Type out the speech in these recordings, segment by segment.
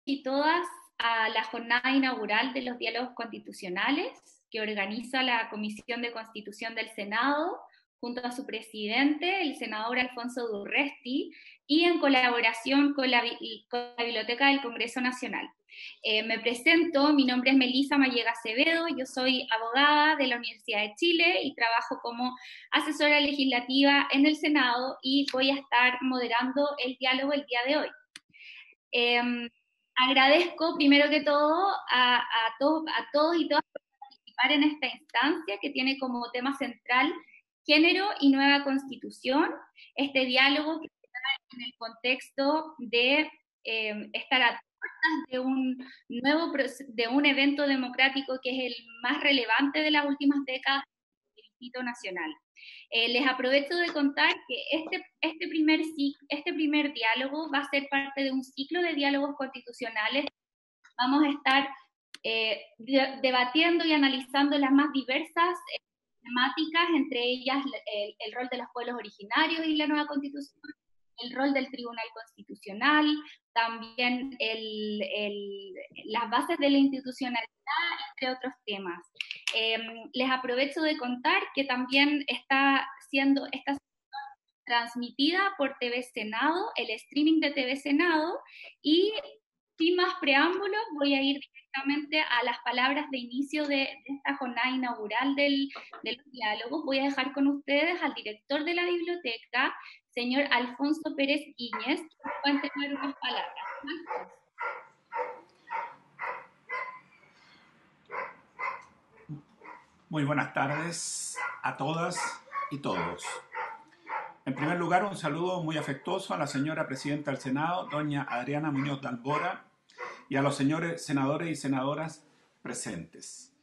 y todas a la jornada inaugural de los diálogos constitucionales que organiza la Comisión de Constitución del Senado junto a su presidente, el senador Alfonso Durresti, y en colaboración con la Biblioteca del Congreso Nacional. Me presento, mi nombre es Melisa Mallega Acevedo, yo soy abogada de la Universidad de Chile y trabajo como asesora legislativa en el Senado y voy a estar moderando el diálogo el día de hoy. Agradezco primero que todo a todos y todas por participar en esta instancia que tiene como tema central género y nueva constitución, este diálogo que se da en el contexto de estar a de un evento democrático que es el más relevante de las últimas décadas del Distrito Nacional. Les aprovecho de contar que este primer diálogo va a ser parte de un ciclo de diálogos constitucionales. Vamos a estar debatiendo y analizando las más diversas temáticas, entre ellas el rol de los pueblos originarios y la nueva constitución, el rol del Tribunal Constitucional, también las bases de la institucionalidad, entre otros temas. Les aprovecho de contar que también está transmitida por TV Senado, el streaming de TV Senado, y sin más preámbulos voy a ir directamente a las palabras de inicio de esta jornada inaugural del diálogo. Voy a dejar con ustedes al director de la biblioteca, señor Alfonso Pérez Íñez, que va a entregar unas palabras. Muy buenas tardes a todas y todos. En primer lugar, un saludo muy afectuoso a la señora presidenta del Senado, doña Adriana Muñoz de Albora, y a los señores senadores y senadoras presentes.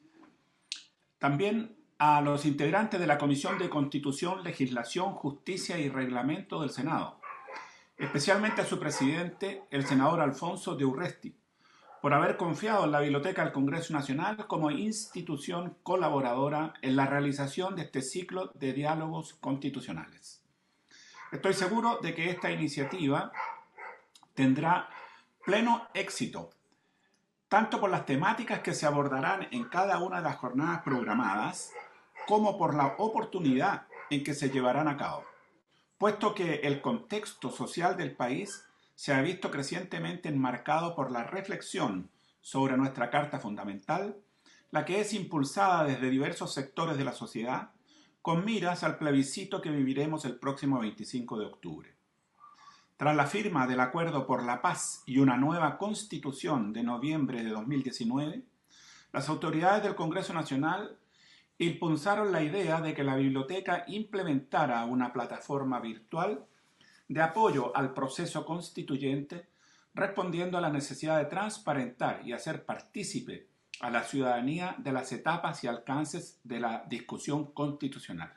También a los integrantes de la Comisión de Constitución, Legislación, Justicia y Reglamento del Senado, especialmente a su presidente, el senador Alfonso de Urresti, por haber confiado en la Biblioteca del Congreso Nacional como institución colaboradora en la realización de este ciclo de diálogos constitucionales. Estoy seguro de que esta iniciativa tendrá pleno éxito, tanto por las temáticas que se abordarán en cada una de las jornadas programadas, como por la oportunidad en que se llevarán a cabo, puesto que el contexto social del país se ha visto crecientemente enmarcado por la reflexión sobre nuestra Carta Fundamental, la que es impulsada desde diversos sectores de la sociedad, con miras al plebiscito que viviremos el próximo 25 de octubre. Tras la firma del Acuerdo por la Paz y una nueva Constitución de noviembre de 2019, las autoridades del Congreso Nacional impulsaron la idea de que la biblioteca implementara una plataforma virtual de apoyo al proceso constituyente, respondiendo a la necesidad de transparentar y hacer partícipe a la ciudadanía de las etapas y alcances de la discusión constitucional.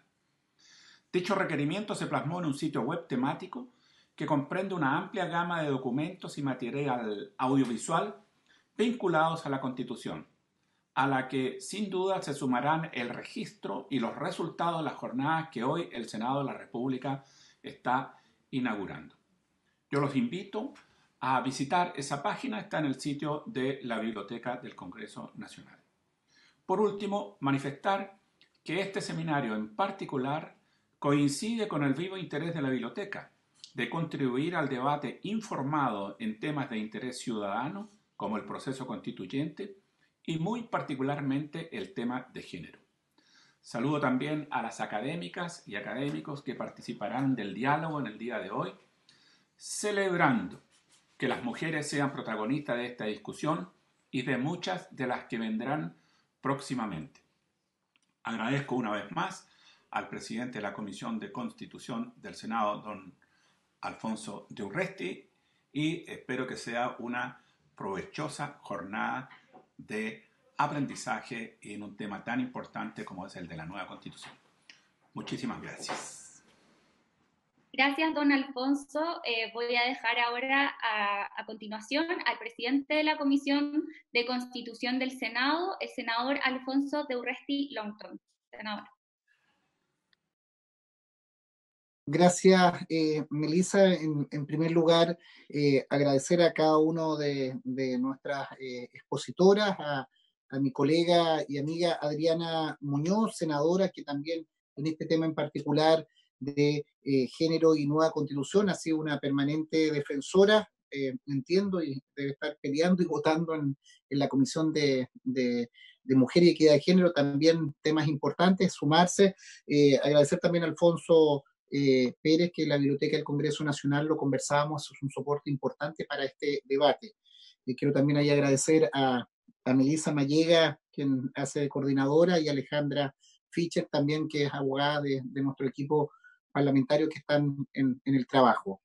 Dicho requerimiento se plasmó en un sitio web temático que comprende una amplia gama de documentos y material audiovisual vinculados a la Constitución, a la que sin duda se sumarán el registro y los resultados de las jornadas que hoy el Senado de la República está inaugurando. Yo los invito a visitar esa página, está en el sitio de la Biblioteca del Congreso Nacional. Por último, manifestar que este seminario en particular coincide con el vivo interés de la biblioteca de contribuir al debate informado en temas de interés ciudadano, como el proceso constituyente, y muy particularmente el tema de género. Saludo también a las académicas y académicos que participarán del diálogo en el día de hoy, celebrando que las mujeres sean protagonistas de esta discusión y de muchas de las que vendrán próximamente. Agradezco una vez más al presidente de la Comisión de Constitución del Senado, don Alfonso de Urresti, y espero que sea una provechosa jornada de aprendizaje en un tema tan importante como es el de la nueva Constitución. Muchísimas gracias. Gracias, don Alfonso. Voy a dejar ahora a continuación al presidente de la Comisión de Constitución del Senado, el senador Alfonso de Urresti Longton. Senador. Gracias, Melissa. En primer lugar, agradecer a cada uno de nuestras expositoras, a mi colega y amiga Adriana Muñoz, senadora, que también en este tema en particular de género y nueva constitución ha sido una permanente defensora, entiendo, y debe estar peleando y votando en la Comisión de Mujer y Equidad de Género, también temas importantes, sumarse. Agradecer también a Alfonso Pérez, que en la Biblioteca del Congreso Nacional lo conversábamos, es un soporte importante para este debate. Quiero también ahí agradecer a Melissa Mallega, quien hace de coordinadora, y a Alejandra Fischer también, que es abogada de nuestro equipo parlamentario que están en el trabajo.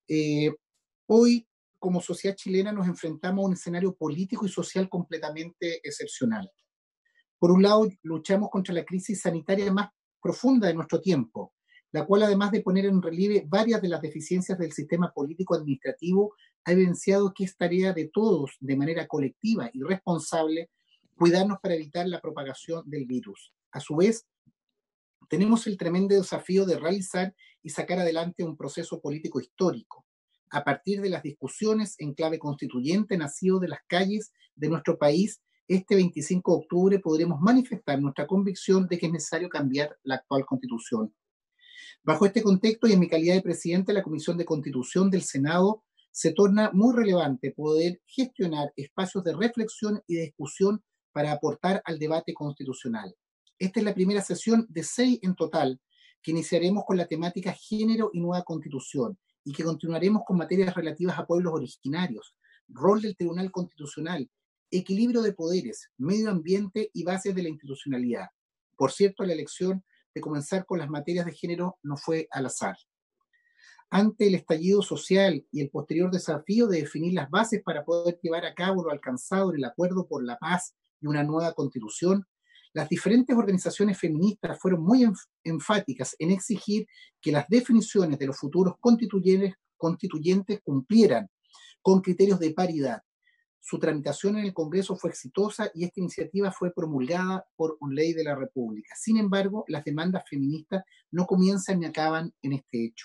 Hoy, como sociedad chilena, nos enfrentamos a un escenario político y social completamente excepcional. Por un lado, luchamos contra la crisis sanitaria más profunda de nuestro tiempo, la cual, además de poner en relieve varias de las deficiencias del sistema político-administrativo, ha evidenciado que es tarea de todos, de manera colectiva y responsable, cuidarnos para evitar la propagación del virus. A su vez, tenemos el tremendo desafío de realizar y sacar adelante un proceso político histórico, a partir de las discusiones en clave constituyente nacido de las calles de nuestro país. Este 25 de octubre podremos manifestar nuestra convicción de que es necesario cambiar la actual Constitución. Bajo este contexto y en mi calidad de presidente de la Comisión de Constitución del Senado, se torna muy relevante poder gestionar espacios de reflexión y de discusión para aportar al debate constitucional. Esta es la primera sesión de 6 en total, que iniciaremos con la temática Género y Nueva Constitución, y que continuaremos con materias relativas a pueblos originarios, rol del Tribunal Constitucional, equilibrio de poderes, medio ambiente y bases de la institucionalidad. Por cierto, la elección de comenzar con las materias de género no fue al azar. Ante el estallido social y el posterior desafío de definir las bases para poder llevar a cabo lo alcanzado en el Acuerdo por la Paz y una nueva Constitución, las diferentes organizaciones feministas fueron muy enfáticas en exigir que las definiciones de los futuros constituyentes cumplieran con criterios de paridad. Su tramitación en el Congreso fue exitosa y esta iniciativa fue promulgada por ley de la República. Sin embargo, las demandas feministas no comienzan ni acaban en este hecho.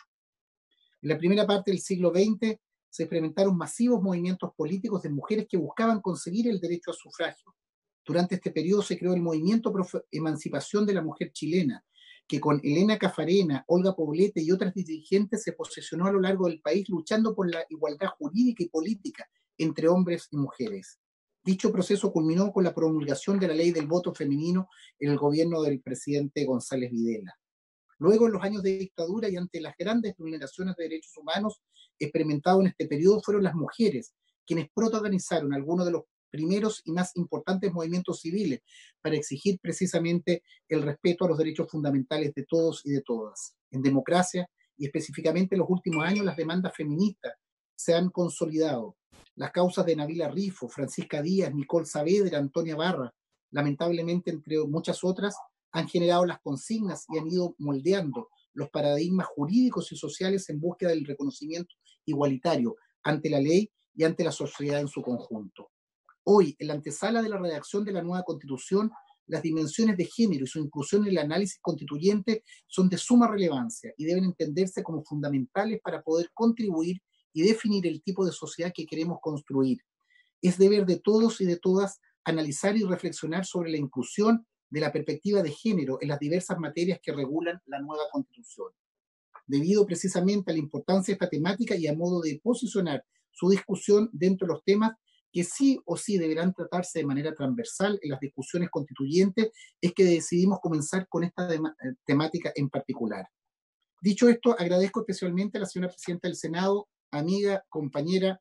En la primera parte del siglo XX se experimentaron masivos movimientos políticos de mujeres que buscaban conseguir el derecho al sufragio. Durante este periodo se creó el Movimiento Pro Emancipación de la Mujer Chilena, que con Elena Cafarena, Olga Poblete y otras dirigentes se posicionó a lo largo del país luchando por la igualdad jurídica y política entre hombres y mujeres. Dicho proceso culminó con la promulgación de la ley del voto femenino en el gobierno del presidente González Videla. Luego, en los años de dictadura y ante las grandes vulneraciones de derechos humanos experimentados en este periodo, fueron las mujeres quienes protagonizaron algunos de los primeros y más importantes movimientos civiles para exigir precisamente el respeto a los derechos fundamentales de todos y de todas. En democracia, y específicamente en los últimos años, las demandas feministas se han consolidado. Las causas de Nabila Rifo, Francisca Díaz, Nicole Saavedra, Antonia Barra, lamentablemente entre muchas otras, han generado las consignas y han ido moldeando los paradigmas jurídicos y sociales en búsqueda del reconocimiento igualitario ante la ley y ante la sociedad en su conjunto. Hoy, en la antesala de la redacción de la nueva Constitución, las dimensiones de género y su inclusión en el análisis constituyente son de suma relevancia y deben entenderse como fundamentales para poder contribuir y definir el tipo de sociedad que queremos construir. Es deber de todos y de todas analizar y reflexionar sobre la inclusión de la perspectiva de género en las diversas materias que regulan la nueva Constitución. Debido precisamente a la importancia de esta temática y a modo de posicionar su discusión dentro de los temas que sí o sí deberán tratarse de manera transversal en las discusiones constituyentes, es que decidimos comenzar con esta temática en particular. Dicho esto, agradezco especialmente a la señora presidenta del Senado, amiga, compañera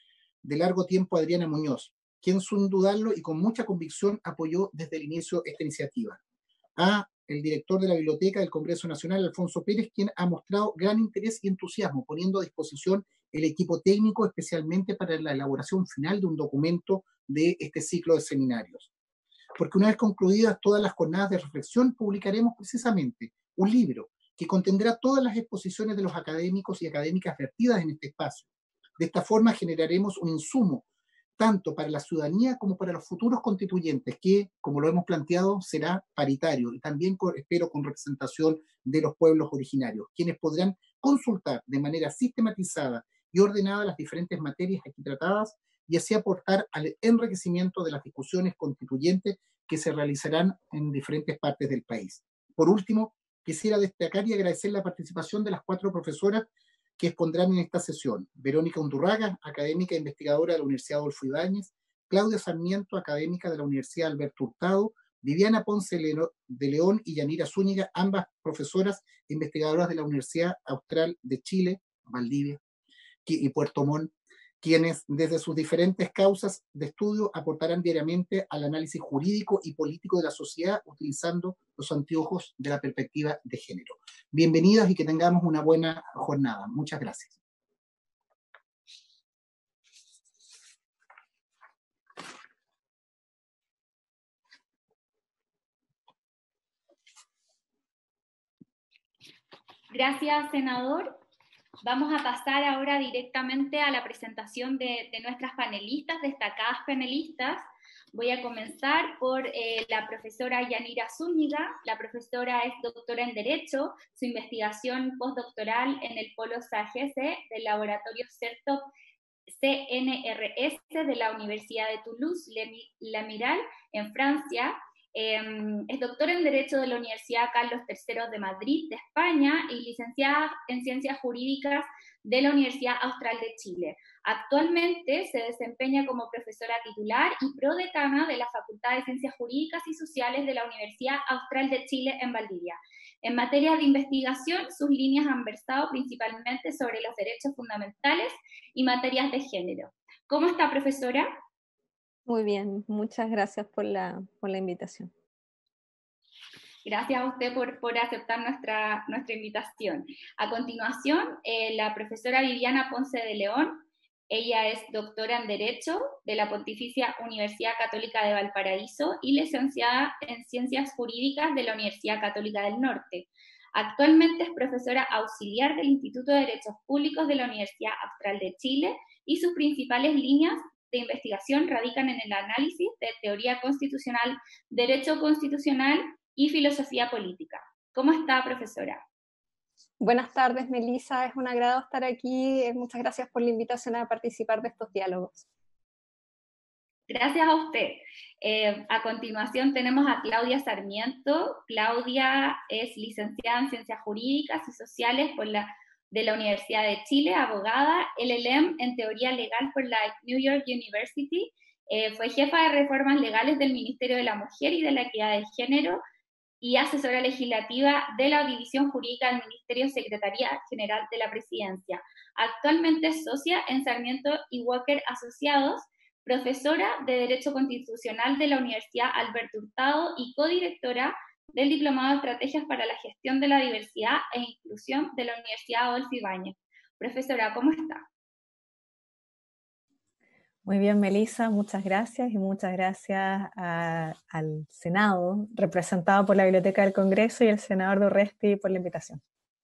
de largo tiempo, Adriana Muñoz, quien sin dudarlo y con mucha convicción apoyó desde el inicio esta iniciativa. A el director de la Biblioteca del Congreso Nacional, Alfonso Pérez, quien ha mostrado gran interés y entusiasmo, poniendo a disposición el equipo técnico, especialmente para la elaboración final de un documento de este ciclo de seminarios. Porque una vez concluidas todas las jornadas de reflexión, publicaremos precisamente un libro que contendrá todas las exposiciones de los académicos y académicas vertidas en este espacio. De esta forma generaremos un insumo tanto para la ciudadanía como para los futuros constituyentes, que, como lo hemos planteado, será paritario y también espero con representación de los pueblos originarios, quienes podrán consultar de manera sistematizada y ordenada las diferentes materias aquí tratadas y así aportar al enriquecimiento de las discusiones constituyentes que se realizarán en diferentes partes del país. Por último, quisiera destacar y agradecer la participación de las 4 profesoras que expondrán en esta sesión: Verónica Undurraga, académica e investigadora de la Universidad Adolfo Ibáñez; Claudia Sarmiento, académica de la Universidad Alberto Hurtado; Viviana Ponce de León y Yanira Zúñiga, ambas profesoras e investigadoras de la Universidad Austral de Chile, Valdivia y Puerto Montt, quienes desde sus diferentes causas de estudio aportarán diariamente al análisis jurídico y político de la sociedad utilizando los anteojos de la perspectiva de género. Bienvenidas y que tengamos una buena jornada. Muchas gracias. Gracias, senador. Vamos a pasar ahora directamente a la presentación de nuestras panelistas, destacadas panelistas. Voy a comenzar por la profesora Yanira Zúñiga. La profesora es doctora en Derecho, su investigación postdoctoral en el Polo SAGES del laboratorio CERTOP CNRS de la Universidad de Toulouse-L'Amiral en Francia. Es doctora en Derecho de la Universidad Carlos III de Madrid, de España, y licenciada en Ciencias Jurídicas de la Universidad Austral de Chile. Actualmente se desempeña como profesora titular y prodecana de la Facultad de Ciencias Jurídicas y Sociales de la Universidad Austral de Chile en Valdivia. En materia de investigación, sus líneas han versado principalmente sobre los derechos fundamentales y materias de género. ¿Cómo está, profesora? Muy bien, muchas gracias por la invitación. Gracias a usted por aceptar nuestra invitación. A continuación, la profesora Viviana Ponce de León. Ella es doctora en Derecho de la Pontificia Universidad Católica de Valparaíso y licenciada en Ciencias Jurídicas de la Universidad Católica del Norte. Actualmente es profesora auxiliar del Instituto de Derechos Públicos de la Universidad Austral de Chile y sus principales líneas de investigación radican en el análisis de teoría constitucional, derecho constitucional y filosofía política. ¿Cómo está, profesora? Buenas tardes, Melissa. Es un agrado estar aquí. Muchas gracias por la invitación a participar de estos diálogos. Gracias a usted. A continuación tenemos a Claudia Sarmiento. Claudia es licenciada en Ciencias Jurídicas y Sociales de la Universidad de Chile, abogada, LLM en Teoría Legal por la New York University. Fue jefa de reformas legales del Ministerio de la Mujer y de la Equidad de Género y asesora legislativa de la División Jurídica del Ministerio Secretaría General de la Presidencia. Actualmente es socia en Sarmiento y Walker Asociados, profesora de Derecho Constitucional de la Universidad Alberto Hurtado y codirectora del Diplomado de Estrategias para la Gestión de la Diversidad e Inclusión de la Universidad Adolfo Ibáñez. Profesora, ¿cómo está? Muy bien, Melissa, muchas gracias y muchas gracias al Senado, representado por la Biblioteca del Congreso, y el senador Durresti por la invitación.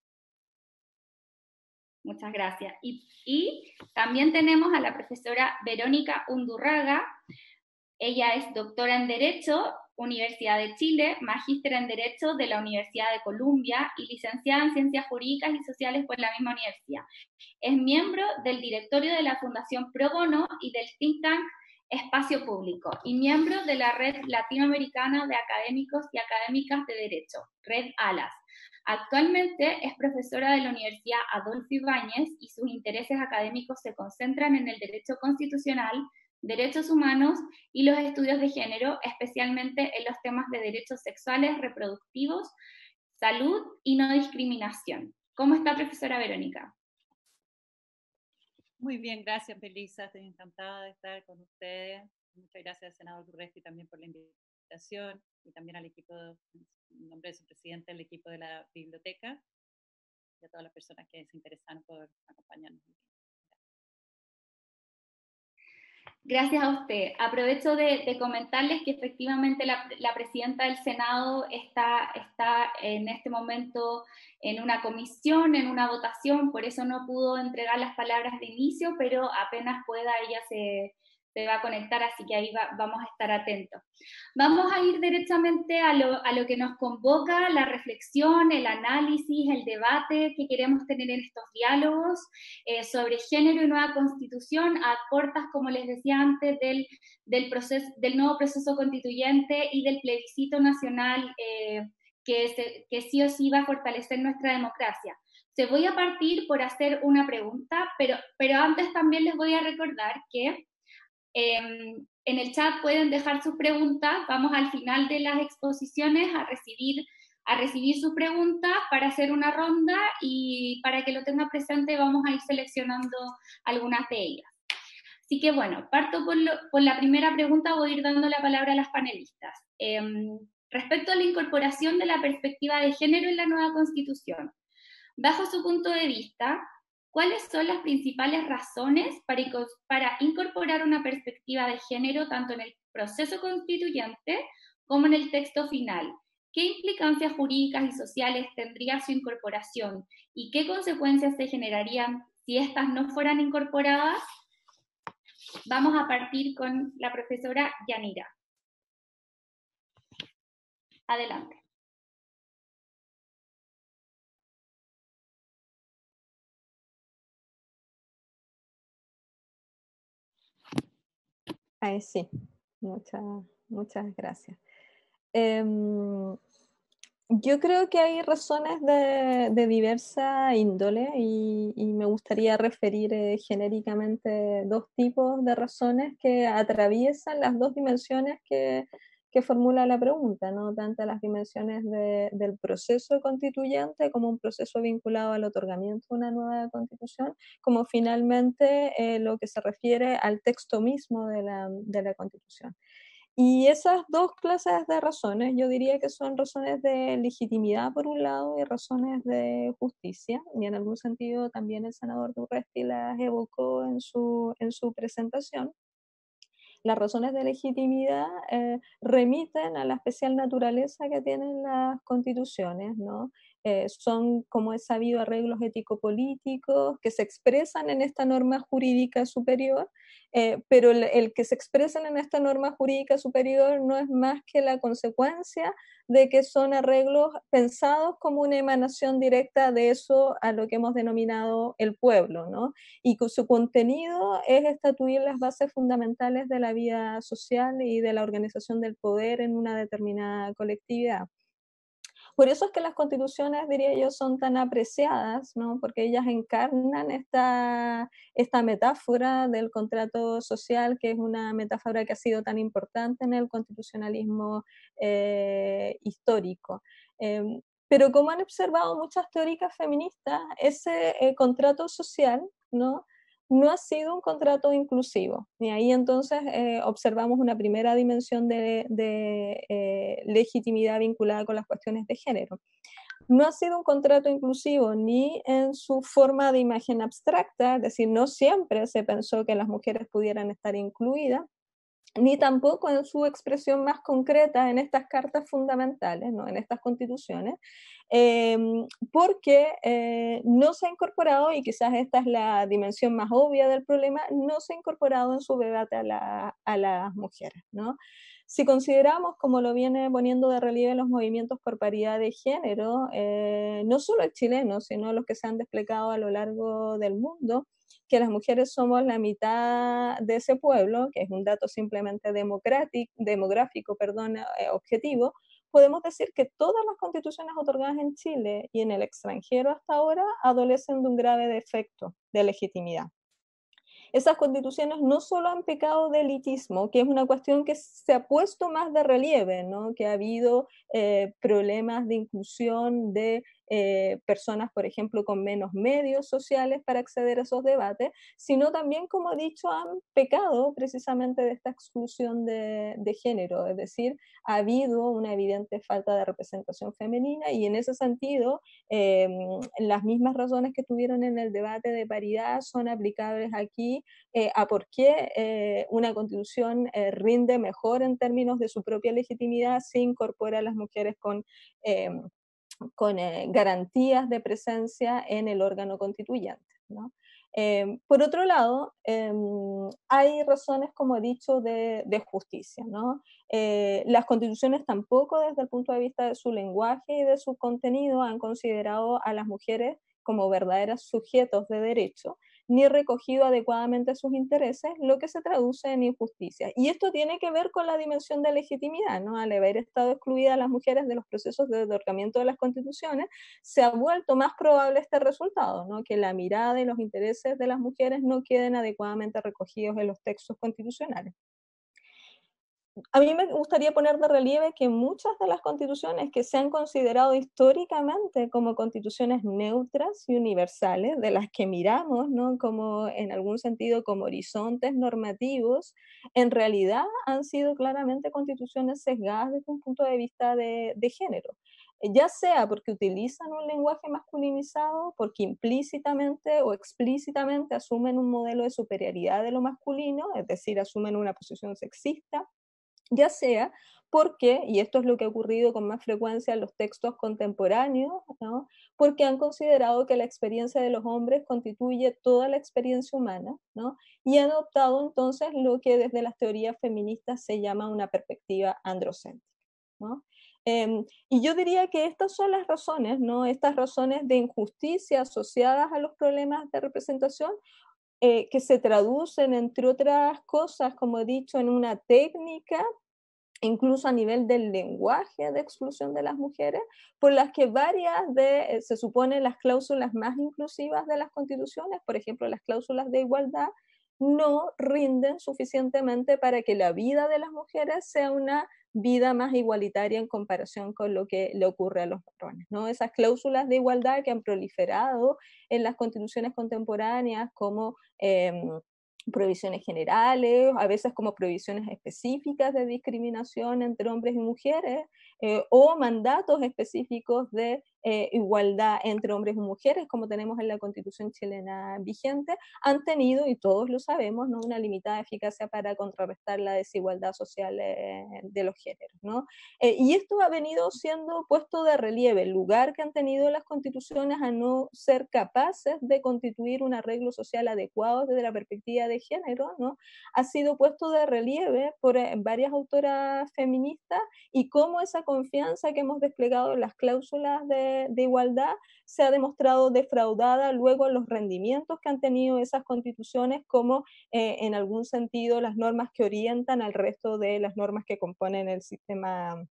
Muchas gracias. Y también tenemos a la profesora Verónica Undurraga. Ella es doctora en Derecho, Universidad de Chile, magíster en Derecho de la Universidad de Columbia y licenciada en Ciencias Jurídicas y Sociales por la misma universidad. Es miembro del directorio de la Fundación Pro Bono y del think tank Espacio Público y miembro de la Red Latinoamericana de Académicos y Académicas de Derecho, Red ALAS. Actualmente es profesora de la Universidad Adolfo Ibáñez y sus intereses académicos se concentran en el derecho constitucional, derechos humanos y los estudios de género, especialmente en los temas de derechos sexuales, reproductivos, salud y no discriminación. ¿Cómo está, profesora Verónica? Muy bien, gracias, Melissa. Estoy encantada de estar con ustedes. Muchas gracias al senador Durresti también por la invitación y también al equipo, en nombre de su presidente, al equipo de la biblioteca y a todas las personas que se interesan por acompañarnos. Gracias a usted. Aprovecho de comentarles que efectivamente la presidenta del Senado está en este momento en una comisión, en una votación, por eso no pudo entregar las palabras de inicio, pero apenas pueda ella se va a conectar, así que ahí vamos a estar atentos. Vamos a ir directamente a lo que nos convoca, la reflexión, el análisis, el debate que queremos tener en estos diálogos sobre género y nueva constitución, a portas, como les decía antes, del nuevo proceso constituyente y del plebiscito nacional que sí o sí va a fortalecer nuestra democracia. Te voy a partir por hacer una pregunta, pero antes también les voy a recordar que en el chat pueden dejar sus preguntas. Vamos al final de las exposiciones a recibir sus preguntas para hacer una ronda, y para que lo tengan presente vamos a ir seleccionando algunas de ellas. Así que bueno, parto por la primera pregunta, voy a ir dando la palabra a las panelistas. Respecto a la incorporación de la perspectiva de género en la nueva Constitución, bajo su punto de vista, ¿cuáles son las principales razones para incorporar una perspectiva de género tanto en el proceso constituyente como en el texto final? ¿Qué implicancias jurídicas y sociales tendría su incorporación y qué consecuencias se generarían si estas no fueran incorporadas? Vamos a partir con la profesora Yanira. Adelante. Ahí sí, muchas gracias. Yo creo que hay razones de diversa índole y me gustaría referir genéricamente dos tipos de razones que atraviesan las dos dimensiones que formula la pregunta, ¿no? Tanto las dimensiones del proceso constituyente como un proceso vinculado al otorgamiento de una nueva constitución, como finalmente lo que se refiere al texto mismo de la constitución. Y esas dos clases de razones, yo diría que son razones de legitimidad por un lado y razones de justicia, y en algún sentido también el senador Durresti las evocó en su presentación. Las razones de legitimidad remiten a la especial naturaleza que tienen las constituciones, ¿no? Son, como es sabido, arreglos ético-políticos que se expresan en esta norma jurídica superior, pero el que se expresan en esta norma jurídica superior no es más que la consecuencia de que son arreglos pensados como una emanación directa de eso a lo que hemos denominado el pueblo, ¿no? Y su contenido es estatuir las bases fundamentales de la vida social y de la organización del poder en una determinada colectividad. Por eso es que las constituciones, diría yo, son tan apreciadas, ¿no? Porque ellas encarnan esta metáfora del contrato social, que es una metáfora que ha sido tan importante en el constitucionalismo histórico. Pero como han observado muchas teóricas feministas, ese contrato social, ¿no? No ha sido un contrato inclusivo. Y ahí entonces observamos una primera dimensión de legitimidad vinculada con las cuestiones de género. No ha sido un contrato inclusivo ni en su forma de imagen abstracta, es decir, no siempre se pensó que las mujeres pudieran estar incluidas, ni tampoco en su expresión más concreta en estas cartas fundamentales, ¿no? En estas constituciones, porque no se ha incorporado, y quizás esta es la dimensión más obvia del problema, no se ha incorporado en su debate a las mujeres, ¿no? Si consideramos, como lo viene poniendo de relieve los movimientos por paridad de género, no solo el chileno, sino los que se han desplegado a lo largo del mundo, que las mujeres somos la mitad de ese pueblo, que es un dato simplemente demográfico, objetivo, podemos decir que todas las constituciones otorgadas en Chile y en el extranjero hasta ahora adolecen de un grave defecto de legitimidad. Esas constituciones no solo han pecado de elitismo, que es una cuestión que se ha puesto más de relieve, ¿no? Que ha habido problemas de inclusión de personas, por ejemplo, con menos medios sociales para acceder a esos debates, sino también, como he dicho, han pecado precisamente de esta exclusión de género, es decir, ha habido una evidente falta de representación femenina, y en ese sentido las mismas razones que tuvieron en el debate de paridad son aplicables aquí a por qué una constitución rinde mejor en términos de su propia legitimidad si incorpora a las mujeres con garantías de presencia en el órgano constituyente, ¿no? Por otro lado, hay razones, como he dicho, de justicia, ¿no? Las constituciones tampoco, desde el punto de vista de su lenguaje y de su contenido, han considerado a las mujeres como verdaderos sujetos de derecho, ni recogido adecuadamente sus intereses, lo que se traduce en injusticia. Y esto tiene que ver con la dimensión de legitimidad, ¿no? Al haber estado excluidas las mujeres de los procesos de otorgamiento de las constituciones, se ha vuelto más probable este resultado, ¿no? Que la mirada y los intereses de las mujeres no queden adecuadamente recogidos en los textos constitucionales. A mí me gustaría poner de relieve que muchas de las constituciones que se han considerado históricamente como constituciones neutras y universales, de las que miramos, ¿no? Como en algún sentido como horizontes normativos, en realidad han sido claramente constituciones sesgadas desde un punto de vista de género. Ya sea porque utilizan un lenguaje masculinizado, porque implícitamente o explícitamente asumen un modelo de superioridad de lo masculino, es decir, asumen una posición sexista, ya sea porque, y esto es lo que ha ocurrido con más frecuencia en los textos contemporáneos, ¿no? Porque han considerado que la experiencia de los hombres constituye toda la experiencia humana, ¿no? Y han adoptado entonces lo que desde las teorías feministas se llama una perspectiva androcéntrica, ¿no? Y yo diría que estas son las razones, ¿no? Estas razones de injusticia asociadas a los problemas de representación, que se traducen, entre otras cosas, como he dicho, en una técnica, incluso a nivel del lenguaje de exclusión de las mujeres, por las que varias de, se supone, las cláusulas más inclusivas de las constituciones, por ejemplo, las cláusulas de igualdad, no rinden suficientemente para que la vida de las mujeres sea una vida más igualitaria en comparación con lo que le ocurre a los varones, ¿no? Esas cláusulas de igualdad que han proliferado en las constituciones contemporáneas como prohibiciones generales, a veces como prohibiciones específicas de discriminación entre hombres y mujeres, o mandatos específicos de igualdad entre hombres y mujeres, como tenemos en la Constitución chilena vigente, han tenido, y todos lo sabemos, ¿no? Una limitada eficacia para contrarrestar la desigualdad social de los géneros, ¿no? Y esto ha venido siendo puesto de relieve, el lugar que han tenido las constituciones a no ser capaces de constituir un arreglo social adecuado desde la perspectiva de género, ¿no? Ha sido puesto de relieve por varias autoras feministas, y cómo esa confianza que hemos desplegado en las cláusulas de igualdad se ha demostrado defraudada luego en los rendimientos que han tenido esas constituciones, como en algún sentido las normas que orientan al resto de las normas que componen el sistema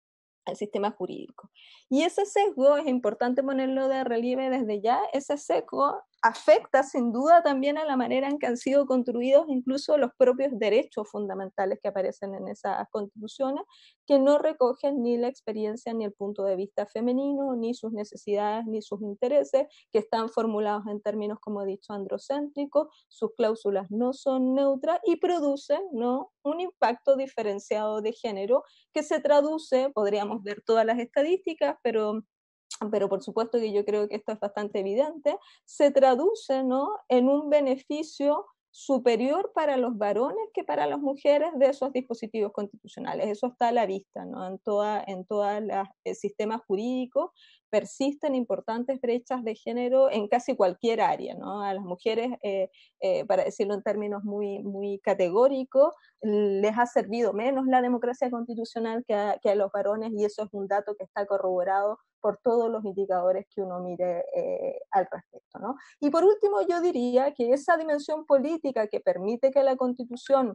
jurídico. Y ese sesgo es importante ponerlo de relieve desde ya. Ese sesgo afecta sin duda también a la manera en que han sido construidos incluso los propios derechos fundamentales que aparecen en esas constituciones, que no recogen ni la experiencia ni el punto de vista femenino, ni sus necesidades, ni sus intereses, que están formulados en términos, como he dicho, androcéntricos. Sus cláusulas no son neutras y producen, ¿no?, un impacto diferenciado de género que se traduce, podríamos ver todas las estadísticas, pero por supuesto que yo creo que esto es bastante evidente, se traduce, ¿no?, en un beneficio superior para los varones que para las mujeres de esos dispositivos constitucionales. Eso está a la vista, ¿no? En todos los sistemas jurídicos persisten importantes brechas de género en casi cualquier área, ¿no? A las mujeres, para decirlo en términos muy, muy categóricos, les ha servido menos la democracia constitucional que a los varones, y eso es un dato que está corroborado por todos los indicadores que uno mire al respecto, ¿no? Y por último, yo diría que esa dimensión política que permite que la Constitución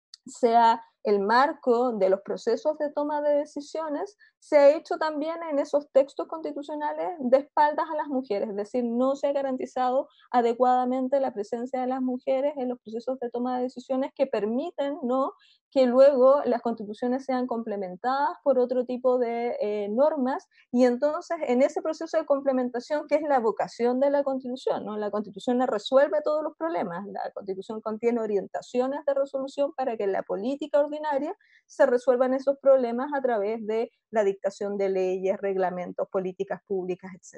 sea el marco de los procesos de toma de decisiones, se ha hecho también en esos textos constitucionales de espaldas a las mujeres, es decir, no se ha garantizado adecuadamente la presencia de las mujeres en los procesos de toma de decisiones que permiten, ¿no?, que luego las constituciones sean complementadas por otro tipo de normas, y entonces en ese proceso de complementación, que es la vocación de la Constitución, ¿no? La Constitución no resuelve todos los problemas, la Constitución contiene orientaciones de resolución para que en la política ordinaria se resuelvan esos problemas a través de la dictación de leyes, reglamentos, políticas públicas, etc.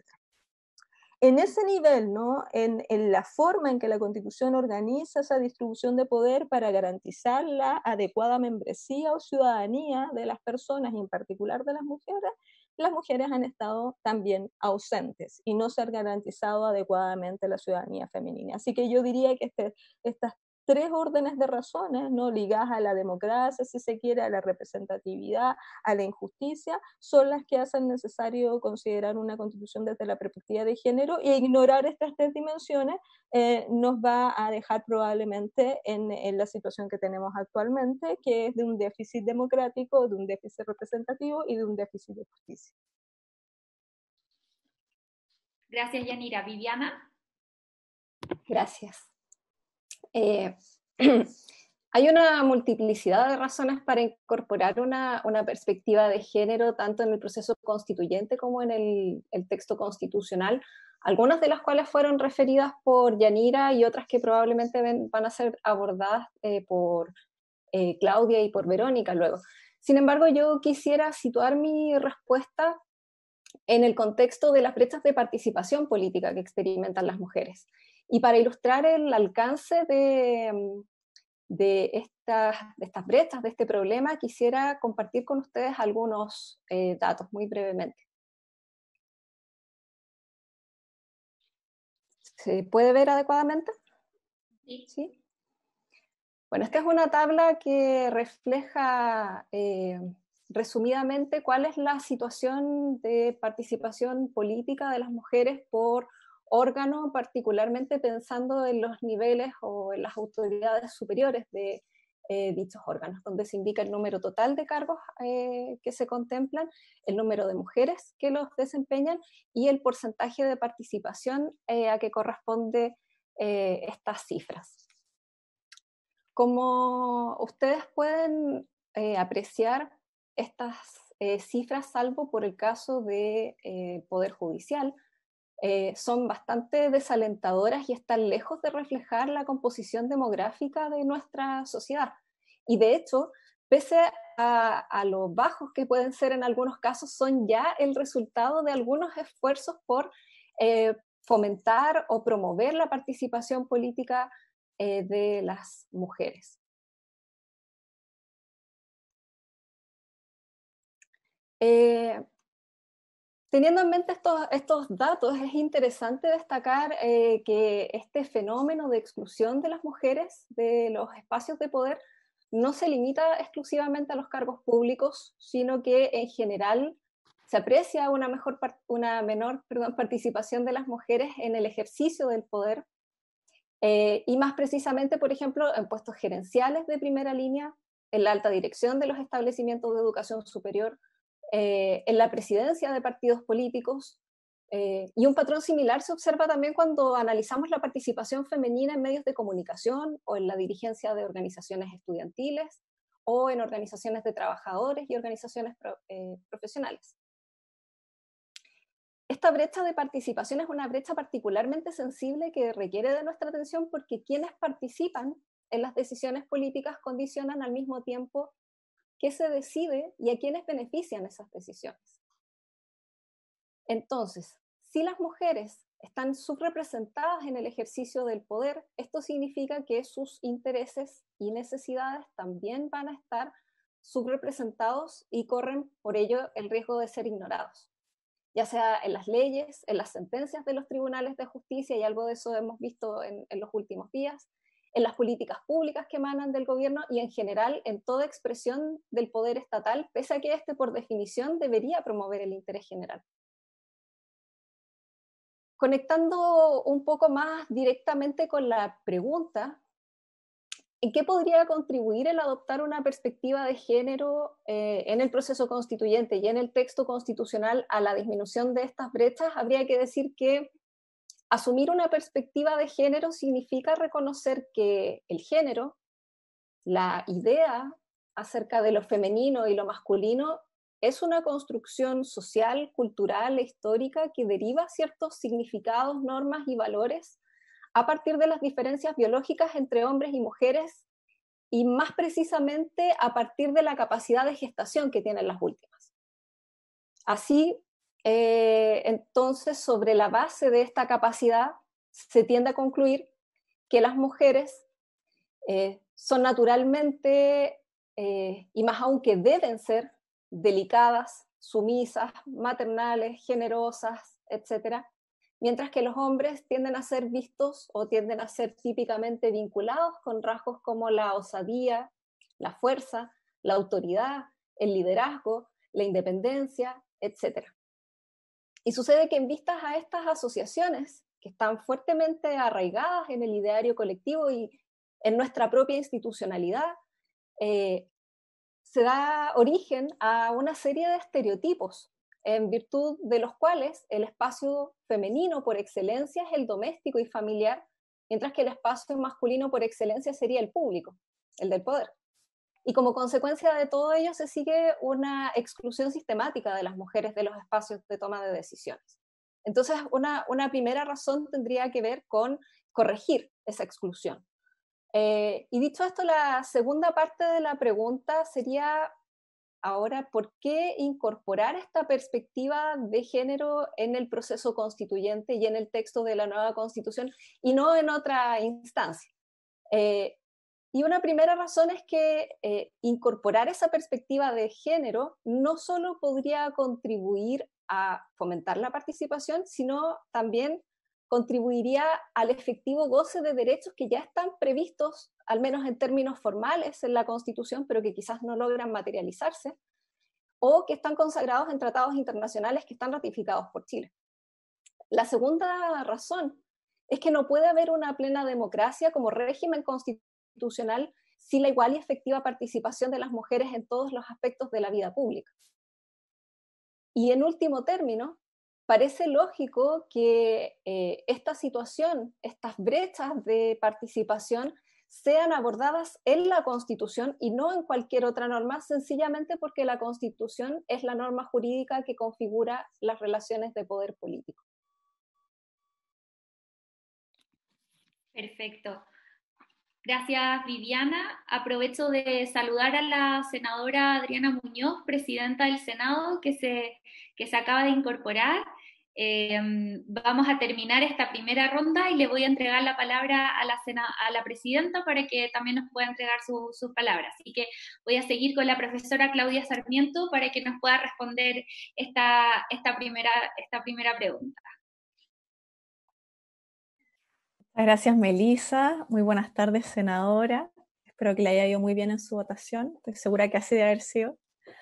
En ese nivel, ¿no?, en la forma en que la Constitución organiza esa distribución de poder para garantizar la adecuada membresía o ciudadanía de las personas, y en particular de las mujeres, las mujeres han estado también ausentes y no se ha garantizado adecuadamente la ciudadanía femenina. Así que yo diría que estas tres órdenes de razones, ¿no?, ligadas a la democracia, si se quiere, a la representatividad, a la injusticia, son las que hacen necesario considerar una constitución desde la perspectiva de género, y ignorar estas tres dimensiones nos va a dejar probablemente en la situación que tenemos actualmente, que es de un déficit democrático, de un déficit representativo y de un déficit de justicia. Gracias, Yanira. Viviana. Gracias. Hay una multiplicidad de razones para incorporar una perspectiva de género tanto en el proceso constituyente como en el texto constitucional, algunas de las cuales fueron referidas por Yanira y otras que probablemente van a ser abordadas por Claudia y por Verónica luego. Sin embargo, yo quisiera situar mi respuesta en el contexto de las brechas de participación política que experimentan las mujeres. Y para ilustrar el alcance de estas brechas, de este problema, quisiera compartir con ustedes algunos datos muy brevemente. ¿Se puede ver adecuadamente? Sí. ¿Sí? Bueno, esta es una tabla que refleja resumidamente cuál es la situación de participación política de las mujeres por órgano, particularmente pensando en los niveles o en las autoridades superiores de dichos órganos, donde se indica el número total de cargos que se contemplan, el número de mujeres que los desempeñan y el porcentaje de participación a que corresponde estas cifras. Como ustedes pueden apreciar, estas cifras, salvo por el caso de Poder Judicial, son bastante desalentadoras y están lejos de reflejar la composición demográfica de nuestra sociedad. Y de hecho, pese a lo bajos que pueden ser en algunos casos, son ya el resultado de algunos esfuerzos por fomentar o promover la participación política de las mujeres. Teniendo en mente estos datos, es interesante destacar que este fenómeno de exclusión de las mujeres de los espacios de poder no se limita exclusivamente a los cargos públicos, sino que en general se aprecia una menor participación de las mujeres en el ejercicio del poder, y más precisamente, por ejemplo, en puestos gerenciales de primera línea, en la alta dirección de los establecimientos de educación superior, en la presidencia de partidos políticos, y un patrón similar se observa también cuando analizamos la participación femenina en medios de comunicación o en la dirigencia de organizaciones estudiantiles o en organizaciones de trabajadores y organizaciones profesionales. Esta brecha de participación es una brecha particularmente sensible que requiere de nuestra atención porque quienes participan en las decisiones políticas condicionan al mismo tiempo qué se decide y a quiénes benefician esas decisiones. Entonces, si las mujeres están subrepresentadas en el ejercicio del poder, esto significa que sus intereses y necesidades también van a estar subrepresentados y corren por ello el riesgo de ser ignorados, ya sea en las leyes, en las sentencias de los tribunales de justicia, y algo de eso hemos visto en los últimos días, en las políticas públicas que emanan del gobierno y en general en toda expresión del poder estatal, pese a que este por definición debería promover el interés general. Conectando un poco más directamente con la pregunta, ¿en qué podría contribuir el adoptar una perspectiva de género en el proceso constituyente y en el texto constitucional a la disminución de estas brechas? Habría que decir que asumir una perspectiva de género significa reconocer que el género, la idea acerca de lo femenino y lo masculino, es una construcción social, cultural e histórica que deriva ciertos significados, normas y valores a partir de las diferencias biológicas entre hombres y mujeres, y más precisamente a partir de la capacidad de gestación que tienen las últimas. Así, entonces, sobre la base de esta capacidad, se tiende a concluir que las mujeres son naturalmente, y más aún que deben ser, delicadas, sumisas, maternales, generosas, etc. Mientras que los hombres tienden a ser vistos o tienden a ser típicamente vinculados con rasgos como la osadía, la fuerza, la autoridad, el liderazgo, la independencia, etc. Y sucede que en vistas a estas asociaciones, que están fuertemente arraigadas en el ideario colectivo y en nuestra propia institucionalidad, se da origen a una serie de estereotipos, en virtud de los cuales el espacio femenino por excelencia es el doméstico y familiar, mientras que el espacio masculino por excelencia sería el público, el del poder. Y como consecuencia de todo ello se sigue una exclusión sistemática de las mujeres de los espacios de toma de decisiones. Entonces, una primera razón tendría que ver con corregir esa exclusión. Y dicho esto, la segunda parte de la pregunta sería ahora, ¿por qué incorporar esta perspectiva de género en el proceso constituyente y en el texto de la nueva Constitución y no en otra instancia? Y una primera razón es que incorporar esa perspectiva de género no solo podría contribuir a fomentar la participación, sino también contribuiría al efectivo goce de derechos que ya están previstos, al menos en términos formales, en la Constitución, pero que quizás no logran materializarse, o que están consagrados en tratados internacionales que están ratificados por Chile. La segunda razón es que no puede haber una plena democracia como régimen constitucional sin la igual y efectiva participación de las mujeres en todos los aspectos de la vida pública. Y en último término, parece lógico que esta situación, estas brechas de participación, sean abordadas en la Constitución y no en cualquier otra norma, sencillamente porque la Constitución es la norma jurídica que configura las relaciones de poder político. Perfecto. Gracias, Viviana. Aprovecho de saludar a la senadora Adriana Muñoz, presidenta del Senado, que se acaba de incorporar. Vamos a terminar esta primera ronda y le voy a entregar la palabra a la presidenta para que también nos pueda entregar sus palabras. Así que voy a seguir con la profesora Claudia Sarmiento para que nos pueda responder esta primera pregunta. Gracias, Melissa. Muy buenas tardes, senadora. Espero que le haya ido muy bien en su votación. Estoy segura que así debe haber sido.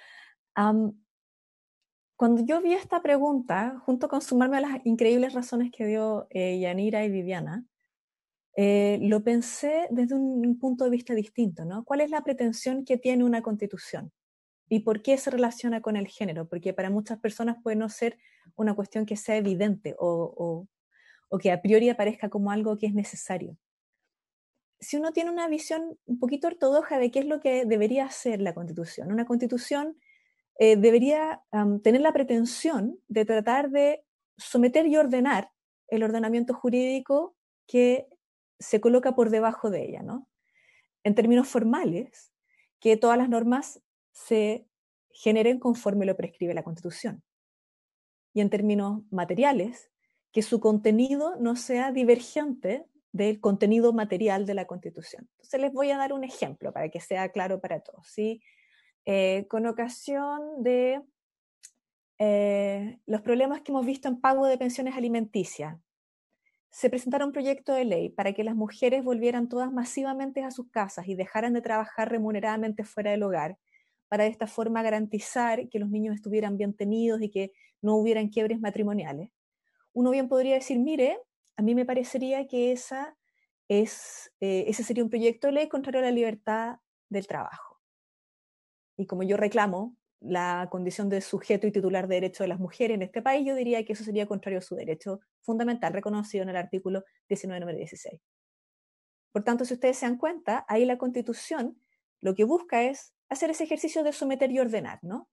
Cuando yo vi esta pregunta, junto con sumarme a las increíbles razones que dio Yanira y Viviana, lo pensé desde un punto de vista distinto, ¿no? ¿Cuál es la pretensión que tiene una constitución? ¿Y por qué se relaciona con el género? Porque para muchas personas puede no ser una cuestión que sea evidente o que a priori aparezca como algo que es necesario. Si uno tiene una visión un poquito ortodoxa de qué es lo que debería ser la Constitución, una Constitución debería tener la pretensión de tratar de someter y ordenar el ordenamiento jurídico que se coloca por debajo de ella, ¿no? En términos formales, que todas las normas se generen conforme lo prescribe la Constitución. Y en términos materiales, que su contenido no sea divergente del contenido material de la Constitución. Entonces les voy a dar un ejemplo para que sea claro para todos, ¿sí? Con ocasión de los problemas que hemos visto en pago de pensiones alimenticias, se presentara un proyecto de ley para que las mujeres volvieran todas masivamente a sus casas y dejaran de trabajar remuneradamente fuera del hogar, para de esta forma garantizar que los niños estuvieran bien tenidos y que no hubieran quiebres matrimoniales. Uno bien podría decir, mire, a mí me parecería que ese sería un proyecto de ley contrario a la libertad del trabajo. Y como yo reclamo la condición de sujeto y titular de derecho de las mujeres en este país, yo diría que eso sería contrario a su derecho fundamental reconocido en el artículo 19, número 16. Por tanto, si ustedes se dan cuenta, ahí la Constitución lo que busca es hacer ese ejercicio de someter y ordenar, ¿no?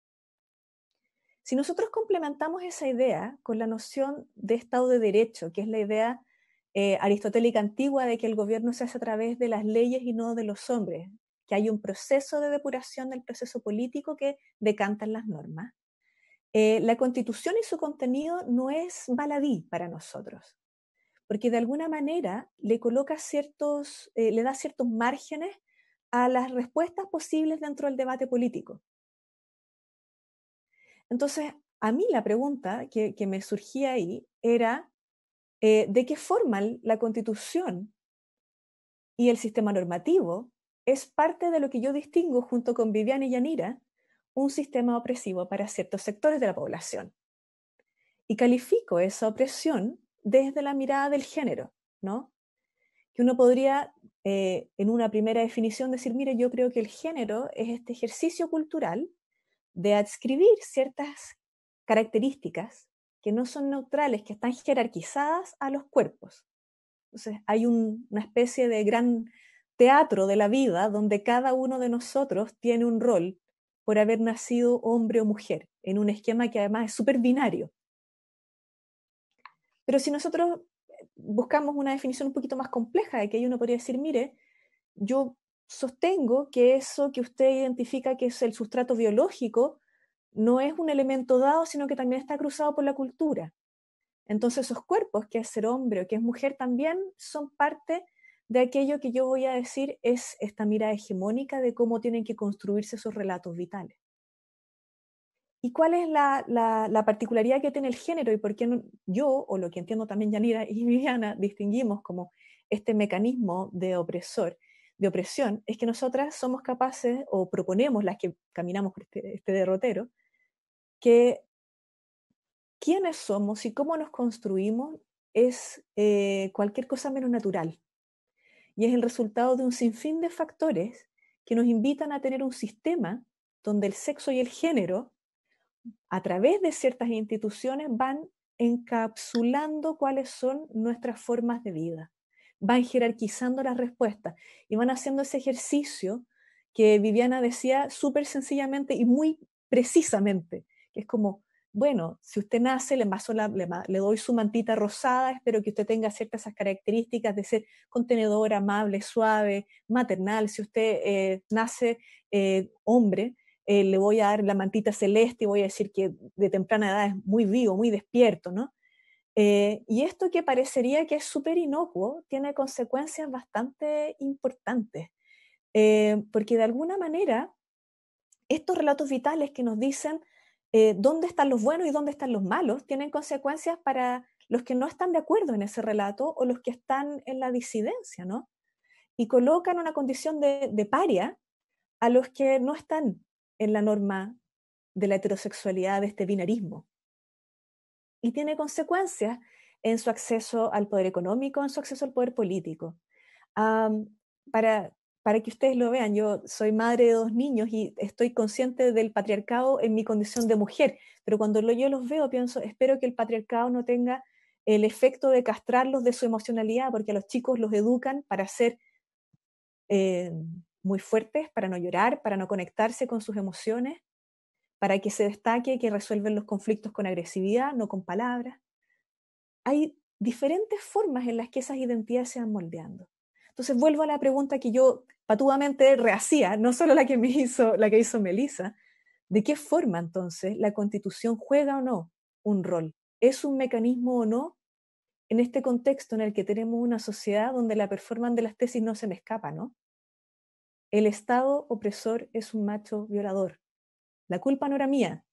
Si nosotros complementamos esa idea con la noción de Estado de Derecho, que es la idea aristotélica antigua de que el gobierno se hace a través de las leyes y no de los hombres, que hay un proceso de depuración del proceso político que decantan las normas, la Constitución y su contenido no es baladí para nosotros, porque de alguna manera le coloca le da ciertos márgenes a las respuestas posibles dentro del debate político. Entonces, a mí la pregunta que me surgía ahí era, ¿de qué forma la Constitución y el sistema normativo es parte de lo que yo distingo junto con Viviana y Yanira, un sistema opresivo para ciertos sectores de la población? Y califico esa opresión desde la mirada del género, ¿no? Que uno podría, en una primera definición, decir, mire, yo creo que el género es este ejercicio cultural de adscribir ciertas características que no son neutrales, que están jerarquizadas a los cuerpos. Entonces hay una especie de gran teatro de la vida donde cada uno de nosotros tiene un rol por haber nacido hombre o mujer, en un esquema que además es súper binario. Pero si nosotros buscamos una definición un poquito más compleja, de que ahí uno podría decir, mire, yo sostengo que eso que usted identifica que es el sustrato biológico no es un elemento dado, sino que también está cruzado por la cultura. Entonces esos cuerpos, que es ser hombre o que es mujer, también son parte de aquello que yo voy a decir es esta mirada hegemónica de cómo tienen que construirse esos relatos vitales. ¿Y cuál es la particularidad que tiene el género y por qué yo, o lo que entiendo también Yanira y Viviana, distinguimos como este mecanismo de opresión? Es que nosotras somos capaces, o proponemos, las que caminamos por este derrotero, que quiénes somos y cómo nos construimos es cualquier cosa menos natural. Y es el resultado de un sinfín de factores que nos invitan a tener un sistema donde el sexo y el género, a través de ciertas instituciones, van encapsulando cuáles son nuestras formas de vida, van jerarquizando las respuestas y van haciendo ese ejercicio que Viviana decía súper sencillamente y muy precisamente, que es como, bueno, si usted nace, le doy su mantita rosada, espero que usted tenga ciertas esas características de ser contenedor, amable, suave, maternal. Si usted nace hombre, le voy a dar la mantita celeste y voy a decir que de temprana edad es muy vivo, muy despierto, ¿no? Y esto que parecería que es súper inocuo tiene consecuencias bastante importantes, porque de alguna manera estos relatos vitales que nos dicen dónde están los buenos y dónde están los malos tienen consecuencias para los que no están de acuerdo en ese relato o los que están en la disidencia, ¿no? Y colocan una condición de paria a los que no están en la norma de la heterosexualidad, de este binarismo. Y tiene consecuencias en su acceso al poder económico, en su acceso al poder político. Para que ustedes lo vean, yo soy madre de 2 niños y estoy consciente del patriarcado en mi condición de mujer, pero cuando yo los veo pienso, espero que el patriarcado no tenga el efecto de castrarlos de su emocionalidad, porque a los chicos los educan para ser muy fuertes, para no llorar, para no conectarse con sus emociones, para que se destaque que resuelven los conflictos con agresividad, no con palabras. Hay diferentes formas en las que esas identidades se van moldeando. Entonces vuelvo a la pregunta que yo patudamente rehacía, no solo la que hizo Melissa, ¿de qué forma entonces la Constitución juega o no un rol? ¿Es un mecanismo o no en este contexto en el que tenemos una sociedad donde la performance de las tesis no se me escapa, ¿no? El Estado opresor es un macho violador. La culpa no era mía.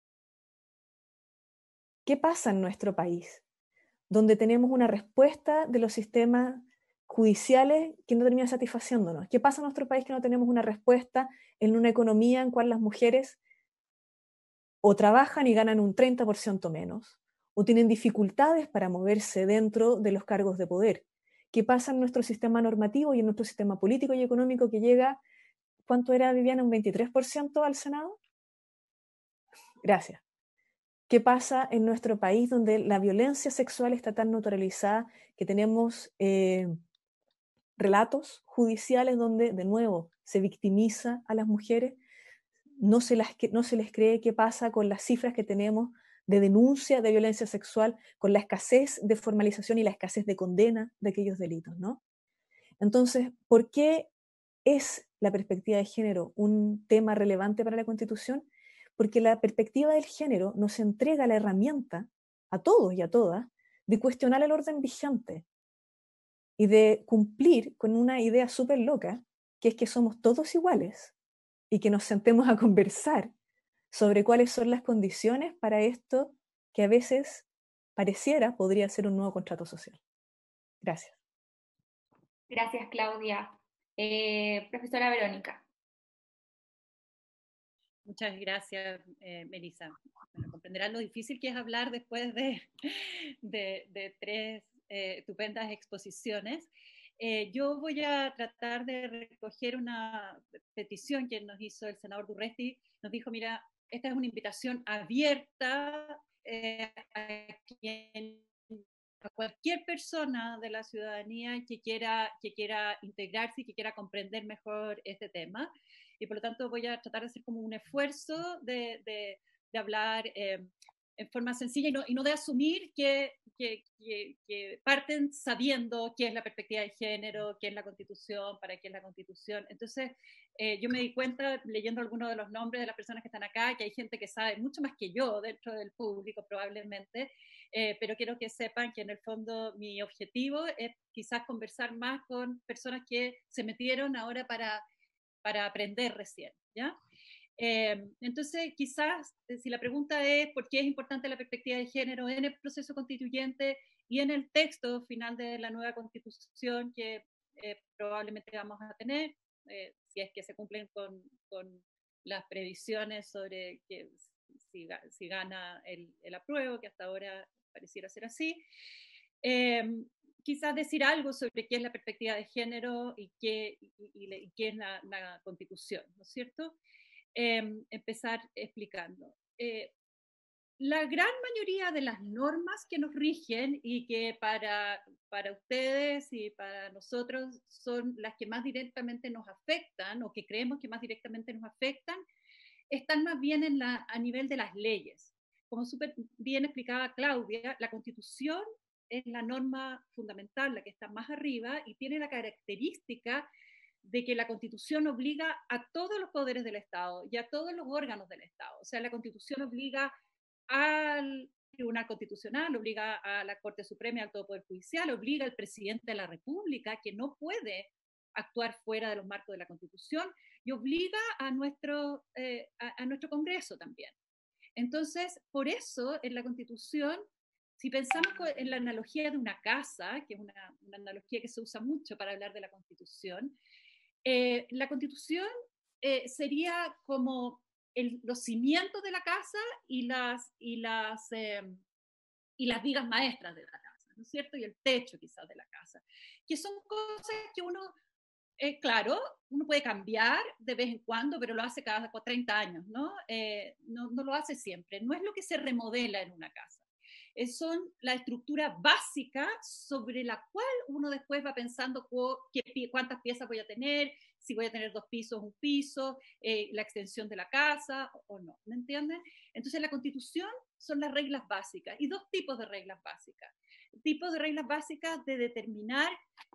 ¿Qué pasa en nuestro país? Donde tenemos una respuesta de los sistemas judiciales que no termina satisfaciéndonos. ¿Qué pasa en nuestro país que no tenemos una respuesta en una economía en cual las mujeres o trabajan y ganan un 30% menos, o tienen dificultades para moverse dentro de los cargos de poder? ¿Qué pasa en nuestro sistema normativo y en nuestro sistema político y económico que llega, ¿cuánto era, Viviana? ¿Un 23% al Senado? Gracias. ¿Qué pasa en nuestro país donde la violencia sexual está tan naturalizada que tenemos relatos judiciales donde, de nuevo, se victimiza a las mujeres? No se les cree. ¿Qué pasa con las cifras que tenemos de denuncia de violencia sexual, con la escasez de formalización y la escasez de condena de aquellos delitos, ¿no? Entonces, ¿por qué es la perspectiva de género un tema relevante para la Constitución? Porque la perspectiva del género nos entrega la herramienta a todos y a todas de cuestionar el orden vigente y de cumplir con una idea súper loca, que es que somos todos iguales y que nos sentemos a conversar sobre cuáles son las condiciones para esto que a veces pareciera podría ser un nuevo contrato social. Gracias. Gracias, Claudia. Profesora Verónica. Muchas gracias, Melissa. Bueno, comprenderán lo difícil que es hablar después de 3 estupendas exposiciones. Yo voy a tratar de recoger una petición que nos hizo el senador Durresti. Nos dijo, mira, esta es una invitación abierta a cualquier persona de la ciudadanía que quiera integrarse y que quiera comprender mejor este tema. Y por lo tanto voy a tratar de hacer como un esfuerzo de hablar en forma sencilla y no de asumir que parten sabiendo qué es la perspectiva de género, qué es la Constitución, para qué es la Constitución. Entonces, yo me di cuenta, leyendo algunos de los nombres de las personas que están acá, que hay gente que sabe mucho más que yo dentro del público probablemente, pero quiero que sepan que en el fondo mi objetivo es quizás conversar más con personas que se metieron ahora para aprender recién, ¿ya? Entonces, quizás, si la pregunta es por qué es importante la perspectiva de género en el proceso constituyente y en el texto final de la nueva constitución que probablemente vamos a tener, si es que se cumplen con las previsiones sobre que si gana el apruebo, que hasta ahora pareciera ser así, quizás decir algo sobre qué es la perspectiva de género y qué es la Constitución, ¿no es cierto? Empezar explicando. La gran mayoría de las normas que nos rigen y que para ustedes y para nosotros son las que más directamente nos afectan o que creemos que más directamente nos afectan, están más bien a nivel de las leyes. Como súper bien explicaba Claudia, la Constitución es la norma fundamental, la que está más arriba y tiene la característica de que la Constitución obliga a todos los poderes del Estado y a todos los órganos del Estado. O sea, la Constitución obliga al Tribunal Constitucional, obliga a la Corte Suprema y al todo Poder Judicial, obliga al presidente de la República, que no puede actuar fuera de los marcos de la Constitución, y obliga a nuestro Congreso también. Entonces, por eso, en la Constitución, si pensamos en la analogía de una casa, que es una analogía que se usa mucho para hablar de la Constitución, la Constitución sería como los cimientos de la casa y las vigas maestras de la casa, ¿no es cierto? Y el techo quizás de la casa, que son cosas que uno, claro, uno puede cambiar de vez en cuando, pero lo hace cada 30 años, ¿no? No lo hace siempre, no es lo que se remodela en una casa. Son la estructura básica sobre la cual uno después va pensando cuántas piezas voy a tener, si voy a tener 2 pisos, 1 piso, la extensión de la casa o no, ¿me entienden? Entonces la Constitución son las reglas básicas y 2 tipos de reglas básicas. Tipos de reglas básicas de determinar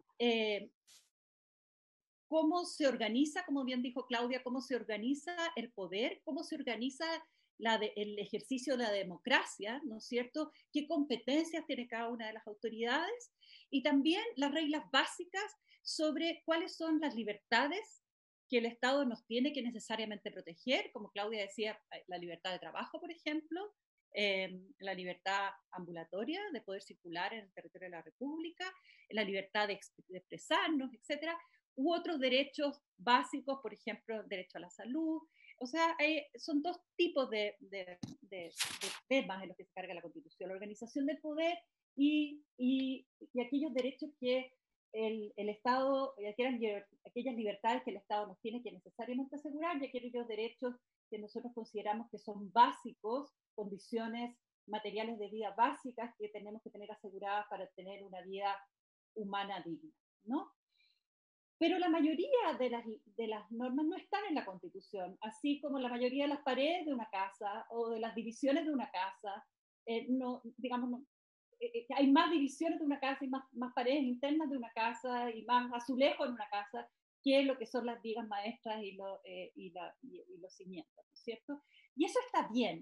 cómo se organiza, como bien dijo Claudia, cómo se organiza el poder, cómo se organiza el ejercicio de la democracia, ¿no es cierto? ¿Qué competencias tiene cada una de las autoridades? Y también las reglas básicas sobre cuáles son las libertades que el Estado nos tiene que necesariamente proteger, como Claudia decía, la libertad de trabajo, por ejemplo, la libertad ambulatoria de poder circular en el territorio de la República, la libertad de expresarnos, etcétera, u otros derechos básicos, por ejemplo, el derecho a la salud. O sea, son 2 tipos de temas en los que se carga la Constitución: la organización del poder y aquellos derechos que el Estado, aquellas libertades que el Estado nos tiene que necesariamente asegurar, y aquellos derechos que nosotros consideramos que son básicos, condiciones materiales de vida básicas que tenemos que tener aseguradas para tener una vida humana digna, ¿no? Pero la mayoría de las normas no están en la Constitución, así como la mayoría de las paredes de una casa o de las divisiones de una casa. Hay más divisiones de una casa y más paredes internas de una casa y más azulejos en una casa que lo que son las vigas maestras y los cimientos, ¿no es cierto? Y eso está bien.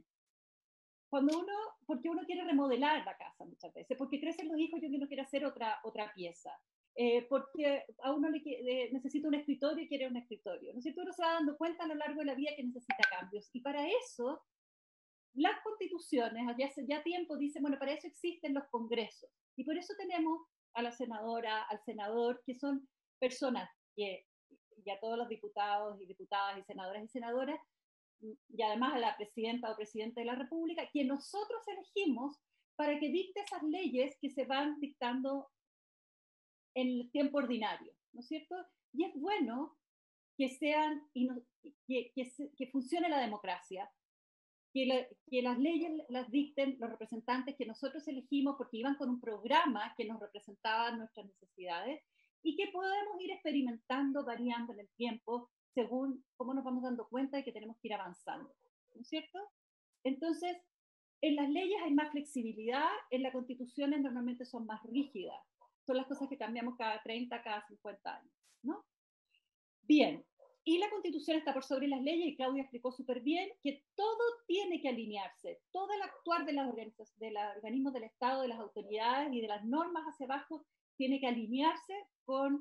Porque uno quiere remodelar la casa muchas veces, porque crecen los hijos y uno quiere hacer otra pieza. porque a uno necesita un escritorio y quiere un escritorio, ¿no es cierto? Uno se va dando cuenta a lo largo de la vida que necesita cambios, y para eso las constituciones, ya tiempo dicen, bueno, para eso existen los congresos, y por eso tenemos a la senadora, al senador, que son personas que, y a todos los diputados y diputadas y senadoras, y además a la presidenta o presidente de la República, que nosotros elegimos para que dicte esas leyes que se van dictando en el tiempo ordinario, ¿no es cierto? Y es bueno que sean, que funcione la democracia, que las leyes las dicten los representantes que nosotros elegimos porque iban con un programa que nos representaba nuestras necesidades, y que podemos ir experimentando, variando en el tiempo, según cómo nos vamos dando cuenta de que tenemos que ir avanzando, ¿no es cierto? Entonces, en las leyes hay más flexibilidad, en las constituciones normalmente son más rígidas. Son las cosas que cambiamos cada 30, cada 50 años, ¿no? Bien, y la Constitución está por sobre las leyes, y Claudia explicó súper bien que todo tiene que alinearse, todo el actuar de los organismos del Estado, de las autoridades y de las normas hacia abajo, tiene que alinearse con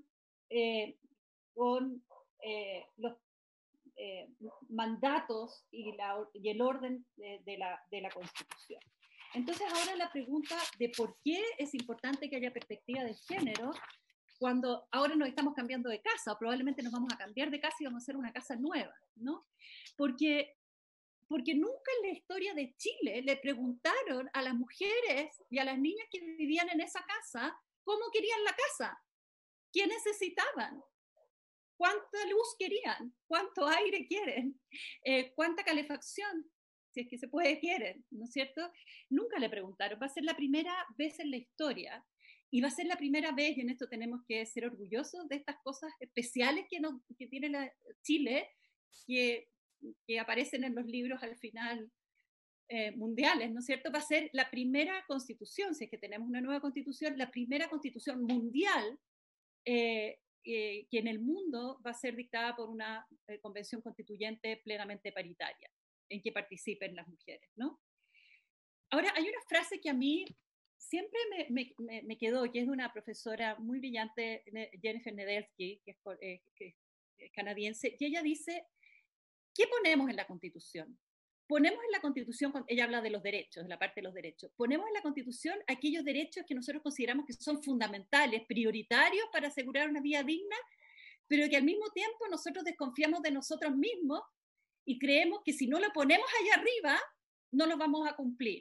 los mandatos y el orden de la Constitución. Entonces ahora la pregunta de por qué es importante que haya perspectiva de género cuando ahora nos estamos cambiando de casa, o probablemente nos vamos a cambiar de casa y vamos a hacer una casa nueva, ¿no? Porque nunca en la historia de Chile le preguntaron a las mujeres y a las niñas que vivían en esa casa cómo querían la casa, qué necesitaban, cuánta luz querían, cuánto aire quieren, cuánta calefacción, si es que se puede, quieren, ¿no es cierto? Nunca le preguntaron. Va a ser la primera vez en la historia, y va a ser la primera vez, y en esto tenemos que ser orgullosos de estas cosas especiales que tiene Chile, que aparecen en los libros al final mundiales, ¿no es cierto? Va a ser la primera constitución, si es que tenemos una nueva constitución, la primera constitución mundial que en el mundo va a ser dictada por una convención constituyente plenamente paritaria, en que participen las mujeres, ¿no? Ahora, hay una frase que a mí siempre me quedó, que es de una profesora muy brillante, Jennifer Nedelsky, que es canadiense, y ella dice, ¿qué ponemos en la Constitución? Ponemos en la Constitución, ella habla de los derechos, de la parte de los derechos, ponemos en la Constitución aquellos derechos que nosotros consideramos que son fundamentales, prioritarios para asegurar una vida digna, pero que al mismo tiempo nosotros desconfiamos de nosotros mismos y creemos que si no lo ponemos allá arriba, no los vamos a cumplir.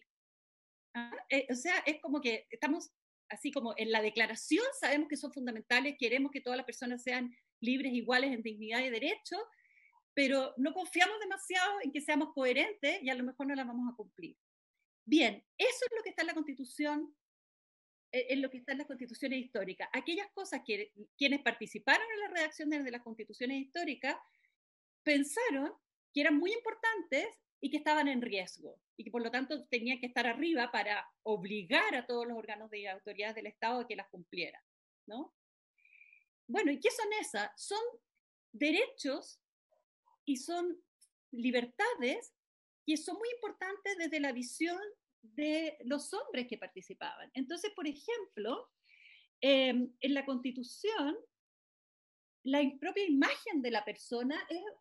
O sea, es como que estamos así como en la declaración, sabemos que son fundamentales, queremos que todas las personas sean libres, iguales en dignidad y derechos, pero no confiamos demasiado en que seamos coherentes y a lo mejor no la vamos a cumplir. Bien, eso es lo que está en la Constitución, en lo que está en las constituciones históricas. Aquellas cosas que quienes participaron en la redacción de las constituciones históricas pensaron que eran muy importantes y que estaban en riesgo, y que por lo tanto tenían que estar arriba para obligar a todos los órganos de autoridades del Estado a que las cumplieran, ¿no? Bueno, ¿y qué son esas? Son derechos y son libertades que son muy importantes desde la visión de los hombres que participaban. Entonces, por ejemplo, en la Constitución, la propia imagen de la persona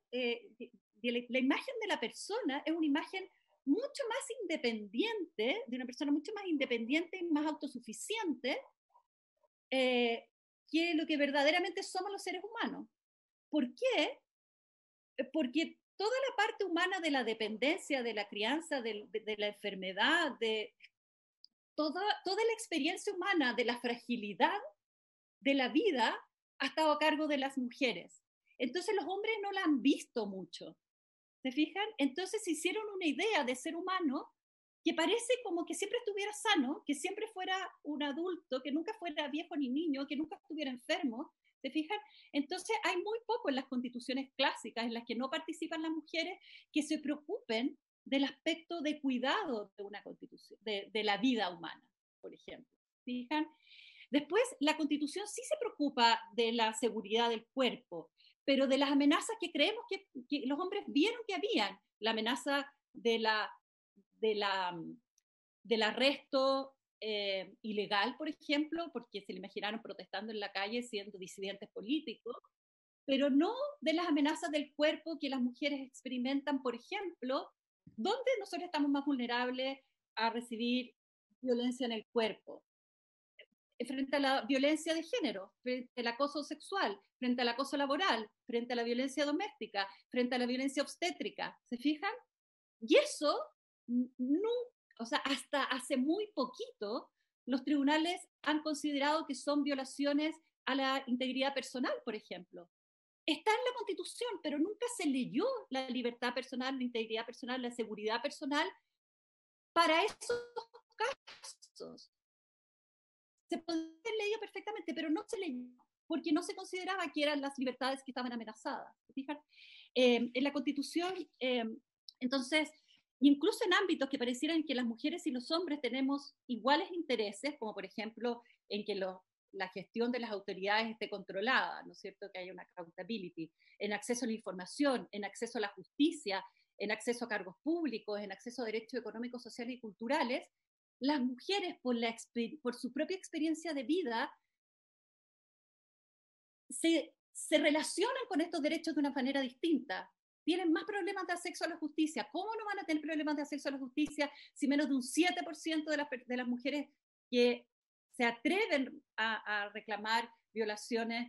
la imagen de la persona es una imagen mucho más independiente, de una persona mucho más independiente y más autosuficiente que lo que verdaderamente somos los seres humanos. ¿Por qué? Porque toda la parte humana de la dependencia, de la crianza, de la enfermedad, de toda la experiencia humana de la fragilidad de la vida ha estado a cargo de las mujeres. Entonces los hombres no la han visto mucho. ¿Se fijan? Entonces se hicieron una idea de ser humano que parece como que siempre estuviera sano, que siempre fuera un adulto, que nunca fuera viejo ni niño, que nunca estuviera enfermo. ¿Se fijan? Entonces hay muy poco en las constituciones clásicas en las que no participan las mujeres que se preocupen del aspecto de cuidado de una constitución, de la vida humana, por ejemplo. ¿Fijan? Después, la Constitución sí se preocupa de la seguridad del cuerpo, pero de las amenazas que creemos que los hombres vieron que habían, la amenaza del arresto ilegal, por ejemplo, porque se le imaginaron protestando en la calle siendo disidentes políticos, pero no de las amenazas del cuerpo que las mujeres experimentan, por ejemplo, donde nosotros estamos más vulnerables a recibir violencia en el cuerpo, frente a la violencia de género, frente al acoso sexual, frente al acoso laboral, frente a la violencia doméstica, frente a la violencia obstétrica, ¿se fijan? Y eso, no, o sea, hasta hace muy poquito, los tribunales han considerado que son violaciones a la integridad personal, por ejemplo. Está en la Constitución, pero nunca se leyó la libertad personal, la integridad personal, la seguridad personal para esos casos. Se podría haber leído perfectamente, pero no se leyó porque no se consideraba que eran las libertades que estaban amenazadas. ¿Fijan? En la Constitución, entonces, incluso en ámbitos que parecieran que las mujeres y los hombres tenemos iguales intereses, como por ejemplo en que la gestión de las autoridades esté controlada, ¿no es cierto? Que haya una accountability, en acceso a la información, en acceso a la justicia, en acceso a cargos públicos, en acceso a derechos económicos, sociales y culturales, las mujeres, por su propia experiencia de vida, se relacionan con estos derechos de una manera distinta. Tienen más problemas de acceso a la justicia. ¿Cómo no van a tener problemas de acceso a la justicia si menos de un 7% de las mujeres que se atreven a reclamar violaciones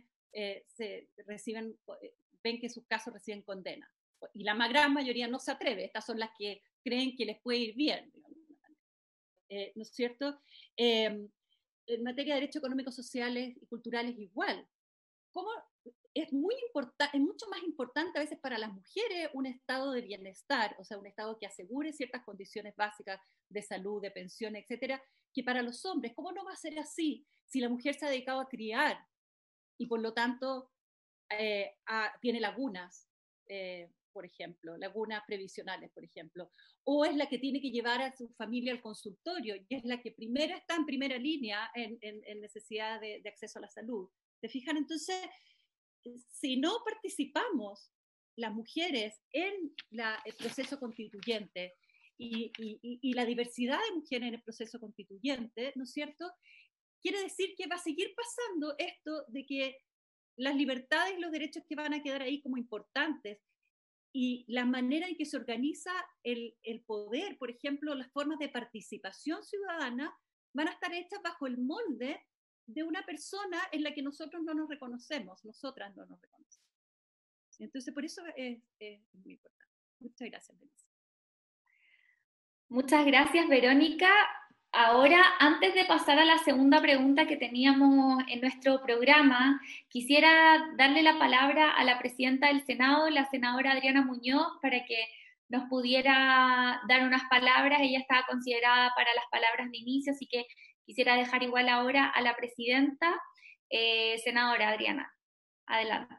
ven que sus casos reciben condena? Y la gran mayoría no se atreve. Estas son las que creen que les puede ir bien, ¿no es cierto? En materia de derechos económicos, sociales y culturales igual. ¿Cómo es mucho más importante a veces para las mujeres un estado de bienestar, o sea, un estado que asegure ciertas condiciones básicas de salud, de pensión, etcétera, que para los hombres? ¿Cómo no va a ser así si la mujer se ha dedicado a criar y por lo tanto tiene lagunas, por ejemplo, lagunas previsionales, por ejemplo, o es la que tiene que llevar a su familia al consultorio y es la que primero está en primera línea en necesidad de acceso a la salud? ¿Se fijan? Entonces, si no participamos las mujeres en el proceso constituyente y la diversidad de mujeres en el proceso constituyente, ¿no es cierto? Quiere decir que va a seguir pasando esto de que las libertades y los derechos que van a quedar ahí como importantes y la manera en que se organiza el poder, por ejemplo, las formas de participación ciudadana, van a estar hechas bajo el molde de una persona en la que nosotros no nos reconocemos, nosotras no nos reconocemos. Entonces, por eso es muy importante. Muchas gracias, Denise. Muchas gracias, Verónica. Ahora, antes de pasar a la segunda pregunta que teníamos en nuestro programa, quisiera darle la palabra a la presidenta del Senado, la senadora Adriana Muñoz, para que nos pudiera dar unas palabras. Ella estaba considerada para las palabras de inicio, así que quisiera dejar igual ahora a la presidenta. Senadora Adriana, adelante.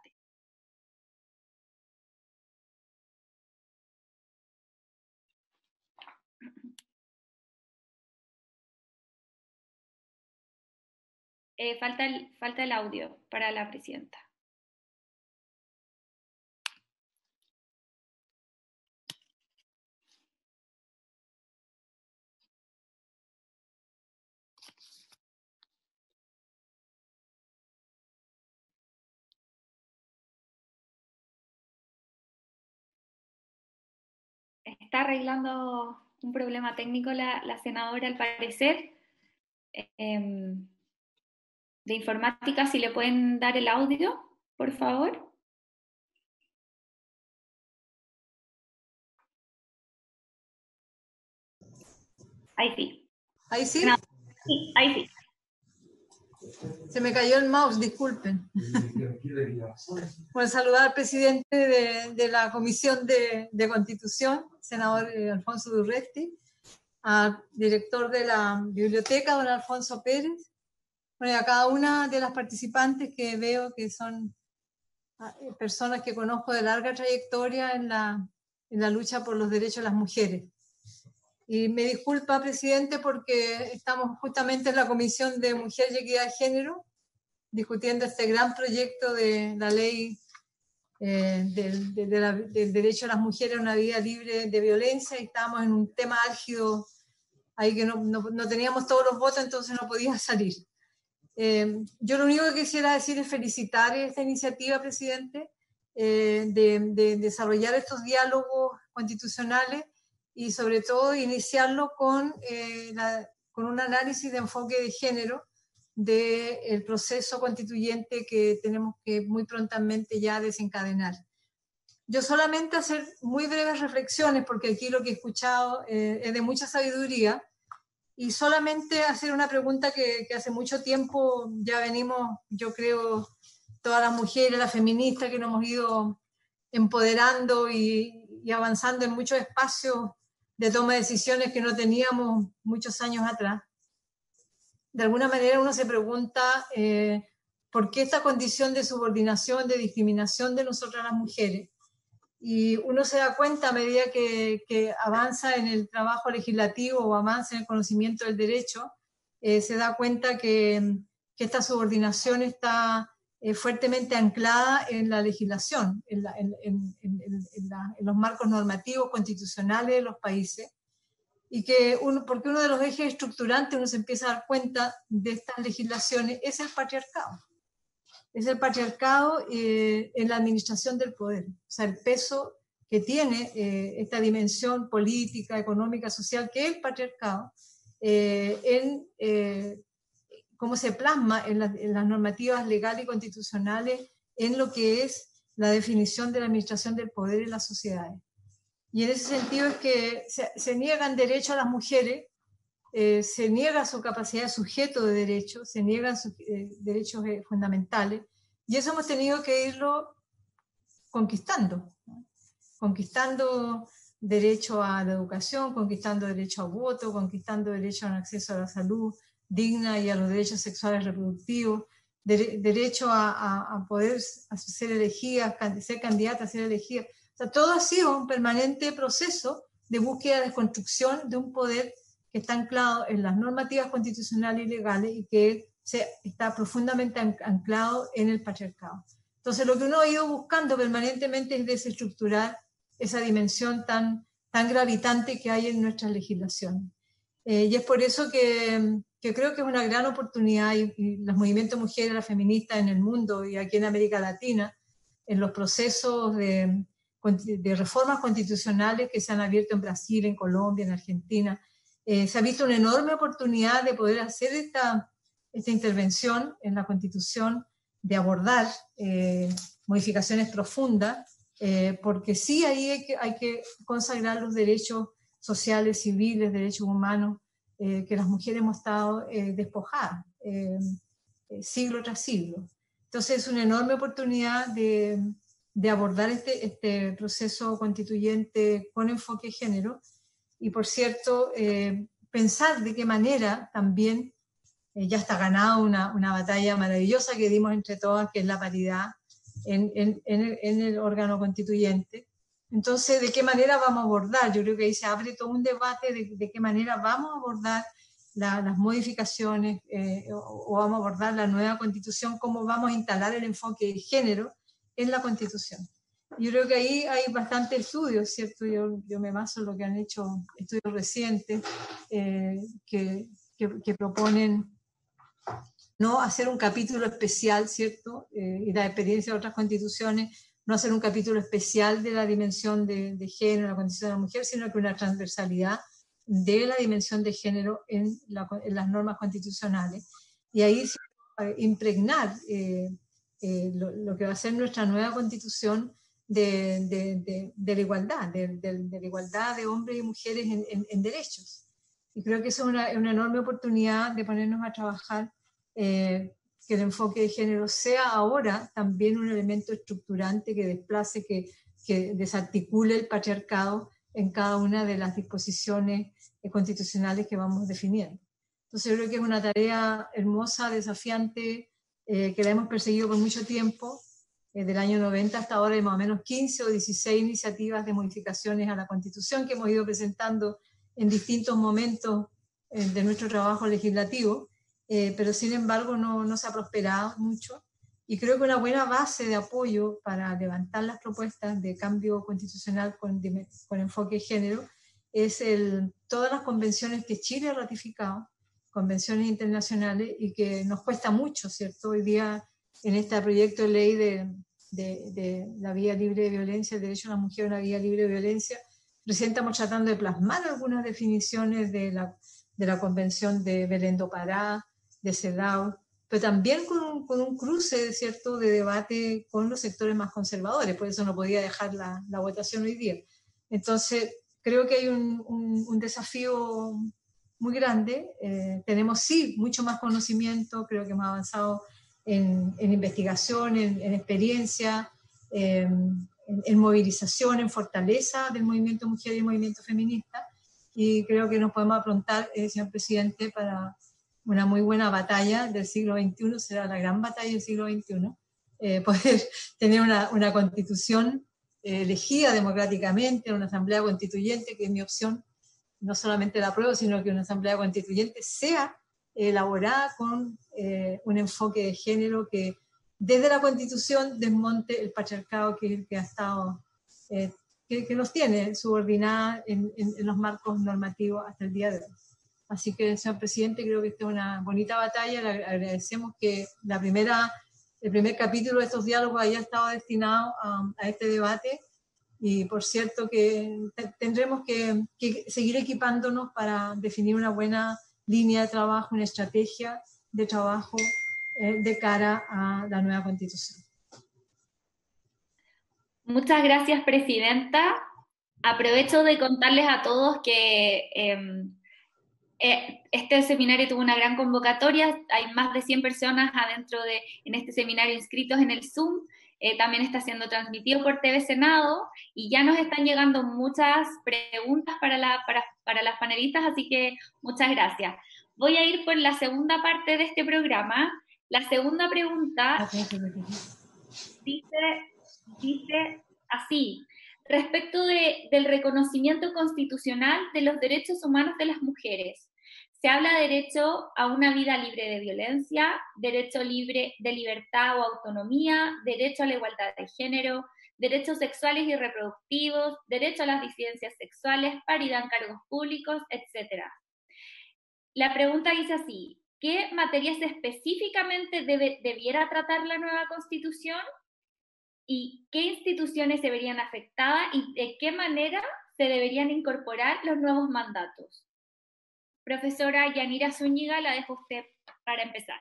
Falta el audio para la presidenta. Está arreglando un problema técnico la senadora, al parecer. De informática, si le pueden dar el audio, por favor. Ahí sí. ¿Ahí sí? No, sí, ahí sí. Se me cayó el mouse, disculpen. Bueno, saludar al presidente de la Comisión de Constitución, senador Alfonso Durresti, al director de la biblioteca, don Alfonso Pérez, bueno, y a cada una de las participantes que veo que son personas que conozco de larga trayectoria en la lucha por los derechos de las mujeres. Y me disculpa, presidente, porque estamos justamente en la Comisión de Mujer y Equidad de Género discutiendo este gran proyecto de la ley del derecho de las mujeres a una vida libre de violencia, y estamos en un tema álgido ahí que no teníamos todos los votos, entonces no podía salir. Yo lo único que quisiera decir es felicitar esta iniciativa, presidente, de desarrollar estos diálogos constitucionales y sobre todo iniciarlo con un análisis de enfoque de género del proceso constituyente que tenemos que muy prontamente ya desencadenar. Yo solamente hacer muy breves reflexiones, porque aquí lo que he escuchado es de mucha sabiduría, y solamente hacer una pregunta que hace mucho tiempo ya venimos, yo creo, todas las mujeres, las feministas, que nos hemos ido empoderando y avanzando en muchos espacios de toma de decisiones que no teníamos muchos años atrás. De alguna manera uno se pregunta por qué esta condición de subordinación, de discriminación de nosotras las mujeres. Y uno se da cuenta a medida que avanza en el trabajo legislativo o avanza en el conocimiento del derecho, se da cuenta que esta subordinación está fuertemente anclada en la legislación, en los marcos normativos constitucionales de los países, y que porque uno de los ejes estructurantes, uno se empieza a dar cuenta de estas legislaciones, es el patriarcado. Es el patriarcado en la administración del poder, o sea, el peso que tiene esta dimensión política, económica, social, que es el patriarcado, en cómo se plasma en las normativas legales y constitucionales en lo que es la definición de la administración del poder en las sociedades. Y en ese sentido es que se niegan derechos a las mujeres, se niega su capacidad de sujeto de derechos, se niegan sus derechos fundamentales, y eso hemos tenido que irlo conquistando, ¿no? Conquistando derecho a la educación, conquistando derecho a voto, conquistando derecho al acceso a la salud digna y a los derechos sexuales reproductivos, derecho a poder ser elegida, ser candidata, ser elegida. O sea, todo ha sido un permanente proceso de búsqueda de construcción de un poder que está anclado en las normativas constitucionales y legales y que está profundamente anclado en el patriarcado. Entonces, lo que uno ha ido buscando permanentemente es desestructurar esa dimensión tan gravitante que hay en nuestras legislaciones. Y es por eso que creo que es una gran oportunidad, y los movimientos mujeres, las feministas en el mundo y aquí en América Latina, en los procesos de reformas constitucionales que se han abierto en Brasil, en Colombia, en Argentina, se ha visto una enorme oportunidad de poder hacer esta intervención en la Constitución, de abordar modificaciones profundas, porque sí ahí hay que consagrar los derechos sociales, civiles, derechos humanos, que las mujeres hemos estado despojadas siglo tras siglo. Entonces es una enorme oportunidad de abordar este proceso constituyente con enfoque de género, y por cierto, pensar de qué manera también ya está ganada una batalla maravillosa que dimos entre todas, que es la paridad en el órgano constituyente. Entonces, ¿de qué manera vamos a abordar? Yo creo que ahí se abre todo un debate de qué manera vamos a abordar las modificaciones o vamos a abordar la nueva constitución, cómo vamos a instalar el enfoque de género en la constitución. Yo creo que ahí hay bastantes estudios, ¿cierto? Yo me baso en lo que han hecho estudios recientes que proponen no hacer un capítulo especial, ¿cierto? Y la experiencia de otras constituciones, no hacer un capítulo especial de la dimensión de género, la condición de la mujer, sino que una transversalidad de la dimensión de género en las normas constitucionales. Y ahí impregnar lo que va a ser nuestra nueva constitución de la igualdad, de la igualdad de hombres y mujeres en derechos. Y creo que eso es una enorme oportunidad de ponernos a trabajar, que el enfoque de género sea ahora también un elemento estructurante que desplace, que desarticule el patriarcado en cada una de las disposiciones constitucionales que vamos definiendo. Entonces yo creo que es una tarea hermosa, desafiante, que la hemos perseguido por mucho tiempo. Del año 90 hasta ahora hay más o menos 15 o 16 iniciativas de modificaciones a la Constitución que hemos ido presentando en distintos momentos de nuestro trabajo legislativo, pero sin embargo no se ha prosperado mucho, y creo que una buena base de apoyo para levantar las propuestas de cambio constitucional con enfoque de género es todas las convenciones que Chile ha ratificado, convenciones internacionales, y que nos cuesta mucho, ¿cierto? Hoy día en este proyecto de ley de la vía libre de violencia, el derecho de la mujer a una vía libre de violencia, recién estamos tratando de plasmar algunas definiciones de la Convención de Belén do Pará, de CEDAW, pero también con un cruce, ¿cierto?, de debate con los sectores más conservadores, por eso no podía dejar la votación hoy día. Entonces, creo que hay un desafío muy grande. Tenemos sí mucho más conocimiento, creo que hemos avanzado en investigación, en experiencia, en movilización, en fortaleza del movimiento mujer y el movimiento feminista, y creo que nos podemos aprontar, señor presidente, para una muy buena batalla del siglo XXI, será la gran batalla del siglo XXI, poder tener una constitución elegida democráticamente, una asamblea constituyente, que es mi opción, no solamente la apruebo, sino que una asamblea constituyente sea elaborada con un enfoque de género que desde la Constitución desmonte el patriarcado que ha estado, que nos tiene subordinada en los marcos normativos hasta el día de hoy. Así que, señor presidente, creo que esta es una bonita batalla. Le agradecemos que el primer capítulo de estos diálogos haya estado destinado a este debate, y por cierto que tendremos que seguir equipándonos para definir una buena línea de trabajo, una estrategia de trabajo de cara a la nueva Constitución. Muchas gracias, Presidenta. Aprovecho de contarles a todos que este seminario tuvo una gran convocatoria. Hay más de 100 personas en este seminario inscritos en el Zoom. También está siendo transmitido por TV Senado, y ya nos están llegando muchas preguntas para las panelistas, así que muchas gracias. Voy a ir por la segunda parte de este programa. La segunda pregunta dice así: respecto del reconocimiento constitucional de los derechos humanos de las mujeres. Se habla de derecho a una vida libre de violencia, derecho libre de libertad o autonomía, derecho a la igualdad de género, derechos sexuales y reproductivos, derecho a las disidencias sexuales, paridad en cargos públicos, etc. La pregunta dice así: ¿qué materias específicamente debiera tratar la nueva Constitución? ¿Y qué instituciones se verían afectadas y de qué manera se deberían incorporar los nuevos mandatos? Profesora Yanira Zúñiga, la dejo a usted para empezar.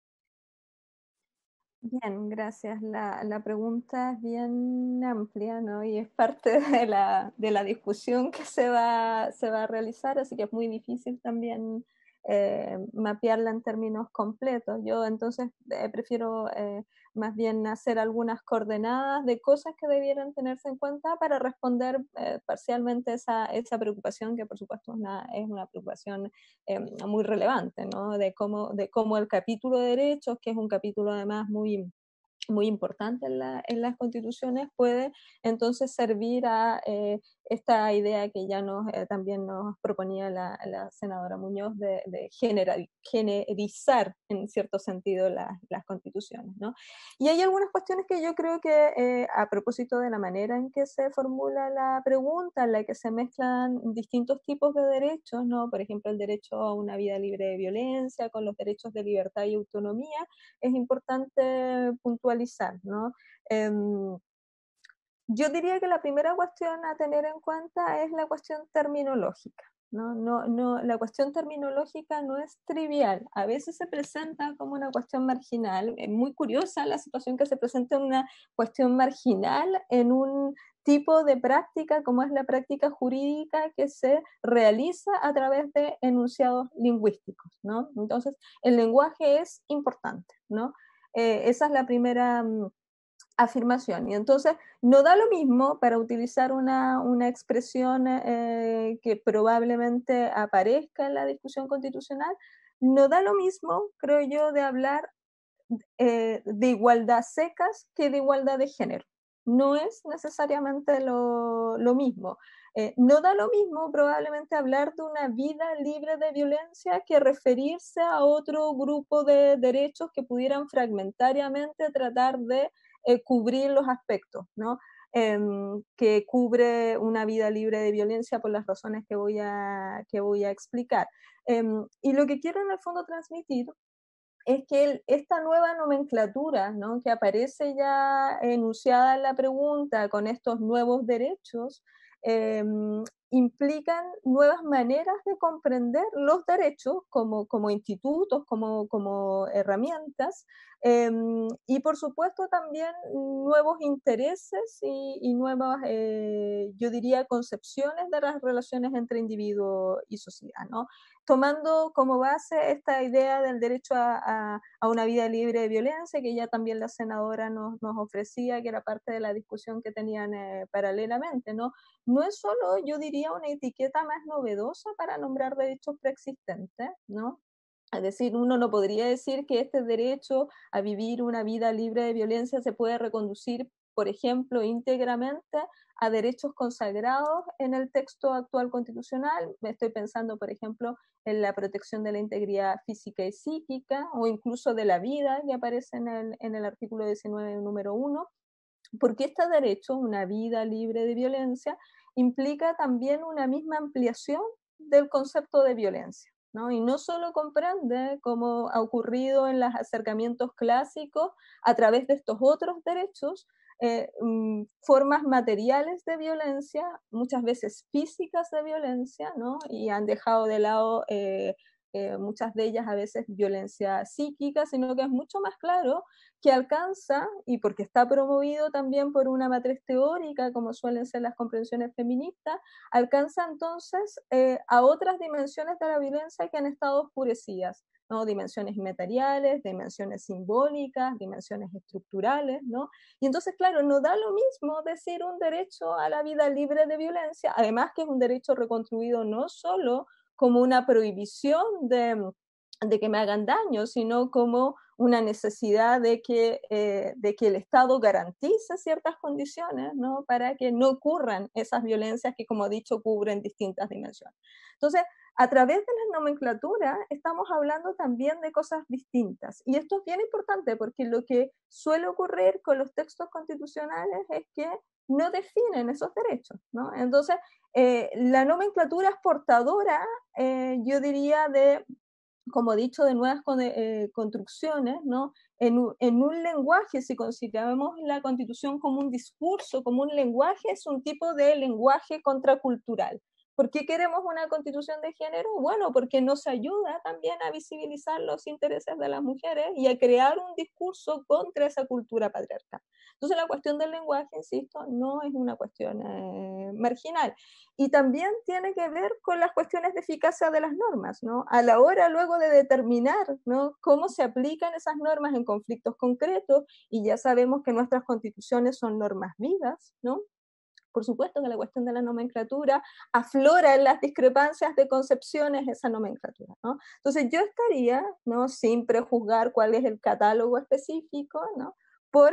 Bien, gracias. La pregunta es bien amplia, ¿no? Y es parte de la discusión que se va a realizar, así que es muy difícil también mapearla en términos completos. Yo entonces prefiero más bien hacer algunas coordenadas de cosas que debieran tenerse en cuenta para responder parcialmente esa preocupación, que por supuesto es una preocupación muy relevante, ¿no? De cómo el capítulo de derechos, que es un capítulo además muy importante en las constituciones, puede entonces servir a esta idea que ya también nos proponía la senadora Muñoz de generalizar en cierto sentido las constituciones, ¿no? Y hay algunas cuestiones que yo creo que a propósito de la manera en que se formula la pregunta, en la que se mezclan distintos tipos de derechos, ¿no? Por ejemplo, el derecho a una vida libre de violencia con los derechos de libertad y autonomía, es importante puntualizar, ¿no? Yo diría que la primera cuestión a tener en cuenta es la cuestión terminológica, ¿no? La cuestión terminológica no es trivial, a veces se presenta como una cuestión marginal. Es muy curiosa la situación que se presenta una cuestión marginal en un tipo de práctica como es la práctica jurídica que se realiza a través de enunciados lingüísticos, ¿no? Entonces, el lenguaje es importante, ¿no? Esa es la primera afirmación. Y entonces no da lo mismo, para utilizar una expresión que probablemente aparezca en la discusión constitucional, no da lo mismo, creo yo, de hablar de igualdad secas que de igualdad de género. No es necesariamente lo mismo. No da lo mismo probablemente hablar de una vida libre de violencia que referirse a otro grupo de derechos que pudieran fragmentariamente tratar de cubrir los aspectos, ¿no? que cubre una vida libre de violencia por las razones que voy a explicar. Y lo que quiero en el fondo transmitir es que esta nueva nomenclatura, ¿no?, que aparece ya enunciada en la pregunta con estos nuevos derechos, implican nuevas maneras de comprender los derechos como institutos, como herramientas, y por supuesto también nuevos intereses y nuevas, yo diría, concepciones de las relaciones entre individuo y sociedad, ¿no? Tomando como base esta idea del derecho a una vida libre de violencia, que ya también la senadora nos ofrecía, que era parte de la discusión que tenían paralelamente, ¿no? No es solo, yo diría, una etiqueta más novedosa para nombrar derechos preexistentes, ¿no? Es decir, uno no podría decir que este derecho a vivir una vida libre de violencia se puede reconducir, por ejemplo, íntegramente a derechos consagrados en el texto actual constitucional. Estoy pensando, por ejemplo, en la protección de la integridad física y psíquica, o incluso de la vida, que aparece en el artículo 19, número 1, porque este derecho, una vida libre de violencia, implica también una misma ampliación del concepto de violencia, ¿no? Y no solo comprende, como ha ocurrido en los acercamientos clásicos, a través de estos otros derechos, formas materiales de violencia, muchas veces físicas de violencia, ¿no? Y han dejado de lado muchas de ellas a veces violencia psíquica, sino que es mucho más claro que alcanza, y porque está promovido también por una matriz teórica, como suelen ser las comprensiones feministas, alcanza entonces a otras dimensiones de la violencia que han estado oscurecidas, ¿no? Dimensiones materiales, dimensiones simbólicas, dimensiones estructurales, ¿no? Y entonces, claro, no da lo mismo decir un derecho a la vida libre de violencia, además que es un derecho reconstruido no solo como una prohibición de que me hagan daño, sino como una necesidad de que el Estado garantice ciertas condiciones, ¿no?, para que no ocurran esas violencias que, como he dicho, cubren distintas dimensiones. Entonces, a través de la nomenclatura estamos hablando también de cosas distintas. Y esto es bien importante porque lo que suele ocurrir con los textos constitucionales es que no definen esos derechos, ¿no? Entonces, la nomenclatura es portadora, yo diría, de, como he dicho, de nuevas construcciones, ¿no? En un lenguaje, si consideramos la Constitución como un discurso, como un lenguaje, es un tipo de lenguaje contracultural. ¿Por qué queremos una constitución de género? Bueno, porque nos ayuda también a visibilizar los intereses de las mujeres y a crear un discurso contra esa cultura patriarcal. Entonces la cuestión del lenguaje, insisto, no es una cuestión marginal. Y también tiene que ver con las cuestiones de eficacia de las normas, ¿no? A la hora luego de determinar, ¿no?, cómo se aplican esas normas en conflictos concretos, y ya sabemos que nuestras constituciones son normas vivas, ¿no? Por supuesto que la cuestión de la nomenclatura aflora en las discrepancias de concepciones esa nomenclatura, ¿no? Entonces yo estaría, ¿no?, sin prejuzgar cuál es el catálogo específico, ¿no?, por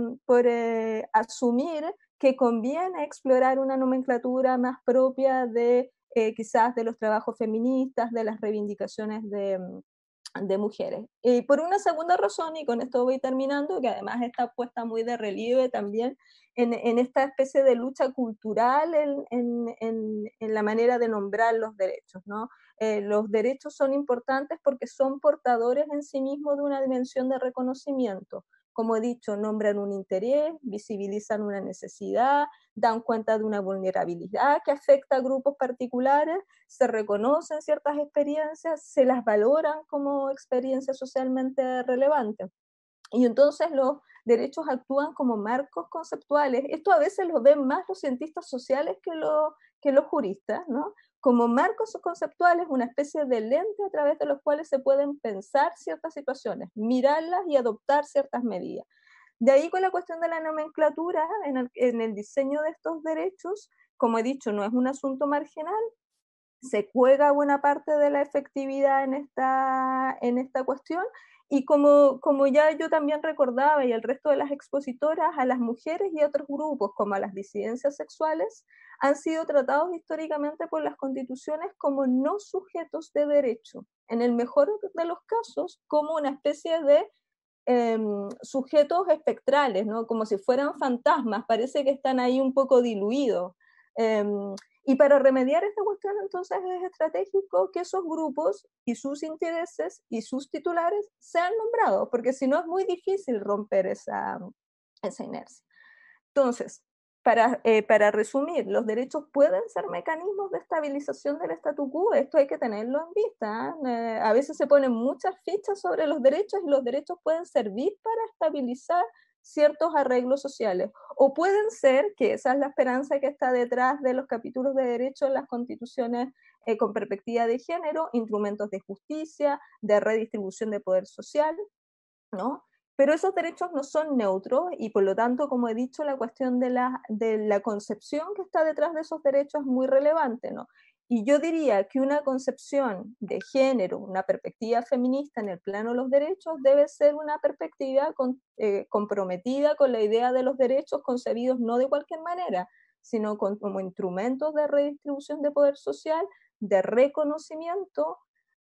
asumir que conviene explorar una nomenclatura más propia de quizás de los trabajos feministas, de las reivindicaciones de mujeres. Y por una segunda razón, y con esto voy terminando, que además está puesta muy de relieve también en esta especie de lucha cultural en la manera de nombrar los derechos, ¿no? Los derechos son importantes porque son portadores en sí mismos de una dimensión de reconocimiento. Como he dicho, nombran un interés, visibilizan una necesidad, dan cuenta de una vulnerabilidad que afecta a grupos particulares, se reconocen ciertas experiencias, se las valoran como experiencias socialmente relevantes. Y entonces los derechos actúan como marcos conceptuales. Esto a veces lo ven más los cientistas sociales que los juristas, ¿no? Como marcos conceptuales, una especie de lente a través de los cuales se pueden pensar ciertas situaciones, mirarlas y adoptar ciertas medidas. De ahí con la cuestión de la nomenclatura en el diseño de estos derechos, como he dicho, no es un asunto marginal, se juega buena parte de la efectividad en esta cuestión, y como ya yo también recordaba, y el resto de las expositoras, a las mujeres y a otros grupos, como a las disidencias sexuales, han sido tratados históricamente por las constituciones como no sujetos de derecho, en el mejor de los casos, como una especie de sujetos espectrales, ¿no? Como si fueran fantasmas, parece que están ahí un poco diluidos. Y para remediar esta cuestión, entonces, es estratégico que esos grupos y sus intereses y sus titulares sean nombrados, porque si no es muy difícil romper esa inercia. Entonces, para resumir, los derechos pueden ser mecanismos de estabilización del statu quo, esto hay que tenerlo en vista. A veces se ponen muchas fichas sobre los derechos y los derechos pueden servir para estabilizar ciertos arreglos sociales, o pueden ser, que esa es la esperanza que está detrás de los capítulos de derecho en las constituciones con perspectiva de género, instrumentos de justicia, de redistribución de poder social, ¿no? Pero esos derechos no son neutros y por lo tanto, como he dicho, la cuestión de la concepción que está detrás de esos derechos es muy relevante, ¿no? Y yo diría que una concepción de género, una perspectiva feminista en el plano de los derechos debe ser una perspectiva comprometida con la idea de los derechos concebidos no de cualquier manera, sino como instrumentos de redistribución de poder social, de reconocimiento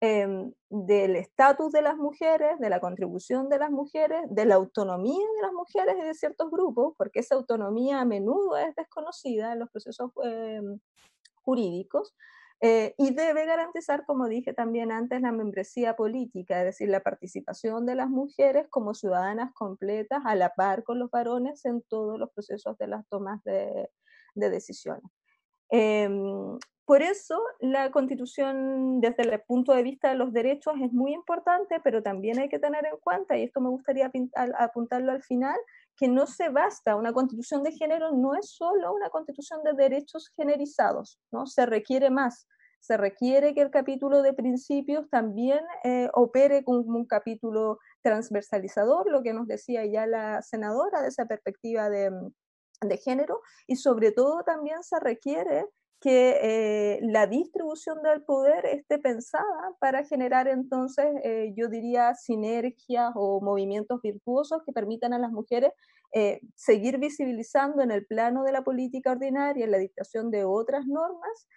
del estatus de las mujeres, de la contribución de las mujeres, de la autonomía de las mujeres y de ciertos grupos, porque esa autonomía a menudo es desconocida en los procesos jurídicos, y debe garantizar, como dije también antes, la membresía política, es decir, la participación de las mujeres como ciudadanas completas a la par con los varones en todos los procesos de las tomas de decisiones. Por eso la Constitución, desde el punto de vista de los derechos, es muy importante, pero también hay que tener en cuenta, y esto me gustaría apuntarlo al final, que no se basta, una Constitución de género no es solo una Constitución de derechos generizados, ¿no? Se requiere más, se requiere que el capítulo de principios también opere como un capítulo transversalizador, lo que nos decía ya la senadora de esa perspectiva de género, y sobre todo también se requiere que la distribución del poder esté pensada para generar entonces, yo diría, sinergias o movimientos virtuosos que permitan a las mujeres seguir visibilizando en el plano de la política ordinaria, en la dictación de otras normas,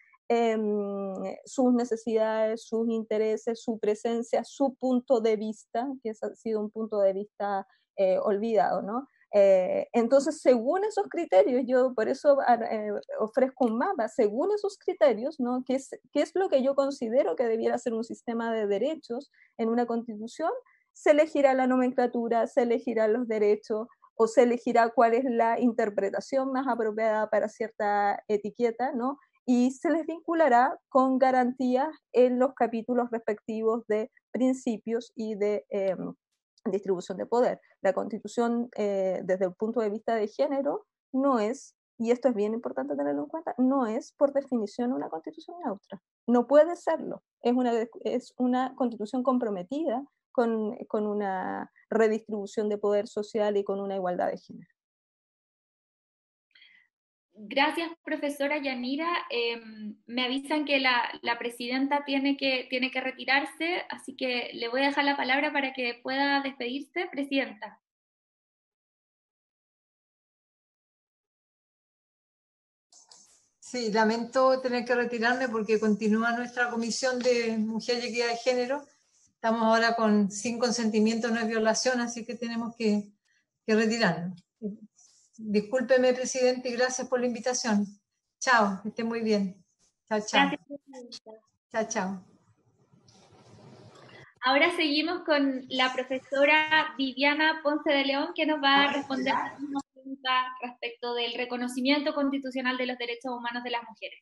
sus necesidades, sus intereses, su presencia, su punto de vista, que ha sido un punto de vista olvidado, ¿no? Entonces, según esos criterios, yo por eso ofrezco un mapa, según esos criterios, ¿no? ¿Qué es lo que yo considero que debiera ser un sistema de derechos en una constitución? Se elegirá la nomenclatura, se elegirán los derechos, o se elegirá cuál es la interpretación más apropiada para cierta etiqueta, ¿no? Y se les vinculará con garantías en los capítulos respectivos de principios y de distribución de poder. La Constitución, desde el punto de vista de género, no es, y esto es bien importante tenerlo en cuenta, no es por definición una Constitución neutra. No puede serlo. Es una Constitución comprometida con una redistribución de poder social y con una igualdad de género. Gracias, profesora Yanira. Me avisan que la presidenta tiene que retirarse, así que le voy a dejar la palabra para que pueda despedirse. Presidenta. Sí, lamento tener que retirarme porque continúa nuestra Comisión de Mujer y Equidad de Género. Estamos ahora sin consentimiento, no es violación, así que tenemos que retirarnos. Discúlpeme, presidente, y gracias por la invitación. Chao, que esté muy bien. Chao, chao. Gracias, presidenta. Chao, chao. Ahora seguimos con la profesora Viviana Ponce de León, que nos va a responder una pregunta respecto del reconocimiento constitucional de los derechos humanos de las mujeres.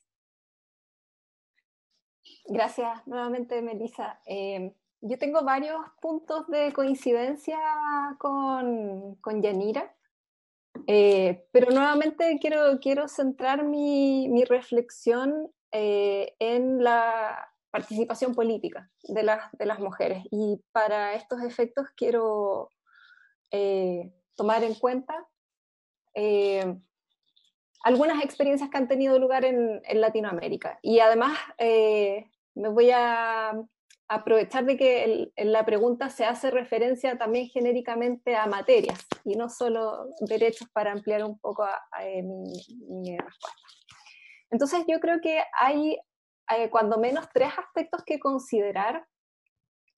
Gracias nuevamente, Melissa. Yo tengo varios puntos de coincidencia con Yanira, pero nuevamente quiero centrar mi reflexión en la participación política de las mujeres, y para estos efectos quiero tomar en cuenta algunas experiencias que han tenido lugar en Latinoamérica, y además me voy a aprovechar de que en la pregunta se hace referencia también genéricamente a materias y no solo derechos, para ampliar un poco mi respuesta. Entonces yo creo que hay cuando menos tres aspectos que considerar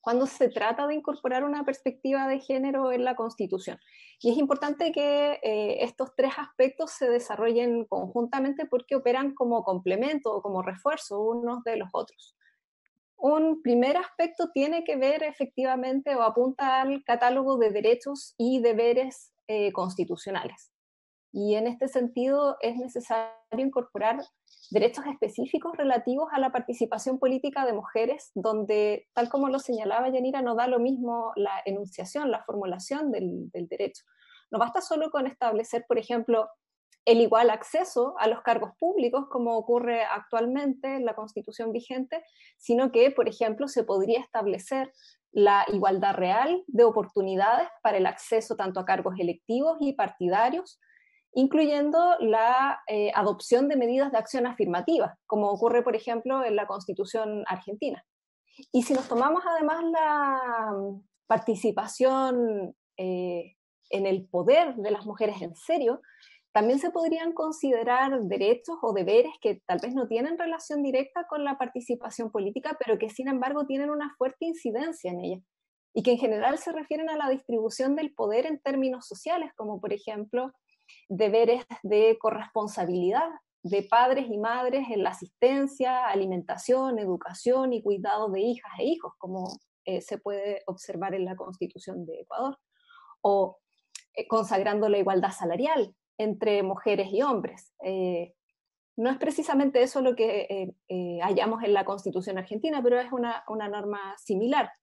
cuando se trata de incorporar una perspectiva de género en la Constitución. Y es importante que estos tres aspectos se desarrollen conjuntamente porque operan como complemento o como refuerzo unos de los otros. Un primer aspecto tiene que ver efectivamente o apunta al catálogo de derechos y deberes constitucionales. Y en este sentido es necesario incorporar derechos específicos relativos a la participación política de mujeres, donde, tal como lo señalaba Yanira, no da lo mismo la enunciación, la formulación del derecho. No basta solo con establecer, por ejemplo, el igual acceso a los cargos públicos, como ocurre actualmente en la Constitución vigente, sino que, por ejemplo, se podría establecer la igualdad real de oportunidades para el acceso tanto a cargos electivos y partidarios, incluyendo la adopción de medidas de acción afirmativa, como ocurre, por ejemplo, en la Constitución argentina. Y si nos tomamos además la participación en el poder de las mujeres en serio, también se podrían considerar derechos o deberes que tal vez no tienen relación directa con la participación política, pero que sin embargo tienen una fuerte incidencia en ella, y que en general se refieren a la distribución del poder en términos sociales, como por ejemplo deberes de corresponsabilidad de padres y madres en la asistencia, alimentación, educación y cuidado de hijas e hijos, como se puede observar en la Constitución de Ecuador, o consagrando la igualdad salarial entre mujeres y hombres. No es precisamente eso lo que hallamos en la Constitución argentina, pero es una norma similar.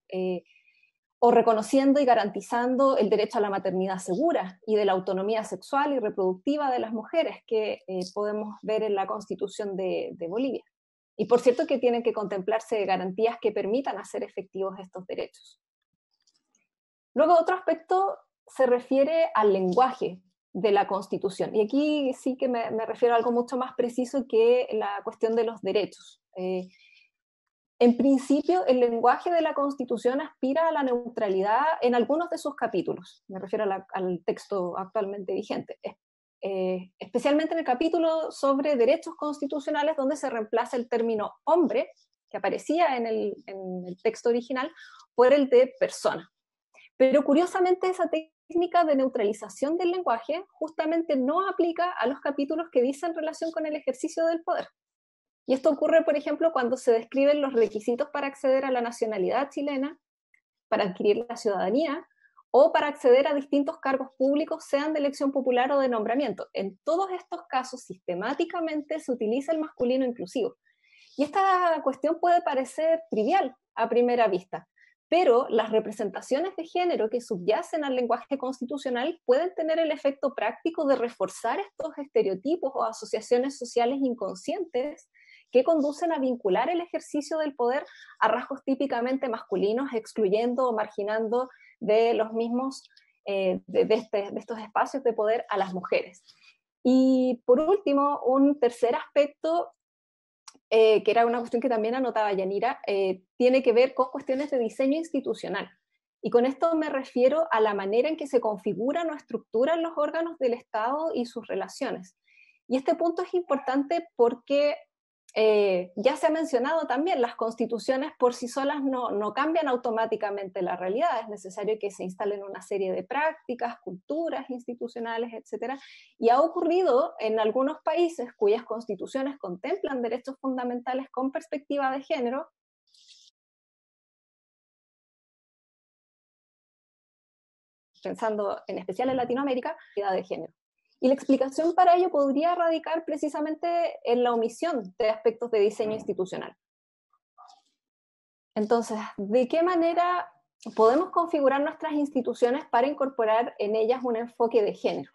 O reconociendo y garantizando el derecho a la maternidad segura y de la autonomía sexual y reproductiva de las mujeres, que podemos ver en la Constitución de Bolivia. Y por cierto que tienen que contemplarse garantías que permitan hacer efectivos estos derechos. Luego, otro aspecto se refiere al lenguaje de la Constitución. Y aquí sí que me refiero a algo mucho más preciso que la cuestión de los derechos. En principio, el lenguaje de la Constitución aspira a la neutralidad en algunos de sus capítulos. Me refiero al texto actualmente vigente. Especialmente en el capítulo sobre derechos constitucionales, donde se reemplaza el término hombre, que aparecía en el texto original, por el de persona. Pero curiosamente esa técnica de neutralización del lenguaje justamente no aplica a los capítulos que dicen relación con el ejercicio del poder. Y esto ocurre, por ejemplo, cuando se describen los requisitos para acceder a la nacionalidad chilena, para adquirir la ciudadanía, o para acceder a distintos cargos públicos, sean de elección popular o de nombramiento. En todos estos casos, sistemáticamente se utiliza el masculino inclusivo. Y esta cuestión puede parecer trivial a primera vista, pero las representaciones de género que subyacen al lenguaje constitucional pueden tener el efecto práctico de reforzar estos estereotipos o asociaciones sociales inconscientes que conducen a vincular el ejercicio del poder a rasgos típicamente masculinos, excluyendo o marginando de los mismos, de estos espacios de poder a las mujeres. Y por último, un tercer aspecto, que era una cuestión que también anotaba Yanira, tiene que ver con cuestiones de diseño institucional. Y con esto me refiero a la manera en que se configuran o estructuran los órganos del Estado y sus relaciones. Y este punto es importante porque ya se ha mencionado también, las constituciones por sí solas no cambian automáticamente la realidad, es necesario que se instalen una serie de prácticas, culturas institucionales, etc. Y ha ocurrido en algunos países cuyas constituciones contemplan derechos fundamentales con perspectiva de género, pensando en especial en Latinoamérica, de género. Y la explicación para ello podría radicar precisamente en la omisión de aspectos de diseño institucional. Entonces, ¿de qué manera podemos configurar nuestras instituciones para incorporar en ellas un enfoque de género?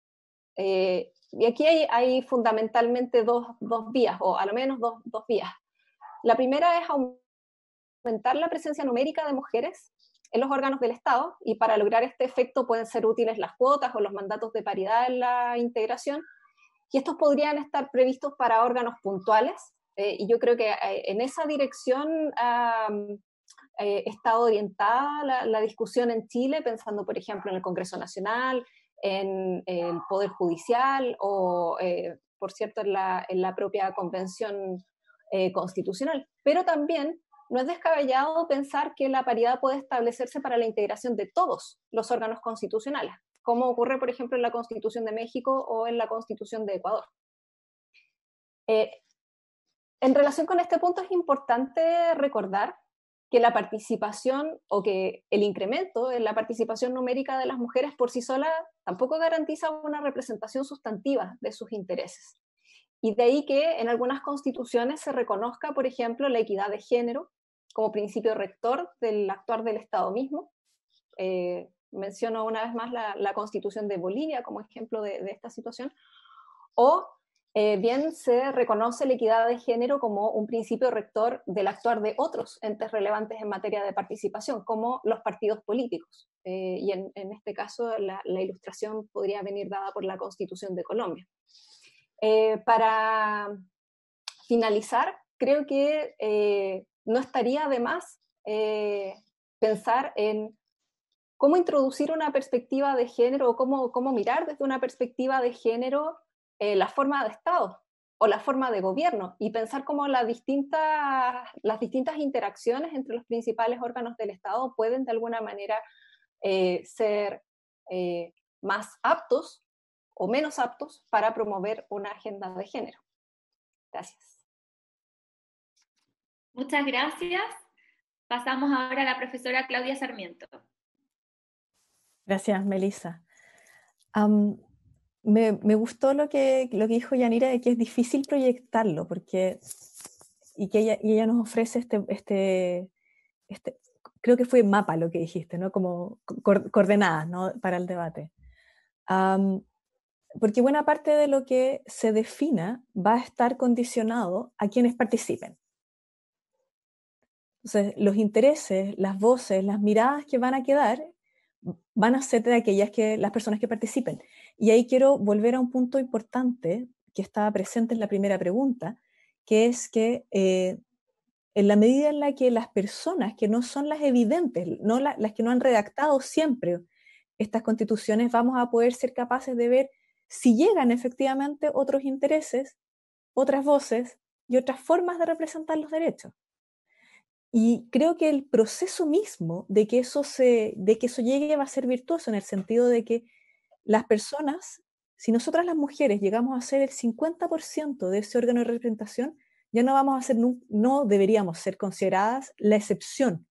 Y aquí hay fundamentalmente dos vías, o a lo menos dos vías. La primera es aumentar la presencia numérica de mujeres en los órganos del Estado, y para lograr este efecto pueden ser útiles las cuotas o los mandatos de paridad en la integración, y estos podrían estar previstos para órganos puntuales, y yo creo que en esa dirección ha estado orientada la discusión en Chile, pensando por ejemplo en el Congreso Nacional, en el Poder Judicial, o por cierto en la propia Convención Constitucional, pero también no es descabellado pensar que la paridad puede establecerse para la integración de todos los órganos constitucionales, como ocurre, por ejemplo, en la Constitución de México o en la Constitución de Ecuador. En relación con este punto es importante recordar que la participación o que el incremento en la participación numérica de las mujeres por sí sola tampoco garantiza una representación sustantiva de sus intereses. Y de ahí que en algunas constituciones se reconozca, por ejemplo, la equidad de género como principio rector del actuar del Estado mismo. Menciono una vez más la Constitución de Bolivia como ejemplo de esta situación. O bien se reconoce la equidad de género como un principio rector del actuar de otros entes relevantes en materia de participación, como los partidos políticos. Y en este caso la ilustración podría venir dada por la Constitución de Colombia. Para finalizar, creo que no estaría de más pensar en cómo introducir una perspectiva de género o cómo mirar desde una perspectiva de género la forma de Estado o la forma de gobierno y pensar cómo las distintas interacciones entre los principales órganos del Estado pueden de alguna manera ser más aptos o menos aptos para promover una agenda de género. Gracias. Muchas gracias. Pasamos ahora a la profesora Claudia Sarmiento. Gracias, Melissa. Me gustó lo que dijo Yanira, de que es difícil proyectarlo, y ella nos ofrece creo que fue mapa lo que dijiste, ¿no? Como coordenadas, ¿no? Para el debate. Porque buena parte de lo que se defina va a estar condicionado a quienes participen. Entonces, los intereses, las voces, las miradas que van a quedar van a ser de las personas que participen. Y ahí quiero volver a un punto importante que estaba presente en la primera pregunta, que es que en la medida en la que las personas que no son las evidentes, no las que no han redactado siempre estas constituciones, vamos a poder ser capaces de ver si llegan efectivamente otros intereses, otras voces y otras formas de representar los derechos. Y creo que el proceso mismo de que eso llegue va a ser virtuoso en el sentido de que las personas, si nosotras las mujeres llegamos a ser el 50% de ese órgano de representación, ya no deberíamos ser consideradas la excepción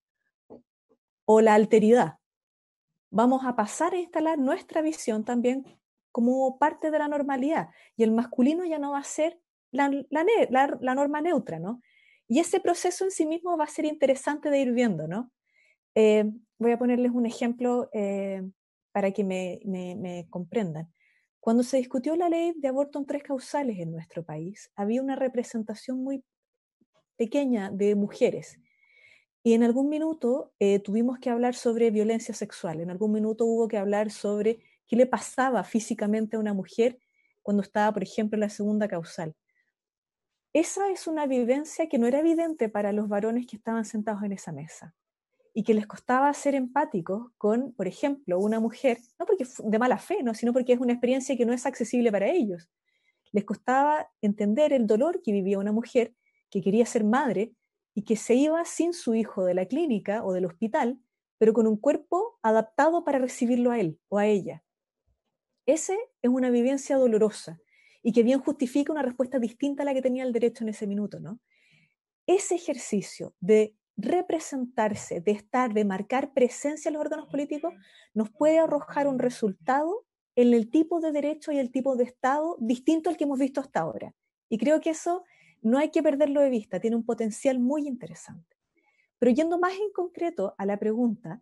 o la alteridad. Vamos a pasar a instalar nuestra visión también como parte de la normalidad, y el masculino ya no va a ser la norma neutra, ¿no? Y ese proceso en sí mismo va a ser interesante de ir viendo, ¿no? Voy a ponerles un ejemplo para que me comprendan. Cuando se discutió la ley de aborto en 3 causales en nuestro país, había una representación muy pequeña de mujeres. Y en algún minuto tuvimos que hablar sobre violencia sexual, en algún minuto hubo que hablar sobre qué le pasaba físicamente a una mujer cuando estaba, por ejemplo, en la segunda causal. Esa es una vivencia que no era evidente para los varones que estaban sentados en esa mesa y que les costaba ser empáticos con, por ejemplo, una mujer, no porque de mala fe, ¿no? Sino porque es una experiencia que no es accesible para ellos. Les costaba entender el dolor que vivía una mujer que quería ser madre y que se iba sin su hijo de la clínica o del hospital, pero con un cuerpo adaptado para recibirlo a él o a ella. Esa es una vivencia dolorosa y que bien justifica una respuesta distinta a la que tenía el derecho en ese minuto, ¿no? Ese ejercicio de representarse, de marcar presencia en los órganos políticos, nos puede arrojar un resultado en el tipo de derecho y el tipo de Estado distinto al que hemos visto hasta ahora. Y creo que eso no hay que perderlo de vista, tiene un potencial muy interesante. Pero yendo más en concreto a la pregunta,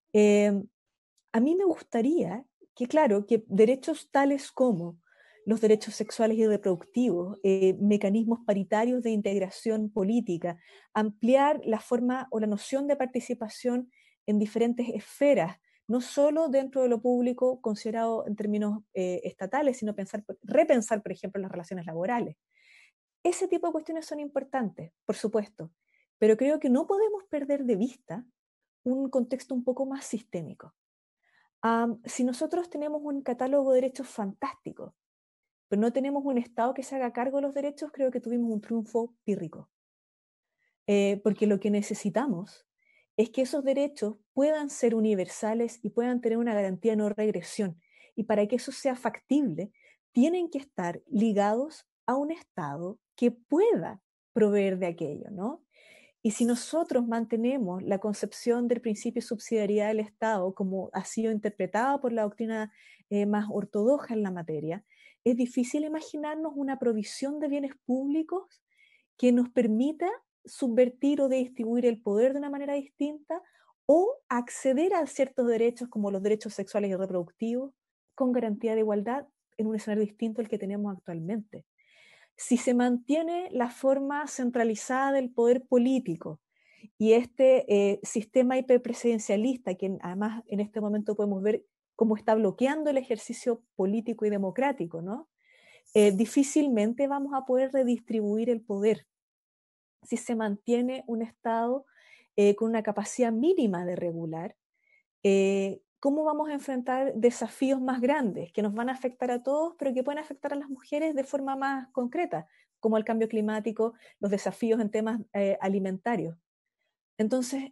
a mí me gustaría que, claro, que derechos tales como los derechos sexuales y reproductivos, mecanismos paritarios de integración política, ampliar la forma o la noción de participación en diferentes esferas, no solo dentro de lo público considerado en términos estatales, sino repensar, por ejemplo, las relaciones laborales. Ese tipo de cuestiones son importantes, por supuesto, pero creo que no podemos perder de vista un contexto un poco más sistémico. Si nosotros tenemos un catálogo de derechos fantástico, pero no tenemos un Estado que se haga cargo de los derechos, creo que tuvimos un triunfo pírrico. porque lo que necesitamos es que esos derechos puedan ser universales y puedan tener una garantía de no regresión. Y para que eso sea factible, tienen que estar ligados a un Estado que pueda proveer de aquello, ¿no? Y si nosotros mantenemos la concepción del principio de subsidiariedad del Estado como ha sido interpretada por la doctrina más ortodoxa en la materia, es difícil imaginarnos una provisión de bienes públicos que nos permita subvertir o distribuir el poder de una manera distinta o acceder a ciertos derechos como los derechos sexuales y reproductivos con garantía de igualdad en un escenario distinto al que tenemos actualmente. Si se mantiene la forma centralizada del poder político y este sistema hiperpresidencialista, que además en este momento podemos ver cómo está bloqueando el ejercicio político y democrático, ¿no? Difícilmente vamos a poder redistribuir el poder si se mantiene un Estado con una capacidad mínima de regular. ¿Cómo vamos a enfrentar desafíos más grandes que nos van a afectar a todos, pero que pueden afectar a las mujeres de forma más concreta, como el cambio climático, los desafíos en temas alimentarios? Entonces,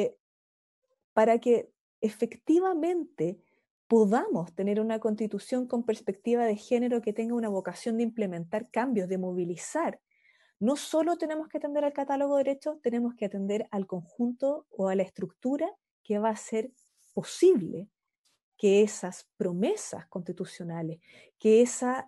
para que efectivamente podamos tener una constitución con perspectiva de género que tenga una vocación de implementar cambios, de movilizar, no solo tenemos que atender al catálogo de derechos, tenemos que atender al conjunto o a la estructura que va a ser posible que esas promesas constitucionales, que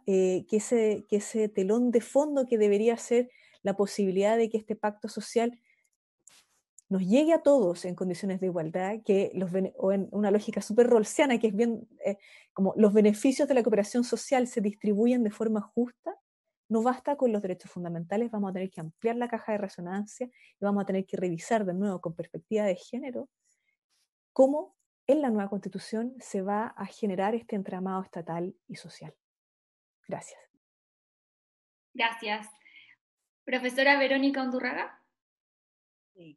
ese telón de fondo que debería ser la posibilidad de que este pacto social nos llegue a todos en condiciones de igualdad, o en una lógica súper rolsiana, que es bien como los beneficios de la cooperación social se distribuyen de forma justa. No basta con los derechos fundamentales, vamos a tener que ampliar la caja de resonancia y vamos a tener que revisar de nuevo con perspectiva de género cómo en la nueva Constitución se va a generar este entramado estatal y social. Gracias. Gracias. Profesora Verónica Undurraga. Sí.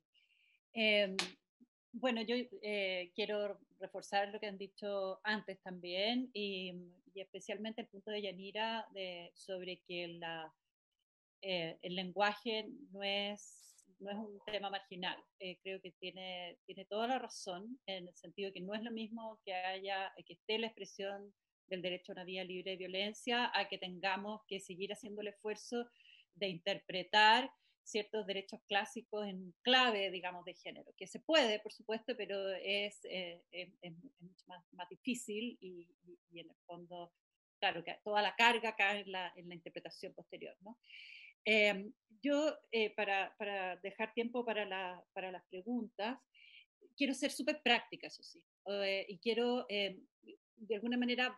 Bueno, yo quiero reforzar lo que han dicho antes también y especialmente el punto de Yanira sobre que el lenguaje no es un tema marginal. Creo que tiene toda la razón en el sentido de que no es lo mismo que esté la expresión del derecho a una vida libre de violencia a que tengamos que seguir haciendo el esfuerzo de interpretar ciertos derechos clásicos en clave, digamos, de género, que se puede, por supuesto, pero es mucho más difícil y en el fondo, claro, que toda la carga cae en la interpretación posterior, ¿no? Yo, para dejar tiempo para las preguntas, quiero ser súper práctica, eso sí, y quiero, de alguna manera,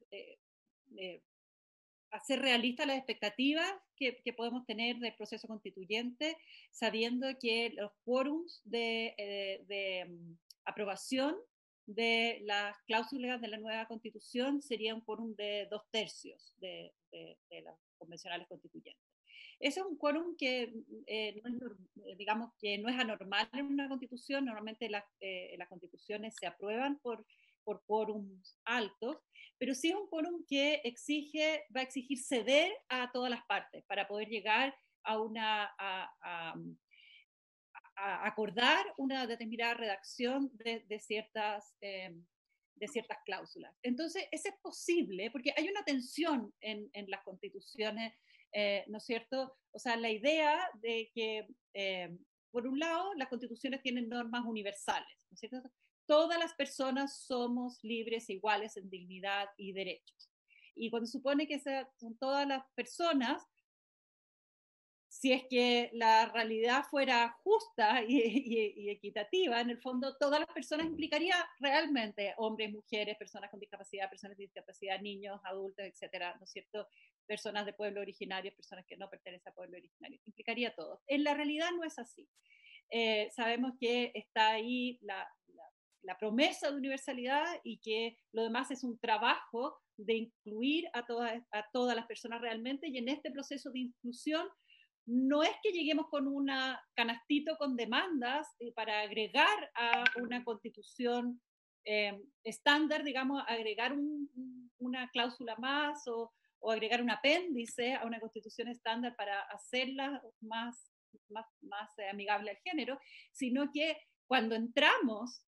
hacer realistas las expectativas que podemos tener del proceso constituyente, sabiendo que los quórums de aprobación de las cláusulas de la nueva constitución sería un quórum de 2/3 de las convencionales constituyentes. Ese es un quórum que digamos que no es anormal en una constitución. Normalmente las constituciones se aprueban por quórums altos, pero sí es un quórum que va a exigir ceder a todas las partes para poder llegar a acordar una determinada redacción de ciertas cláusulas. Entonces, eso es posible, porque hay una tensión en las constituciones, ¿no es cierto? O sea, la idea de que, por un lado, las constituciones tienen normas universales, ¿no es cierto? Todas las personas somos libres e iguales en dignidad y derechos. Y cuando supone que son todas las personas, si es que la realidad fuera justa y equitativa, en el fondo todas las personas implicaría realmente hombres, mujeres, personas con discapacidad, personas sin discapacidad, niños, adultos, etcétera, ¿no es cierto? Personas de pueblo originario, personas que no pertenecen a pueblo originario, implicaría todo. En la realidad no es así. Sabemos que está ahí la promesa de universalidad y que lo demás es un trabajo de incluir a todas las personas realmente, y en este proceso de inclusión no es que lleguemos con un canastito con demandas para agregar a una constitución estándar, digamos, agregar una cláusula más o agregar un apéndice a una constitución estándar para hacerla más más amigable al género, sino que cuando entramos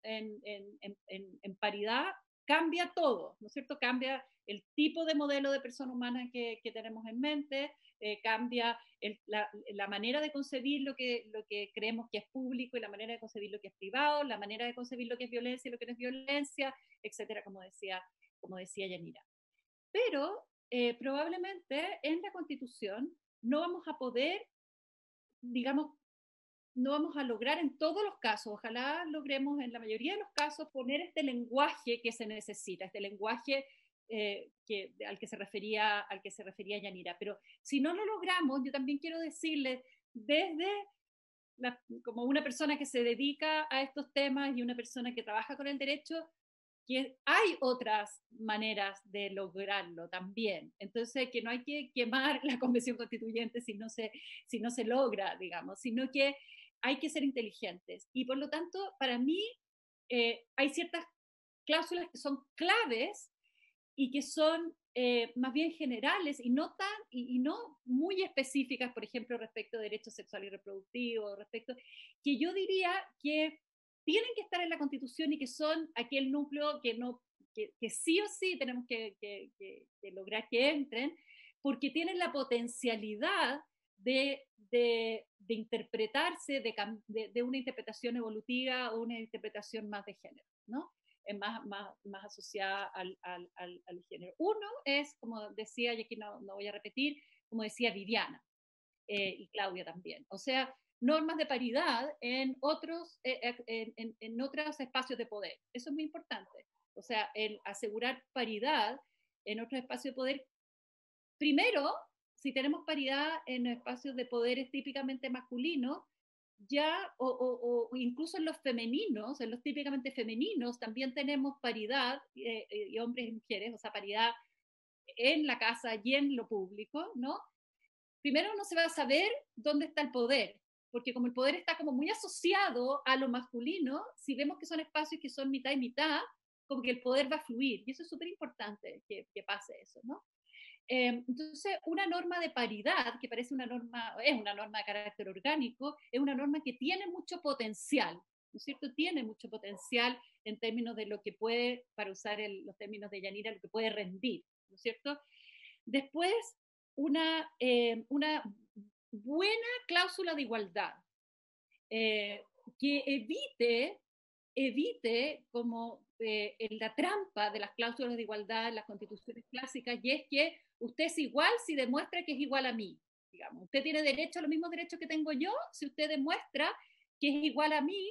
en paridad, cambia todo, ¿no es cierto? Cambia el tipo de modelo de persona humana que tenemos en mente, cambia la manera de concebir lo que creemos que es público y la manera de concebir lo que es privado, la manera de concebir lo que es violencia y lo que no es violencia, etcétera, como decía Yanira. Pero probablemente en la Constitución no vamos a poder, digamos, no vamos a lograr en todos los casos, ojalá logremos en la mayoría de los casos poner este lenguaje que se necesita, este lenguaje al que se refería Yanira. Pero si no lo logramos, yo también quiero decirles, desde como una persona que se dedica a estos temas y una persona que trabaja con el derecho, que hay otras maneras de lograrlo también. Entonces, que no hay que quemar la Convención Constituyente si no se logra, digamos, sino que hay que ser inteligentes. Y por lo tanto, para mí, hay ciertas cláusulas que son claves y que son más bien generales y no muy específicas, por ejemplo, respecto de derechos sexuales y reproductivos, que yo diría que tienen que estar en la Constitución y que son aquel núcleo que sí o sí tenemos que lograr que entren, porque tienen la potencialidad de interpretarse, de una interpretación evolutiva o una interpretación más de género, ¿no? Más asociada al género. Uno es, como decía, y aquí no voy a repetir, como decía Viviana y Claudia también. O sea, normas de paridad en otros espacios de poder. Eso es muy importante. O sea, el asegurar paridad en otros espacios de poder. Primero, si tenemos paridad en espacios de poderes típicamente masculinos, ya, o incluso en los femeninos, en los típicamente femeninos, también tenemos paridad, y hombres y mujeres, o sea, paridad en la casa y en lo público, ¿no? Primero no se va a saber dónde está el poder, porque como el poder está como muy asociado a lo masculino, si vemos que son espacios que son mitad y mitad, como que el poder va a fluir, y eso es súper importante que pase eso, ¿no? Entonces, una norma de paridad, que parece es una norma de carácter orgánico, es una norma que tiene mucho potencial, ¿no es cierto? Tiene mucho potencial en términos de lo que puede, para usar los términos de Yanira, lo que puede rendir, ¿no es cierto? Después, una buena cláusula de igualdad, que evite como la trampa de las cláusulas de igualdad en las constituciones clásicas, y es que usted es igual si demuestra que es igual a mí. Digamos, usted tiene derecho a los mismos derechos que tengo yo si usted demuestra que es igual a mí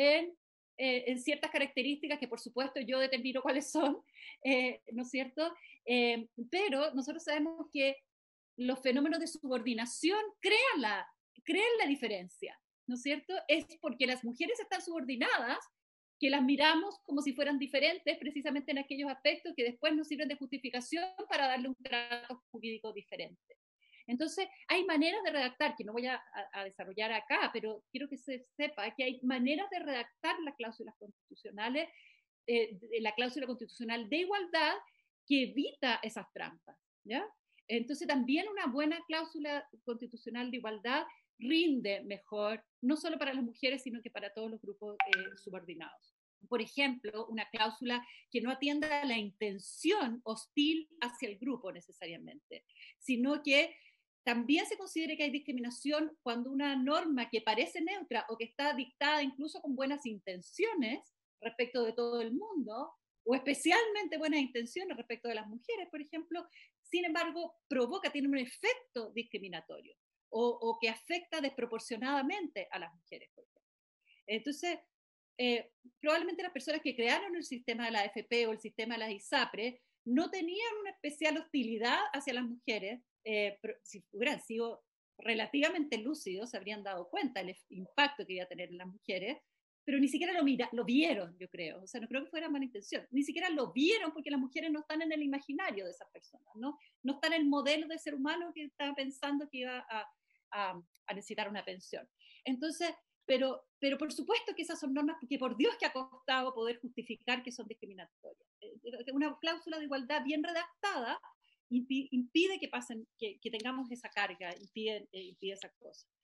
en ciertas características que por supuesto yo determino cuáles son, ¿no es cierto? Pero nosotros sabemos que los fenómenos de subordinación crean la diferencia, ¿no es cierto? Es porque las mujeres están subordinadas que las miramos como si fueran diferentes precisamente en aquellos aspectos que después nos sirven de justificación para darle un trato jurídico diferente. Entonces, hay maneras de redactar, que no voy a desarrollar acá, pero quiero que se sepa que hay maneras de redactar las cláusulas constitucionales, la cláusula constitucional de igualdad que evita esas trampas, ¿ya? Entonces, también una buena cláusula constitucional de igualdad rinde mejor, no solo para las mujeres, sino que para todos los grupos subordinados. Por ejemplo, una cláusula que no atienda a la intención hostil hacia el grupo necesariamente, sino que también se considere que hay discriminación cuando una norma que parece neutra o que está dictada incluso con buenas intenciones respecto de todo el mundo, o especialmente buenas intenciones respecto de las mujeres, por ejemplo, sin embargo, tiene un efecto discriminatorio o que afecta desproporcionadamente a las mujeres, por ejemplo. Entonces, probablemente las personas que crearon el sistema de la AFP o el sistema de las ISAPRE no tenían una especial hostilidad hacia las mujeres, pero si hubieran sido relativamente lúcidos se habrían dado cuenta del impacto que iba a tener en las mujeres, pero ni siquiera lo vieron, yo creo. O sea, no creo que fuera mala intención. Ni siquiera lo vieron porque las mujeres no están en el imaginario de esas personas, ¿no? No están en el modelo de ser humano que estaba pensando que iba a necesitar una pensión. Entonces, pero por supuesto que esas son normas que por Dios que ha costado poder justificar que son discriminatorias. Una cláusula de igualdad bien redactada impide que tengamos esa carga, impide esas cosas.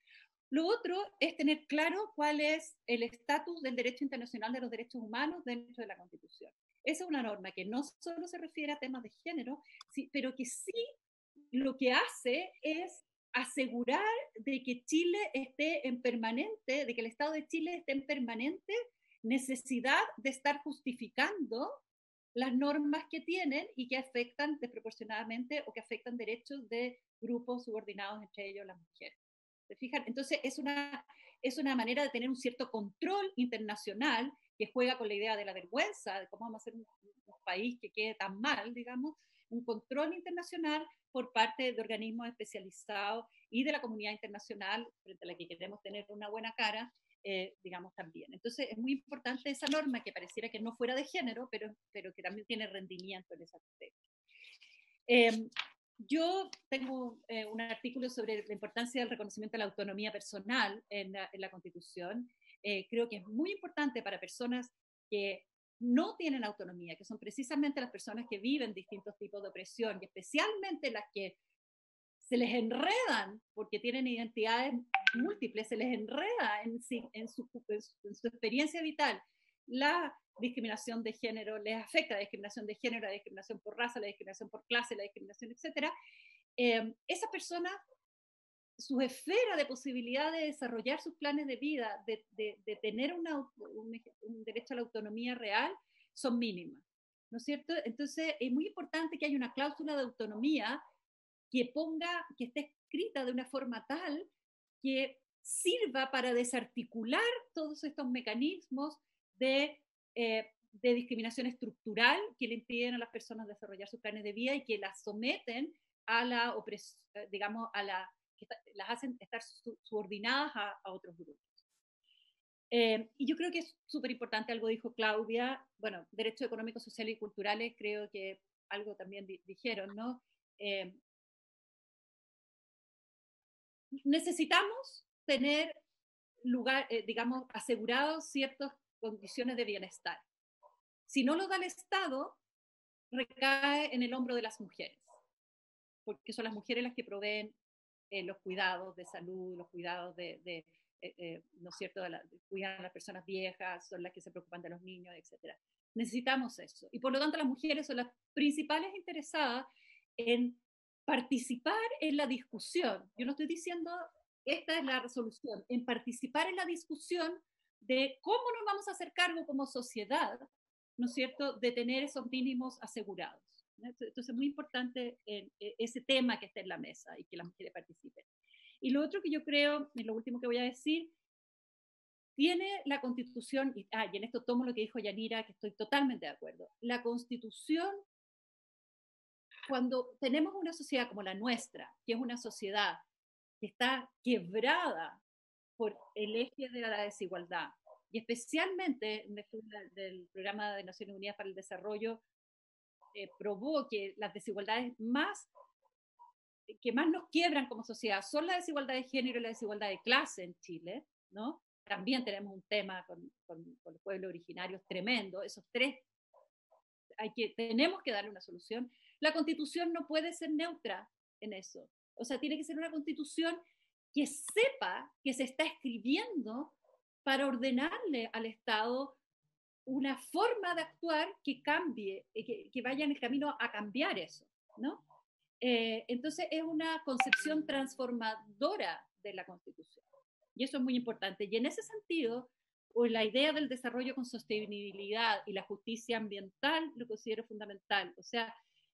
Lo otro es tener claro cuál es el estatus del derecho internacional de los derechos humanos dentro de la Constitución. Esa es una norma que no solo se refiere a temas de género, pero que sí lo que hace es asegurar de que Chile esté en permanente, de que el Estado de Chile esté en permanente necesidad de estar justificando las normas que tienen y que afectan desproporcionadamente o que afectan derechos de grupos subordinados, entre ellos las mujeres. ¿Se fijan? Entonces es una manera de tener un cierto control internacional que juega con la idea de la vergüenza, de cómo vamos a ser un país que quede tan mal, digamos, un control internacional por parte de organismos especializados y de la comunidad internacional frente a la que queremos tener una buena cara, digamos también. Entonces es muy importante esa norma que pareciera que no fuera de género, pero que también tiene rendimiento en ese aspecto. Yo tengo un artículo sobre la importancia del reconocimiento de la autonomía personal en la Constitución. Creo que es muy importante para personas que no tienen autonomía, que son precisamente las personas que viven distintos tipos de opresión, y especialmente las que se les enredan, porque tienen identidades múltiples, se les enreda en su experiencia vital la discriminación de género, les afecta la discriminación de género, la discriminación por raza, la discriminación por clase, la discriminación, etc. Esa persona, su esfera de posibilidad de desarrollar sus planes de vida, de tener un derecho a la autonomía real, son mínimas, ¿no es cierto? Entonces es muy importante que haya una cláusula de autonomía que esté escrita de una forma tal que sirva para desarticular todos estos mecanismos de discriminación estructural que le impiden a las personas desarrollar sus planes de vida y que las someten a la opresión, digamos, que las hacen estar subordinadas a otros grupos. Y yo creo que es súper importante, algo dijo Claudia, bueno, derechos económicos, sociales y culturales, creo que algo también dijeron, ¿no? Necesitamos tener digamos, asegurados ciertas condiciones de bienestar. Si no lo da el Estado, recae en el hombro de las mujeres, porque son las mujeres las que proveen los cuidados de salud, los cuidados ¿no es cierto?, cuidan a las personas viejas, son las que se preocupan de los niños, etc. Necesitamos eso. Y por lo tanto las mujeres son las principales interesadas en participar en la discusión. Yo no estoy diciendo esta es la resolución, en participar en la discusión de cómo nos vamos a hacer cargo como sociedad, ¿no es cierto?, de tener esos mínimos asegurados. Entonces es muy importante ese tema que esté en la mesa y que las mujeres participen. Y lo otro que yo creo, y lo último que voy a decir, tiene la Constitución, y en esto tomo lo que dijo Yanira, que estoy totalmente de acuerdo, la Constitución, cuando tenemos una sociedad como la nuestra, que es una sociedad que está quebrada por el eje de la desigualdad, y especialmente del Programa de Naciones Unidas para el Desarrollo, probó que las desigualdades que más nos quiebran como sociedad son la desigualdad de género y la desigualdad de clase en Chile, ¿no? También tenemos un tema con los pueblos originarios tremendo, esos tres tenemos que darle una solución. La Constitución no puede ser neutra en eso, o sea, tiene que ser una Constitución que sepa que se está escribiendo para ordenarle al Estado una forma de actuar que cambie, que vaya en el camino a cambiar eso, ¿no? Entonces es una concepción transformadora de la Constitución. Y eso es muy importante. Y en ese sentido, pues, la idea del desarrollo con sostenibilidad y la justicia ambiental lo considero fundamental. O sea,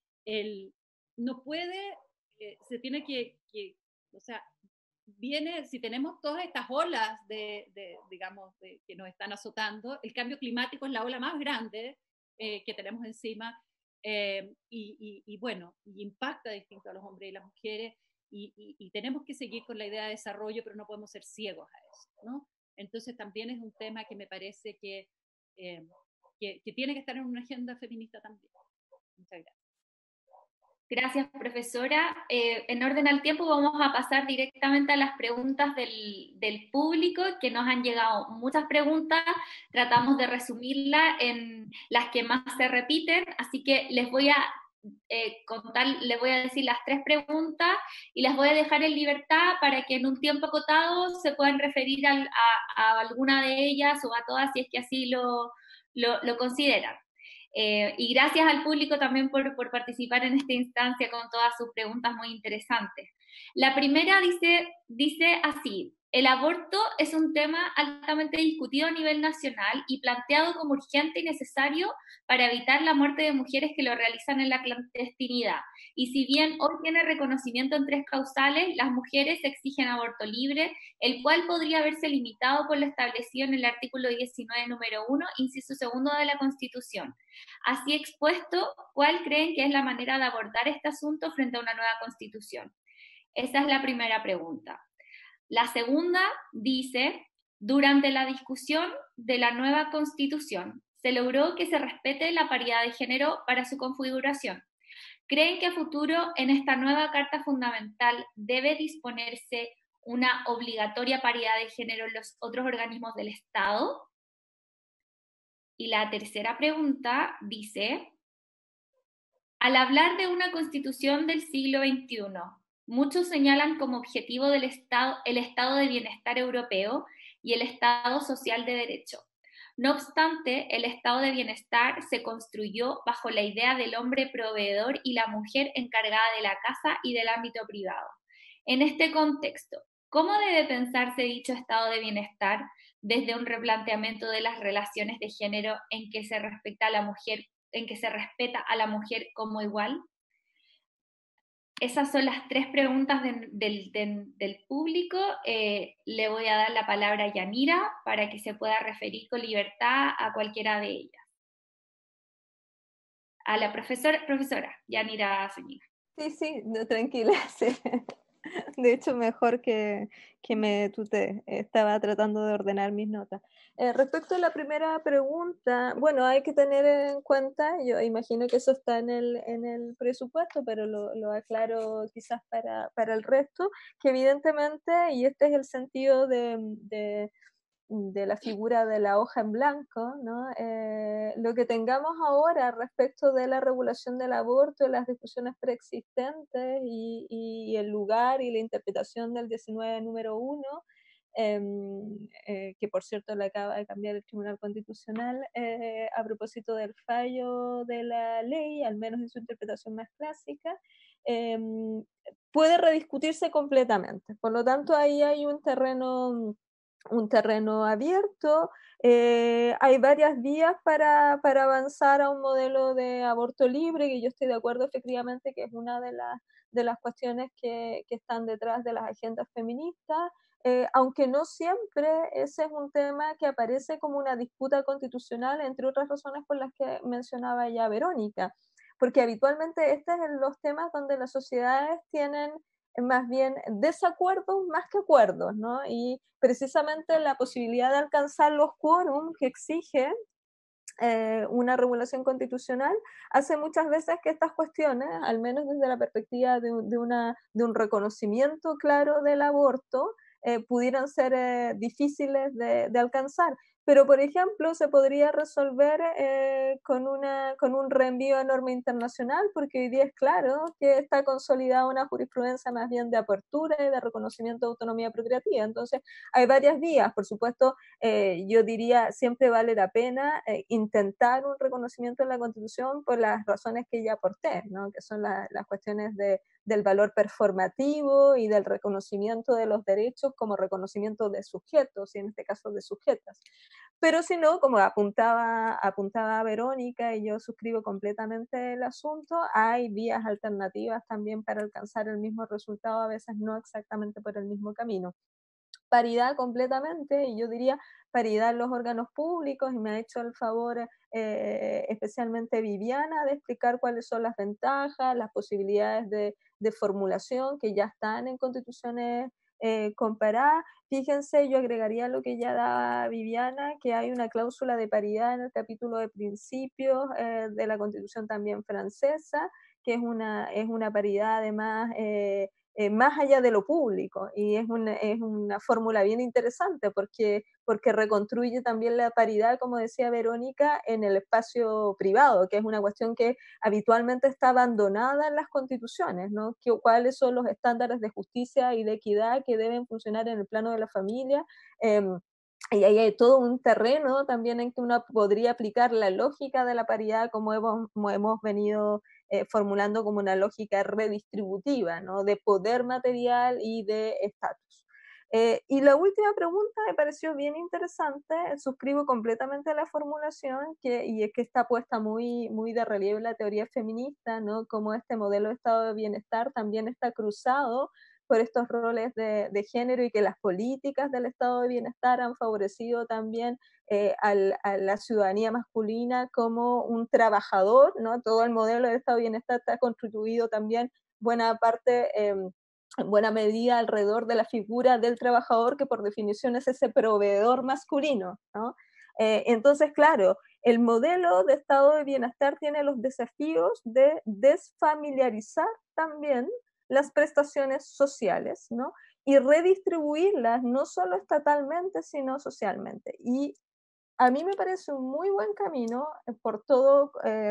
no puede, se tiene o sea, si tenemos todas estas olas digamos, que nos están azotando, el cambio climático es la ola más grande que tenemos encima, y bueno, y impacta distinto a los hombres y las mujeres, y tenemos que seguir con la idea de desarrollo, pero no podemos ser ciegos a eso, ¿no? Entonces también es un tema que me parece que tiene que estar en una agenda feminista también. Muchas gracias. Gracias, profesora. En orden al tiempo vamos a pasar directamente a las preguntas del público, que nos han llegado muchas preguntas. Tratamos de resumirlas en las que más se repiten, así que les voy a les voy a decir las 3 preguntas y las voy a dejar en libertad para que en un tiempo acotado se puedan referir a alguna de ellas o a todas si es que así lo consideran. Y gracias al público también por participar en esta instancia con todas sus preguntas muy interesantes. La primera dice así: el aborto es un tema altamente discutido a nivel nacional y planteado como urgente y necesario para evitar la muerte de mujeres que lo realizan en la clandestinidad. Y si bien hoy tiene reconocimiento en 3 causales, las mujeres exigen aborto libre, el cual podría verse limitado por lo establecido en el artículo 19, número 1, inciso 2 de la Constitución. Así expuesto, ¿cuál creen que es la manera de abordar este asunto frente a una nueva Constitución? Esa es la primera pregunta. La segunda dice: durante la discusión de la nueva Constitución, se logró que se respete la paridad de género para su configuración. ¿Creen que a futuro en esta nueva Carta Fundamental debe disponerse una obligatoria paridad de género en los otros organismos del Estado? Y la tercera pregunta dice: al hablar de una Constitución del siglo XXI, muchos señalan como objetivo del Estado el estado de bienestar europeo y el Estado social de derecho. No obstante, el estado de bienestar se construyó bajo la idea del hombre proveedor y la mujer encargada de la casa y del ámbito privado. En este contexto, ¿cómo debe pensarse dicho estado de bienestar desde un replanteamiento de las relaciones de género en que se respeta a la mujer como igual? Esas son las 3 preguntas del público. Le voy a dar la palabra a Yanira para que se pueda referir con libertad a cualquiera de ellas. A la profesora Yanira Zúñiga. Sí, no, tranquila. Sí. De hecho, mejor que me tutee. Estaba tratando de ordenar mis notas. Respecto a la primera pregunta, bueno, hay que tener en cuenta, yo imagino que eso está en el presupuesto, pero lo aclaro quizás para el resto, que evidentemente, y este es el sentido de la figura de la hoja en blanco, ¿no? Lo que tengamos ahora respecto de la regulación del aborto, las discusiones preexistentes y el lugar y la interpretación del 19 número 1, que por cierto le acaba de cambiar el Tribunal Constitucional a propósito del fallo de la ley, al menos en su interpretación más clásica, puede rediscutirse completamente. Por lo tanto, ahí hay un terreno abierto. Hay varias vías para avanzar a un modelo de aborto libre, que yo estoy de acuerdo efectivamente que es una de las cuestiones que están detrás de las agendas feministas, aunque no siempre ese es un tema que aparece como una disputa constitucional, entre otras razones por las que mencionaba ya Verónica, porque habitualmente este es los temas donde las sociedades tienen más bien desacuerdos más que acuerdos, ¿no? Y precisamente la posibilidad de alcanzar los quórum que exige una regulación constitucional hace muchas veces que estas cuestiones, al menos desde la perspectiva de un reconocimiento claro del aborto, pudieran ser difíciles de alcanzar. Pero, por ejemplo, se podría resolver con un reenvío a norma internacional, porque hoy día es claro que está consolidada una jurisprudencia más bien de apertura y de reconocimiento de autonomía procreativa. Entonces, hay varias vías. Por supuesto, yo diría, siempre vale la pena intentar un reconocimiento en la Constitución por las razones que ya aporté, ¿no? Que son las cuestiones del valor performativo y del reconocimiento de los derechos como reconocimiento de sujetos, y en este caso de sujetas. Pero si no, como apuntaba Verónica, y yo suscribo completamente el asunto, hay vías alternativas también para alcanzar el mismo resultado, a veces no exactamente por el mismo camino. Paridad completamente, y yo diría paridad en los órganos públicos, y me ha hecho el favor especialmente Viviana de explicar cuáles son las ventajas, las posibilidades de formulación que ya están en constituciones comparadas. Fíjense, yo agregaría lo que ya daba Viviana, que hay una cláusula de paridad en el capítulo de principios de la Constitución también francesa, que es una paridad además más allá de lo público, y es una fórmula bien interesante porque reconstruye también la paridad, como decía Verónica, en el espacio privado, que es una cuestión que habitualmente está abandonada en las constituciones, ¿no? ¿Cuáles son los estándares de justicia y de equidad que deben funcionar en el plano de la familia? Y ahí hay todo un terreno también en que uno podría aplicar la lógica de la paridad como hemos venido formulando como una lógica redistributiva, ¿no? De poder material y de estatus. Y la última pregunta me pareció bien interesante, suscribo completamente a la formulación, y es que está puesta muy, muy de relieve la teoría feminista, ¿no? Como este modelo de estado de bienestar también está cruzado por estos roles de género, y que las políticas del estado de bienestar han favorecido también a la ciudadanía masculina como un trabajador, ¿no? Todo el modelo del estado de bienestar está constituido también buena parte, en buena medida, alrededor de la figura del trabajador, que por definición es ese proveedor masculino, ¿no? Entonces, claro, el modelo de estado de bienestar tiene los desafíos de desfamiliarizar también las prestaciones sociales, ¿no? Y redistribuirlas no solo estatalmente, sino socialmente. Y a mí me parece un muy buen camino por todos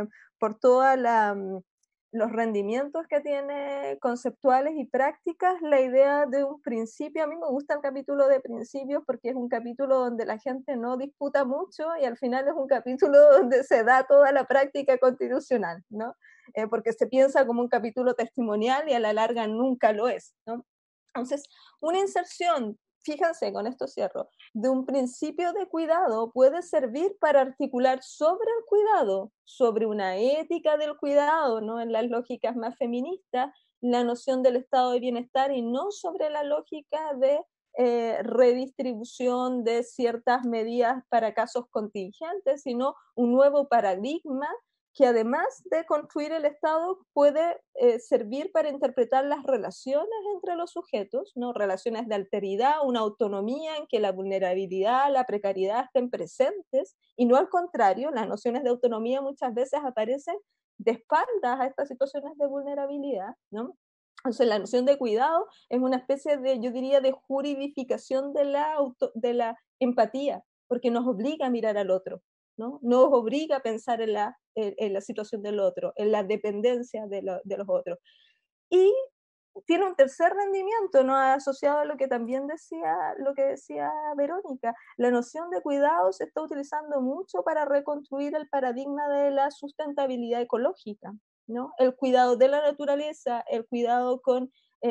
los rendimientos que tiene conceptuales y prácticas, la idea de un principio. A mí me gusta el capítulo de principios porque es un capítulo donde la gente no disputa mucho, y al final es un capítulo donde se da toda la práctica constitucional, ¿no? Porque se piensa como un capítulo testimonial y a la larga nunca lo es, ¿no? Entonces, una inserción, fíjense, con esto cierro, de un principio de cuidado puede servir para articular sobre el cuidado, sobre una ética del cuidado, ¿no? En las lógicas más feministas, la noción del estado de bienestar, y no sobre la lógica de redistribución de ciertas medidas para casos contingentes, sino un nuevo paradigma que, además de construir el Estado, puede servir para interpretar las relaciones entre los sujetos, ¿no? Relaciones de alteridad, una autonomía en que la vulnerabilidad, la precariedad estén presentes, y no al contrario. Las nociones de autonomía muchas veces aparecen de espaldas a estas situaciones de vulnerabilidad, ¿no? Entonces, la noción de cuidado es una especie de, yo diría, de juridificación de la empatía, porque nos obliga a mirar al otro, ¿no? Nos obliga a pensar en la situación del otro, en la dependencia de los otros. Y tiene un tercer rendimiento, ¿no? Asociado a lo que también decía Verónica. La noción de cuidado se está utilizando mucho para reconstruir el paradigma de la sustentabilidad ecológica, ¿no? El cuidado de la naturaleza, el cuidado con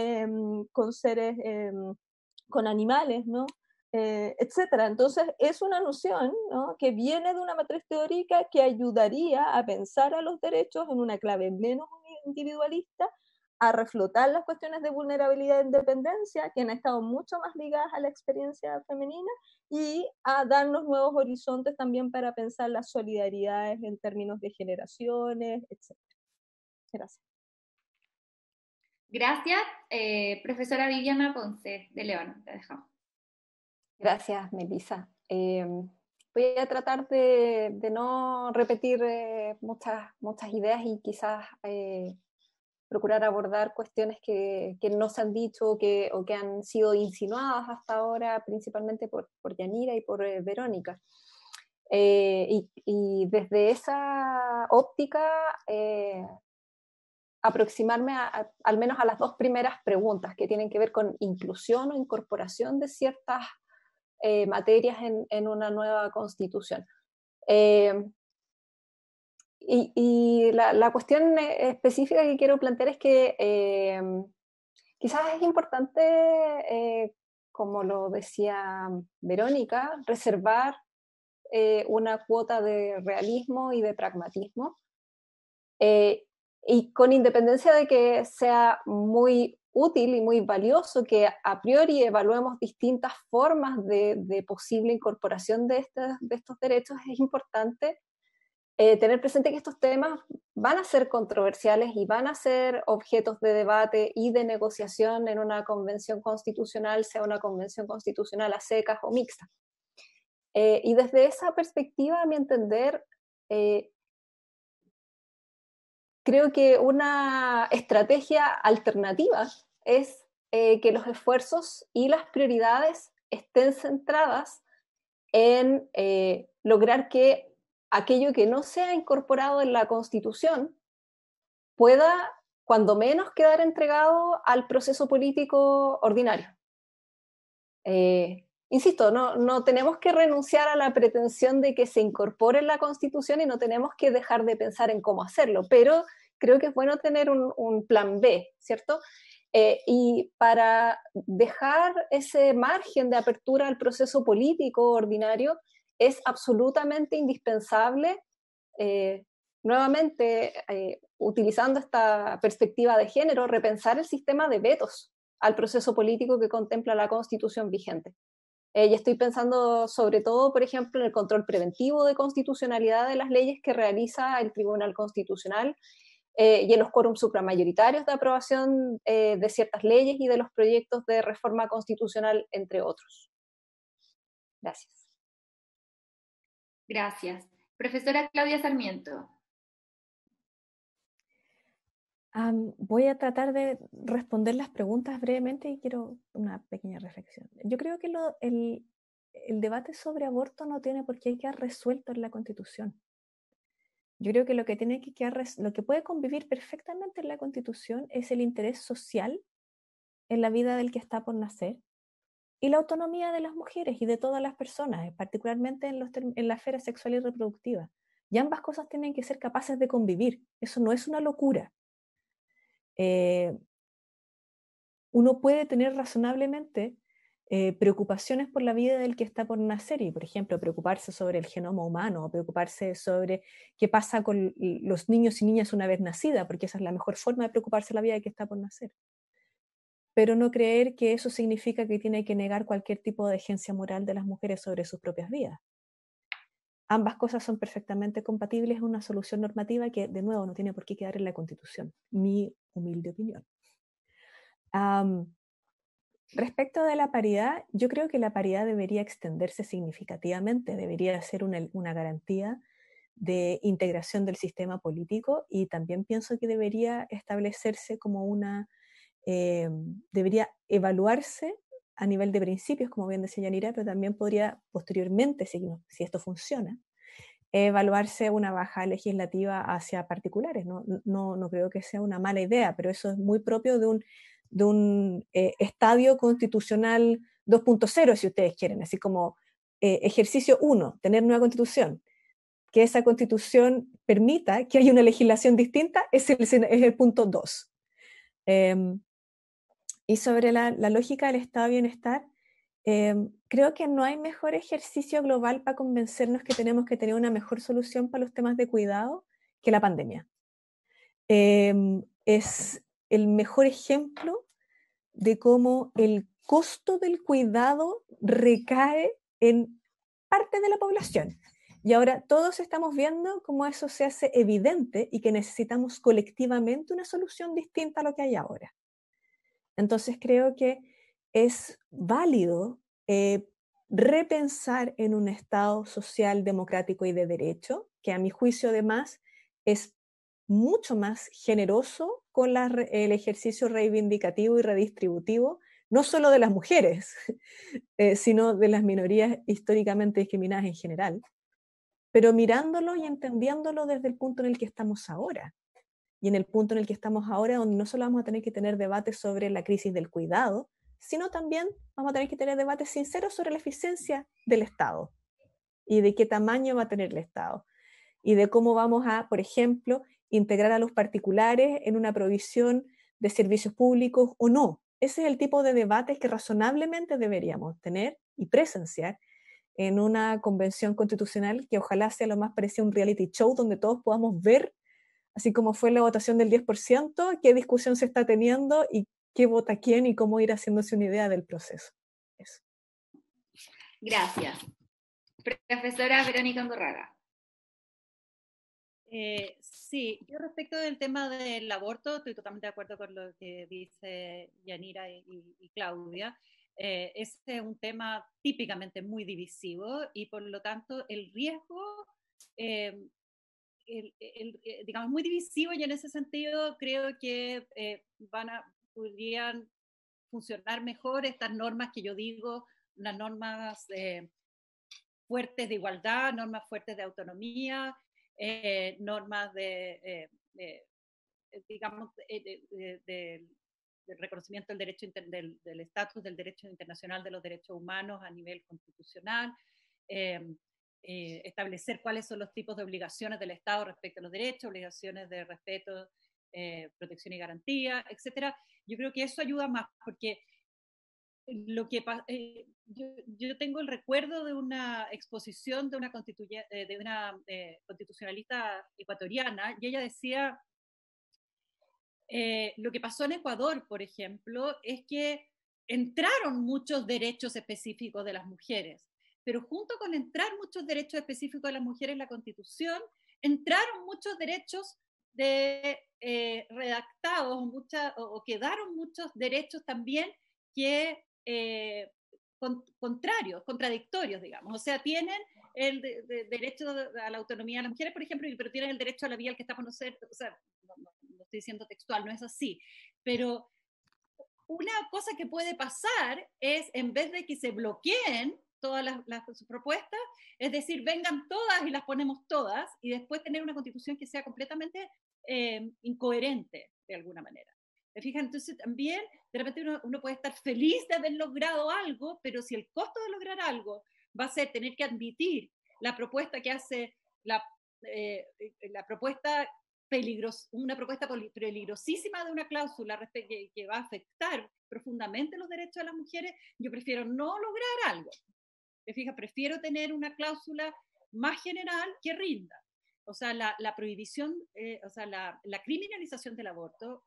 seres, con animales, ¿no? Etcétera. Entonces, es una noción, ¿no? Que viene de una matriz teórica que ayudaría a pensar a los derechos en una clave menos individualista, a reflotar las cuestiones de vulnerabilidad e independencia, que han estado mucho más ligadas a la experiencia femenina, y a darnos nuevos horizontes también para pensar las solidaridades en términos de generaciones, etc. Gracias. Gracias, profesora Viviana Ponce de León. Te dejamos. Gracias, Melissa. Voy a tratar de no repetir muchas ideas, y quizás procurar abordar cuestiones que no se han dicho o que han sido insinuadas hasta ahora, principalmente por Yanira y por Verónica. Y desde esa óptica, aproximarme al menos a las dos primeras preguntas, que tienen que ver con inclusión o incorporación de ciertas materias en una nueva constitución. Y la cuestión específica que quiero plantear es que quizás es importante, como lo decía Verónica, reservar una cuota de realismo y de pragmatismo, y con independencia de que sea muy útil y muy valioso que a priori evaluemos distintas formas de posible incorporación de estos derechos, es importante tener presente que estos temas van a ser controversiales y van a ser objetos de debate y de negociación en una convención constitucional, sea una convención constitucional a secas o mixta. Y desde esa perspectiva, a mi entender, creo que una estrategia alternativa es que los esfuerzos y las prioridades estén centradas en lograr que aquello que no sea incorporado en la Constitución pueda, cuando menos, quedar entregado al proceso político ordinario. Insisto, no tenemos que renunciar a la pretensión de que se incorpore en la Constitución y no tenemos que dejar de pensar en cómo hacerlo, pero creo que es bueno tener un plan B, ¿cierto? Y para dejar ese margen de apertura al proceso político ordinario, es absolutamente indispensable, nuevamente, utilizando esta perspectiva de género, repensar el sistema de vetos al proceso político que contempla la Constitución vigente. Y estoy pensando sobre todo, por ejemplo, en el control preventivo de constitucionalidad de las leyes que realiza el Tribunal Constitucional, y en los quórums supramayoritarios de aprobación de ciertas leyes y de los proyectos de reforma constitucional, entre otros. Gracias. Gracias. Profesora Claudia Sarmiento. Voy a tratar de responder las preguntas brevemente y quiero una pequeña reflexión. Yo creo que el debate sobre aborto no tiene por qué quedar resuelto en la Constitución. Yo creo que lo que puede convivir perfectamente en la Constitución es el interés social en la vida del que está por nacer y la autonomía de las mujeres y de todas las personas, particularmente en la esfera sexual y reproductiva. Y ambas cosas tienen que ser capaces de convivir. Eso no es una locura. Uno puede tener razonablemente preocupaciones por la vida del que está por nacer y, por ejemplo, preocuparse sobre el genoma humano o preocuparse sobre qué pasa con los niños y niñas una vez nacida, porque esa es la mejor forma de preocuparse de la vida del que está por nacer. Pero no creer que eso significa que tiene que negar cualquier tipo de agencia moral de las mujeres sobre sus propias vidas. Ambas cosas son perfectamente compatibles en una solución normativa que, de nuevo, no tiene por qué quedar en la Constitución, mi humilde opinión. Respecto de la paridad, yo creo que la paridad debería extenderse significativamente, debería ser una garantía de integración del sistema político y también pienso que debería establecerse como debería evaluarse a nivel de principios, como bien decía Yanira, pero también podría posteriormente, si esto funciona, evaluarse una baja legislativa hacia particulares. No creo que sea una mala idea, pero eso es muy propio de un estadio constitucional 2.0, si ustedes quieren, así como ejercicio 1, tener nueva constitución, que esa constitución permita que haya una legislación distinta, es el punto 2. Y sobre la lógica del estado de bienestar, creo que no hay mejor ejercicio global para convencernos que tenemos que tener una mejor solución para los temas de cuidado que la pandemia. Es el mejor ejemplo de cómo el costo del cuidado recae en parte de la población. Y ahora todos estamos viendo cómo eso se hace evidente y que necesitamos colectivamente una solución distinta a lo que hay ahora. Entonces creo que es válido repensar en un Estado social, democrático y de derecho, que a mi juicio además es mucho más generoso con el ejercicio reivindicativo y redistributivo, no solo de las mujeres, sino de las minorías históricamente discriminadas en general, pero mirándolo y entendiéndolo desde el punto en el que estamos ahora. Y en el punto en el que estamos ahora, donde no solo vamos a tener que tener debates sobre la crisis del cuidado, sino también vamos a tener que tener debates sinceros sobre la eficiencia del Estado y de qué tamaño va a tener el Estado y de cómo vamos a, por ejemplo, integrar a los particulares en una provisión de servicios públicos o no. Ese es el tipo de debates que razonablemente deberíamos tener y presenciar en una convención constitucional que ojalá sea lo más parecido a un reality show donde todos podamos ver, así como fue la votación del 10%, qué discusión se está teniendo y qué vota quién y cómo ir haciéndose una idea del proceso. Eso. Gracias. Profesora Verónica Undurraga. Sí, yo respecto del tema del aborto, estoy totalmente de acuerdo con lo que dice Yanira y Claudia. Este es un tema típicamente muy divisivo y por lo tanto el riesgo, digamos, muy divisivo y en ese sentido creo que podrían funcionar mejor estas normas que yo digo, unas normas fuertes de igualdad, normas fuertes de autonomía, normas digamos, del reconocimiento del derecho del estatus del derecho internacional de los derechos humanos a nivel constitucional, establecer cuáles son los tipos de obligaciones del Estado respecto a los derechos, obligaciones de respeto, protección y garantía, etcétera. Yo creo que eso ayuda más, porque yo tengo el recuerdo de una exposición de una constitucionalista ecuatoriana, y ella decía, lo que pasó en Ecuador, por ejemplo, es que entraron muchos derechos específicos de las mujeres, pero junto con entrar muchos derechos específicos de las mujeres en la Constitución, entraron muchos derechos redactados, o quedaron muchos derechos también que contradictorios, digamos. O sea, tienen el derecho a la autonomía de las mujeres, por ejemplo, pero tienen el derecho a la vida al que está a conocer, o sea, no estoy diciendo textual, no es así, pero una cosa que puede pasar es, en vez de que se bloqueen todas las propuestas, es decir, vengan todas y las ponemos todas, y después tener una constitución que sea completamente incoherente, de alguna manera. ¿Me fijan? Entonces también, de repente uno puede estar feliz de haber logrado algo, pero si el costo de lograr algo va a ser tener que admitir la propuesta que hace la propuesta una propuesta peligrosísima de una cláusula que va a afectar profundamente los derechos de las mujeres, yo prefiero no lograr algo. ¿Me fijas? Prefiero tener una cláusula más general que rinda. O sea, la prohibición, o sea, la criminalización del aborto,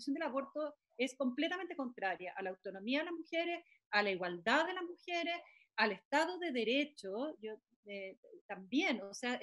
es completamente contraria a la autonomía de las mujeres, a la igualdad de las mujeres, al Estado de Derecho. Yo también, o sea,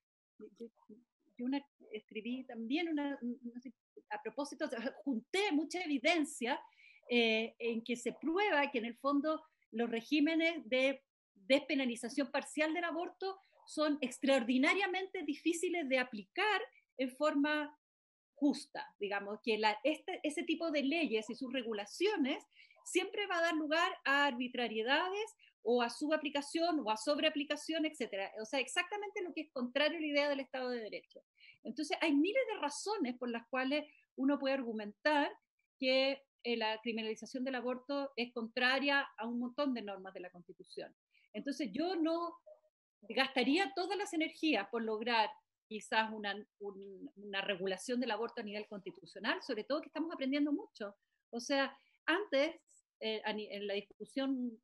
yo escribí también a propósito, junté mucha evidencia en que se prueba que en el fondo los regímenes de despenalización parcial del aborto son extraordinariamente difíciles de aplicar en forma justa, digamos, que ese tipo de leyes y sus regulaciones siempre va a dar lugar a arbitrariedades o a subaplicación o a sobreaplicación, etc. O sea, exactamente lo que es contrario a la idea del Estado de Derecho. Entonces, hay miles de razones por las cuales uno puede argumentar que la criminalización del aborto es contraria a un montón de normas de la Constitución. Entonces, yo no gastaría todas las energías por lograr quizás una regulación del aborto a nivel constitucional, sobre todo que estamos aprendiendo mucho. O sea, antes, en la discusión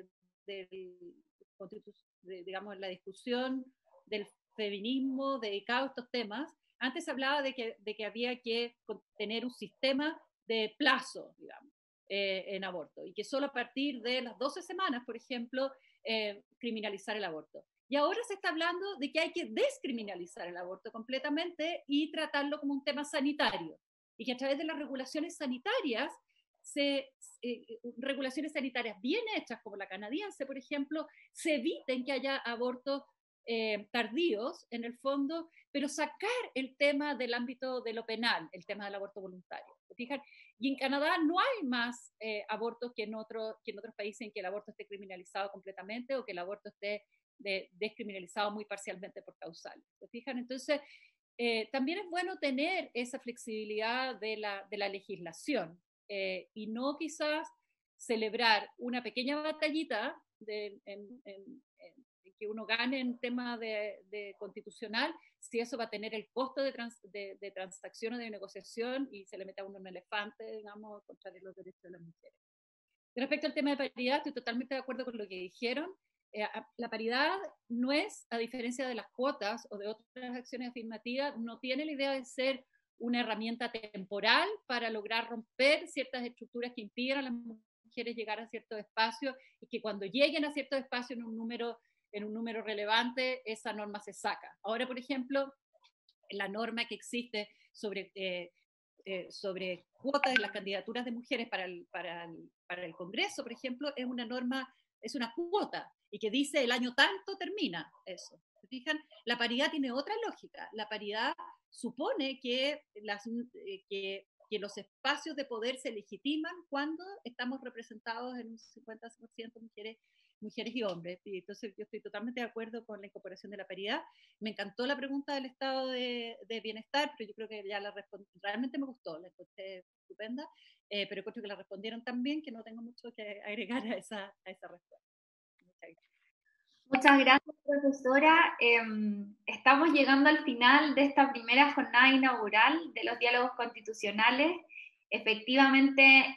digamos, la discusión del feminismo dedicado a estos temas, antes se hablaba de que había que tener un sistema de plazo, digamos, en aborto, y que solo a partir de las 12 semanas, por ejemplo, criminalizar el aborto. Y ahora se está hablando de que hay que descriminalizar el aborto completamente y tratarlo como un tema sanitario, y que a través de las regulaciones sanitarias, regulaciones sanitarias bien hechas, como la canadiense, por ejemplo, se eviten que haya abortos tardíos, en el fondo, pero sacar el tema del ámbito de lo penal, el tema del aborto voluntario. ¿Se fijan? Y en Canadá no hay más abortos que en otros países en que el aborto esté criminalizado completamente o que el aborto esté descriminalizado muy parcialmente por causales. ¿Se fijan? Entonces, también es bueno tener esa flexibilidad de la legislación y no quizás celebrar una pequeña batallita que uno gane en tema de constitucional, si eso va a tener el costo de transacción o de negociación y se le mete a uno un elefante, digamos, contra los derechos de las mujeres. Respecto al tema de paridad, estoy totalmente de acuerdo con lo que dijeron. La paridad no es, a diferencia de las cuotas o de otras acciones afirmativas, no tiene la idea de ser una herramienta temporal para lograr romper ciertas estructuras que impiden a las mujeres llegar a ciertos espacios y que cuando lleguen a ciertos espacios en un número relevante, esa norma se saca. Ahora, por ejemplo, la norma que existe sobre cuotas de las candidaturas de mujeres para el Congreso, por ejemplo, es una norma, es una cuota, y que dice el año tanto termina eso. ¿Se fijan? La paridad tiene otra lógica. La paridad supone que que los espacios de poder se legitiman cuando estamos representados en un 50% mujeres y hombres. Y entonces yo estoy totalmente de acuerdo con la incorporación de la paridad. Me encantó la pregunta del estado de bienestar, pero yo creo que ya la respondí, realmente me gustó, la encontré estupenda, pero creo que la respondieron tan bien que no tengo mucho que agregar a esa respuesta. Muchas gracias. Muchas gracias, profesora. Estamos llegando al final de esta primera jornada inaugural de los diálogos constitucionales. Efectivamente,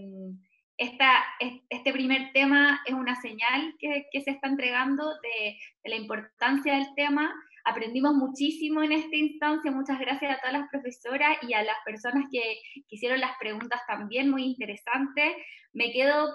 este primer tema es una señal que se está entregando de la importancia del tema. Aprendimos muchísimo en esta instancia. Muchas gracias a todas las profesoras y a las personas que hicieron las preguntas también, muy interesantes. Me quedo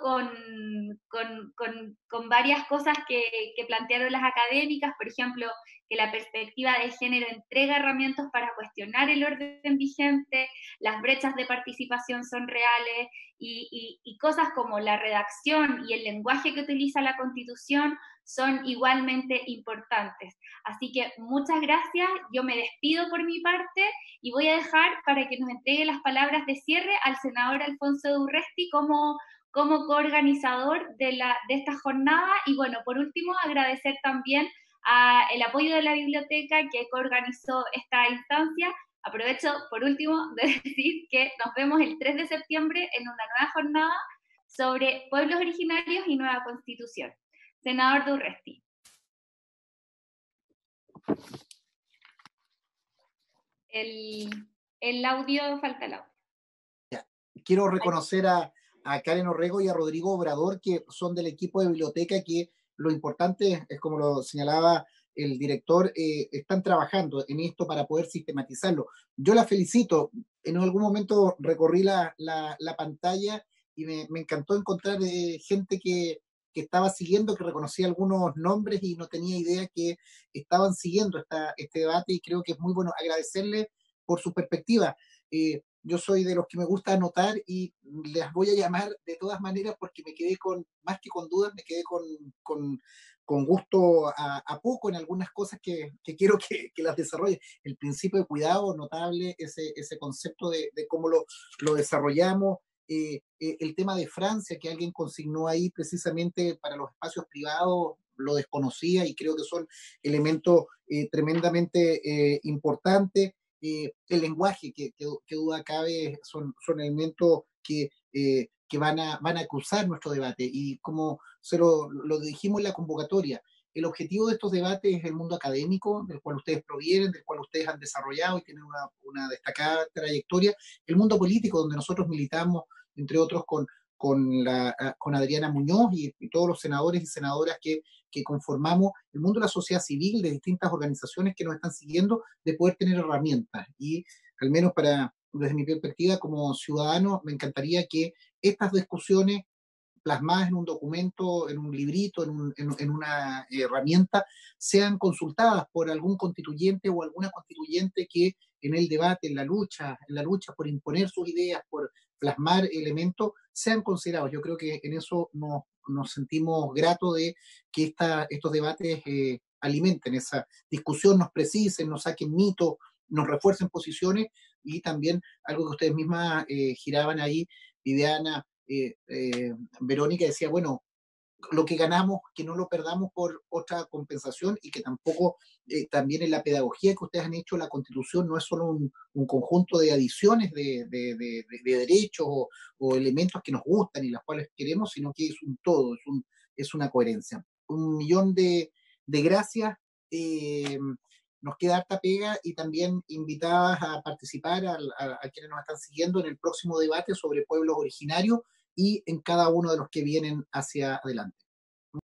con varias cosas que plantearon las académicas, por ejemplo, que la perspectiva de género entrega herramientas para cuestionar el orden vigente, las brechas de participación son reales, y cosas como la redacción y el lenguaje que utiliza la Constitución son igualmente importantes. Así que muchas gracias, yo me despido por mi parte y voy a dejar para que nos entregue las palabras de cierre al senador Alfonso de Urresti como coorganizador de esta jornada. Y bueno, por último, agradecer también el apoyo de la biblioteca que coorganizó esta instancia. Aprovecho por último de decir que nos vemos el 3 de septiembre en una nueva jornada sobre pueblos originarios y nueva constitución. Senador de Urresti. El audio, falta el audio. Quiero reconocer a Karen Orrego y a Rodrigo Obrador, que son del equipo de biblioteca, que lo importante es, como lo señalaba el director, están trabajando en esto para poder sistematizarlo. Yo la felicito. En algún momento recorrí la pantalla y me encantó encontrar gente que estaba siguiendo, que reconocía algunos nombres y no tenía idea que estaban siguiendo este debate, y creo que es muy bueno agradecerle por su perspectiva. Yo soy de los que me gusta anotar y les voy a llamar de todas maneras porque me quedé más que con dudas, me quedé con gusto a poco en algunas cosas que quiero que las desarrolle. El principio de cuidado, notable, ese concepto de cómo lo desarrollamos. El tema de Francia, que alguien consignó ahí precisamente para los espacios privados, lo desconocía y creo que son elementos tremendamente importantes. El lenguaje, que duda cabe, son elementos que van a cruzar nuestro debate, y como se lo dijimos en la convocatoria, el objetivo de estos debates es el mundo académico, del cual ustedes provienen, del cual ustedes han desarrollado y tienen una destacada trayectoria, el mundo político, donde nosotros militamos, entre otros con Adriana Muñoz y todos los senadores y senadoras que conformamos, el mundo de la sociedad civil, de distintas organizaciones que nos están siguiendo, de poder tener herramientas. Y al menos desde mi perspectiva como ciudadano, me encantaría que estas discusiones plasmadas en un documento, en un librito, en una herramienta, sean consultadas por algún constituyente o alguna constituyente que en el debate, en la lucha por imponer sus ideas, por plasmar elementos, sean considerados. Yo creo que en eso nos sentimos gratos de que estos debates alimenten esa discusión, nos precisen, nos saquen mitos, nos refuercen posiciones, y también algo que ustedes mismas giraban ahí, Viviana, Verónica, decía, bueno, lo que ganamos, que no lo perdamos por otra compensación, y que tampoco, también en la pedagogía que ustedes han hecho, la Constitución no es solo un conjunto de adiciones de derechos o elementos que nos gustan y las cuales queremos, sino que es un todo, es una coherencia. 1.000.000 de gracias. Nos queda harta pega, y también invitadas a participar a quienes nos están siguiendo en el próximo debate sobre pueblos originarios y en cada uno de los que vienen hacia adelante.